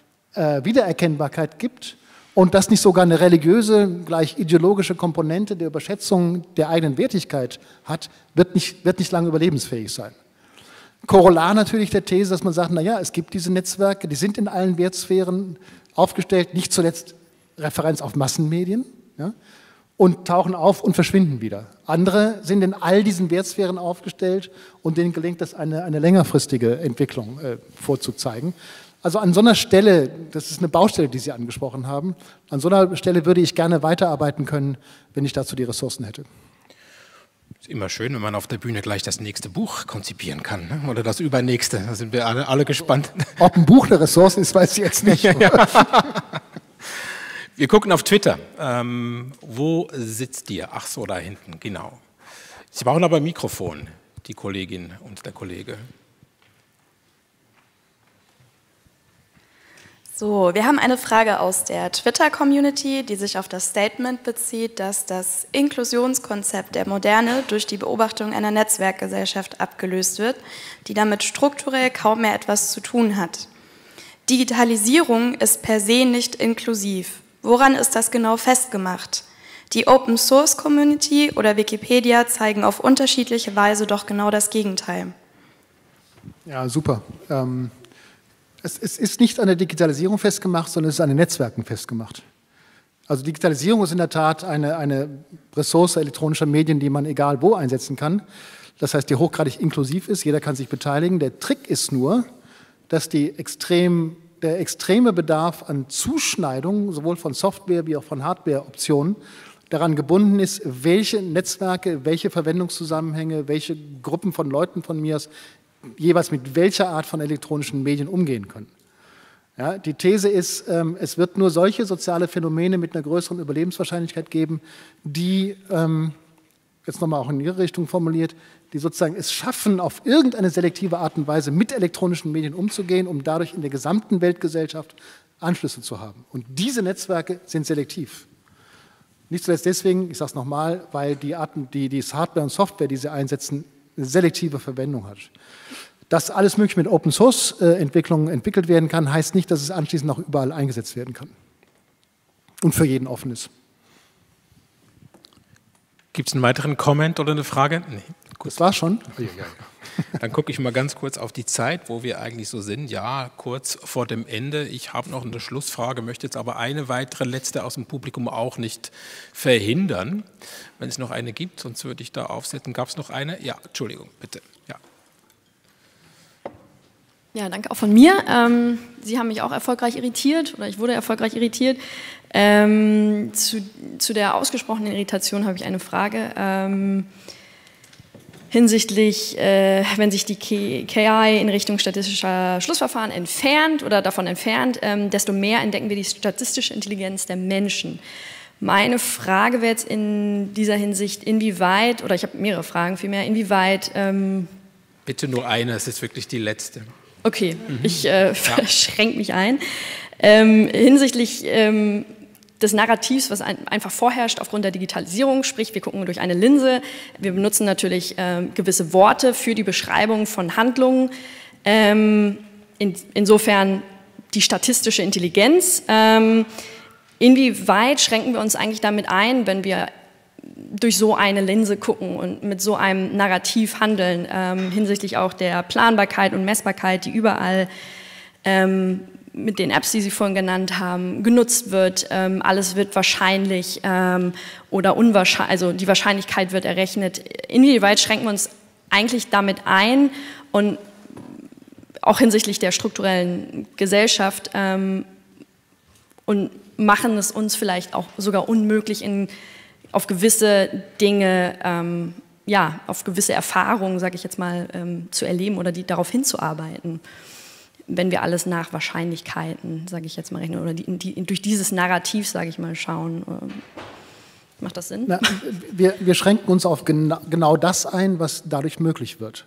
äh, Wiedererkennbarkeit gibt und dass nicht sogar eine religiöse, gleich ideologische Komponente der Überschätzung der eigenen Wertigkeit hat, wird nicht, wird nicht lange überlebensfähig sein. Korollar natürlich der These, dass man sagt, naja, es gibt diese Netzwerke, die sind in allen Wertsphären aufgestellt, nicht zuletzt Referenz auf Massenmedien, ja, und tauchen auf und verschwinden wieder. Andere sind in all diesen Wertsphären aufgestellt und denen gelingt es, eine, eine längerfristige Entwicklung äh, vorzuzeigen. Also an so einer Stelle, das ist eine Baustelle, die Sie angesprochen haben, an so einer Stelle würde ich gerne weiterarbeiten können, wenn ich dazu die Ressourcen hätte. Ist immer schön, wenn man auf der Bühne gleich das nächste Buch konzipieren kann, ne? Oder das übernächste. Da sind wir alle, alle gespannt. Ob ein Buch eine Ressource ist, weiß ich jetzt nicht. Ja, ja. Wir gucken auf Twitter. Ähm, wo sitzt ihr? Ach so, da hinten, genau. Sie brauchen aber ein Mikrofon, die Kollegin und der Kollege. So, wir haben eine Frage aus der Twitter-Community, die sich auf das Statement bezieht, dass das Inklusionskonzept der Moderne durch die Beobachtung einer Netzwerkgesellschaft abgelöst wird, die damit strukturell kaum mehr etwas zu tun hat. Digitalisierung ist per se nicht inklusiv. Woran ist das genau festgemacht? Die Open-Source-Community oder Wikipedia zeigen auf unterschiedliche Weise doch genau das Gegenteil. Ja, super. Ähm Es, es ist nicht an der Digitalisierung festgemacht, sondern es ist an den Netzwerken festgemacht. Also Digitalisierung ist in der Tat eine, eine Ressource elektronischer Medien, die man egal wo einsetzen kann. Das heißt, die hochgradig inklusiv ist, jeder kann sich beteiligen. Der Trick ist nur, dass die extrem, der extreme Bedarf an Zuschneidung, sowohl von Software wie auch von Hardware-Optionen, daran gebunden ist, welche Netzwerke, welche Verwendungszusammenhänge, welche Gruppen von Leuten von mir aus jeweils mit welcher Art von elektronischen Medien umgehen können. Ja, die These ist, ähm, es wird nur solche soziale Phänomene mit einer größeren Überlebenswahrscheinlichkeit geben, die, ähm, jetzt nochmal auch in Ihre Richtung formuliert, die sozusagen es schaffen, auf irgendeine selektive Art und Weise mit elektronischen Medien umzugehen, um dadurch in der gesamten Weltgesellschaft Anschlüsse zu haben. Und diese Netzwerke sind selektiv. Nicht zuletzt deswegen, ich sage es nochmal, weil die, Arten, die, die Hardware und Software, die sie einsetzen, eine selektive Verwendung hat. Dass alles mögliche mit Open-Source-Entwicklungen entwickelt werden kann, heißt nicht, dass es anschließend auch überall eingesetzt werden kann. Und für jeden offen ist. Gibt es einen weiteren Comment oder eine Frage? Nee. Gut. Das war schon. Ja, ja, ja. Dann gucke ich mal ganz kurz auf die Zeit, wo wir eigentlich so sind. Ja, kurz vor dem Ende. Ich habe noch eine Schlussfrage, möchte jetzt aber eine weitere letzte aus dem Publikum auch nicht verhindern. Wenn es noch eine gibt, sonst würde ich da aufsetzen. Gab es noch eine? Ja, Entschuldigung, bitte. Ja. Ja, danke auch von mir. Ähm, Sie haben mich auch erfolgreich irritiert oder ich wurde erfolgreich irritiert. Ähm, zu, zu der ausgesprochenen Irritation habe ich eine Frage. Ähm, hinsichtlich, äh, wenn sich die K I in Richtung statistischer Schlussverfahren entfernt oder davon entfernt, ähm, desto mehr entdecken wir die statistische Intelligenz der Menschen. Meine Frage wäre jetzt in dieser Hinsicht, inwieweit, oder ich habe mehrere Fragen vielmehr, inwieweit... Ähm, Bitte nur eine, es ist wirklich die letzte. Okay, mhm. ich äh, ja. schränke mich ein. Ähm, hinsichtlich ähm, des Narrativs, was ein, einfach vorherrscht aufgrund der Digitalisierung, sprich wir gucken durch eine Linse, wir benutzen natürlich ähm, gewisse Worte für die Beschreibung von Handlungen, ähm, in, insofern die statistische Intelligenz. Ähm, inwieweit schränken wir uns eigentlich damit ein, wenn wir durch so eine Linse gucken und mit so einem Narrativ handeln, ähm, hinsichtlich auch der Planbarkeit und Messbarkeit, die überall ähm, mit den Apps, die Sie vorhin genannt haben, genutzt wird. Ähm, alles wird wahrscheinlich ähm, oder unwahrscheinlich, also die Wahrscheinlichkeit wird errechnet. Inwieweit schränken wir uns eigentlich damit ein und auch hinsichtlich der strukturellen Gesellschaft ähm, und machen es uns vielleicht auch sogar unmöglich, in, auf gewisse Dinge, ähm, ja, auf gewisse Erfahrungen, sage ich jetzt mal, ähm, zu erleben oder die, darauf hinzuarbeiten, wenn wir alles nach Wahrscheinlichkeiten, sage ich jetzt mal, rechnen oder die, die, durch dieses Narrativ, sage ich mal, schauen. Macht das Sinn? Na, wir, wir schränken uns auf genau, genau das ein, was dadurch möglich wird.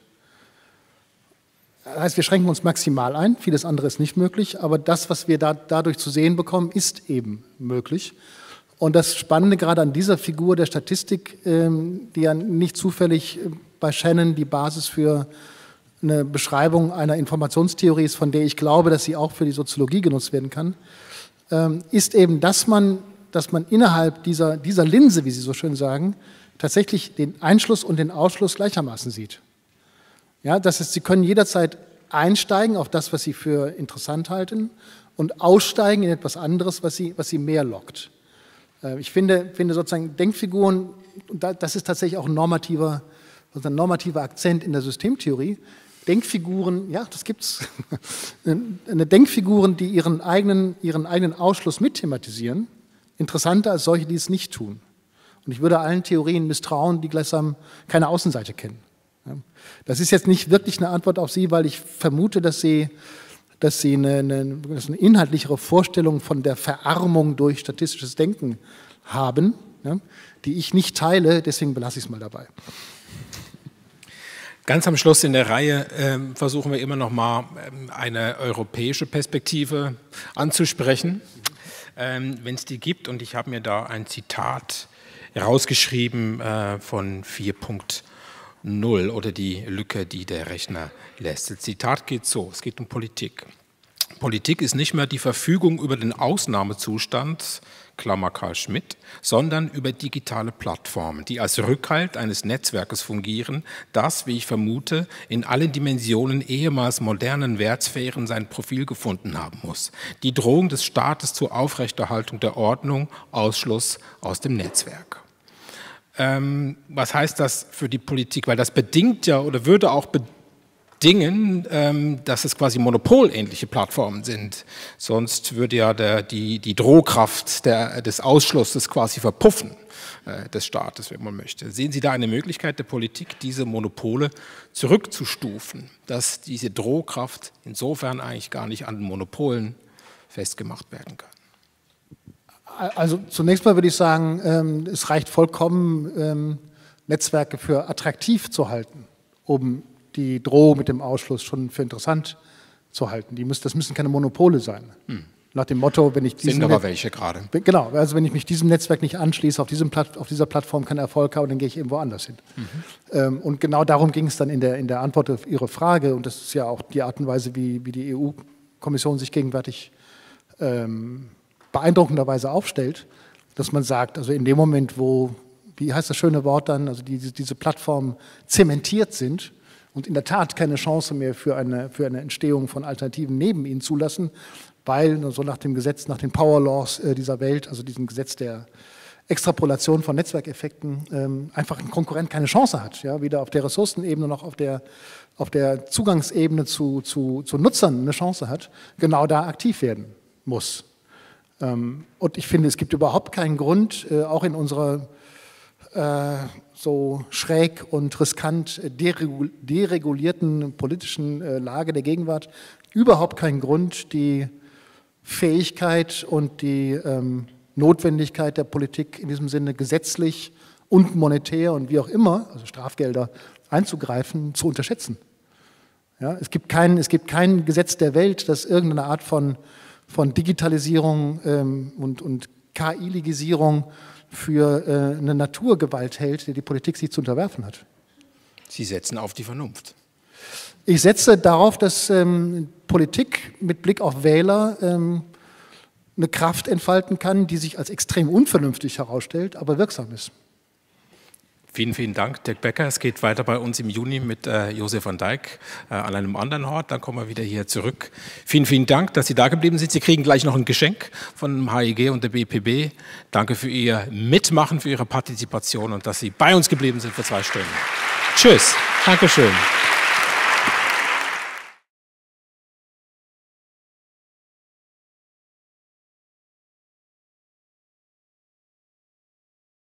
Das heißt, wir schränken uns maximal ein, vieles andere ist nicht möglich, aber das, was wir da, dadurch zu sehen bekommen, ist eben möglich. Und das Spannende gerade an dieser Figur der Statistik, ähm, die ja nicht zufällig bei Shannon die Basis für eine Beschreibung einer Informationstheorie ist, von der ich glaube, dass sie auch für die Soziologie genutzt werden kann, ähm, ist eben, dass man, dass man innerhalb dieser, dieser Linse, wie Sie so schön sagen, tatsächlich den Einschluss und den Ausschluss gleichermaßen sieht. Ja, das heißt, Sie können jederzeit einsteigen auf das, was Sie für interessant halten und aussteigen in etwas anderes, was Sie, was Sie mehr lockt. Ich finde, finde sozusagen Denkfiguren, das ist tatsächlich auch ein normativer, ein normativer Akzent in der Systemtheorie, Denkfiguren, ja, das gibt's, eine Denkfiguren, die ihren eigenen, ihren eigenen Ausschluss mitthematisieren, interessanter als solche, die es nicht tun. Und ich würde allen Theorien misstrauen, die gleichsam keine Außenseite kennen. Das ist jetzt nicht wirklich eine Antwort auf Sie, weil ich vermute, dass Sie, dass Sie eine, eine, eine inhaltlichere Vorstellung von der Verarmung durch statistisches Denken haben, ja, die ich nicht teile, deswegen belasse ich es mal dabei. Ganz am Schluss in der Reihe äh, versuchen wir immer noch mal ähm, eine europäische Perspektive anzusprechen, ähm, wenn es die gibt. Und ich habe mir da ein Zitat rausgeschrieben äh, von vier Punkt null oder die Lücke, die der Rechner lässt. Das Zitat geht so, es geht um Politik. Politik ist nicht mehr die Verfügung über den Ausnahmezustand, Klammer Karl Schmidt, sondern über digitale Plattformen, die als Rückhalt eines Netzwerkes fungieren, das, wie ich vermute, in allen Dimensionen ehemals modernen Wertsphären sein Profil gefunden haben muss. Die Drohung des Staates zur Aufrechterhaltung der Ordnung, Ausschluss aus dem Netzwerk. Ähm, was heißt das für die Politik? Weil das bedingt ja oder würde auch bedingen, ähm, dass es quasi monopolähnliche Plattformen sind. Sonst würde ja der, die, die Drohkraft der, des Ausschlusses quasi verpuffen, äh, des Staates, wenn man möchte. Sehen Sie da eine Möglichkeit der Politik, diese Monopole zurückzustufen, dass diese Drohkraft insofern eigentlich gar nicht an den Monopolen festgemacht werden kann? Also zunächst mal würde ich sagen, ähm, es reicht vollkommen, ähm, Netzwerke für attraktiv zu halten, um die Drohung mit dem Ausschluss schon für interessant zu halten. Die müssen, das müssen keine Monopole sein. Hm. Nach dem Motto, wenn ich sind aber welche gerade. Genau, also wenn ich mich diesem Netzwerk nicht anschließe, auf, diesem Platt, auf dieser Plattform keinen Erfolg habe, dann gehe ich irgendwo anders hin. Mhm. Ähm, und genau darum ging es dann in der, in der Antwort auf Ihre Frage, und das ist ja auch die Art und Weise, wie, wie die E U-Kommission sich gegenwärtig ähm, beeindruckenderweise aufstellt, dass man sagt, also in dem Moment, wo, wie heißt das schöne Wort dann, also die, diese Plattformen zementiert sind und in der Tat keine Chance mehr für eine, für eine Entstehung von Alternativen neben ihnen zulassen, weil so nach dem Gesetz, nach den Power Laws äh, dieser Welt, also diesem Gesetz der Extrapolation von Netzwerkeffekten, ähm, einfach ein Konkurrent keine Chance hat, ja, weder auf der Ressourcenebene noch auf der, auf der Zugangsebene zu, zu, zu Nutzern eine Chance hat, genau da aktiv werden muss. Ähm, und ich finde, es gibt überhaupt keinen Grund, äh, auch in unserer äh, so schräg und riskant deregul deregulierten politischen äh, Lage der Gegenwart, überhaupt keinen Grund, die Fähigkeit und die ähm, Notwendigkeit der Politik in diesem Sinne gesetzlich und monetär und wie auch immer, also Strafgelder einzugreifen, zu unterschätzen. Ja, es gibt kein, es gibt kein Gesetz der Welt, das irgendeine Art von, von Digitalisierung ähm, und, und K I-Legisierung für äh, eine Naturgewalt hält, der die Politik sich zu unterwerfen hat. Sie setzen auf die Vernunft. Ich setze darauf, dass ähm, Politik mit Blick auf Wähler ähm, eine Kraft entfalten kann, die sich als extrem unvernünftig herausstellt, aber wirksam ist. Vielen, vielen Dank, Dirk Becker. Es geht weiter bei uns im Juni mit äh, Josef van Dijk äh, an einem anderen Ort. Dann kommen wir wieder hier zurück. Vielen, vielen Dank, dass Sie da geblieben sind. Sie kriegen gleich noch ein Geschenk von dem H I G und der B P B. Danke für Ihr Mitmachen, für Ihre Partizipation und dass Sie bei uns geblieben sind für zwei Stunden. Tschüss. Dankeschön.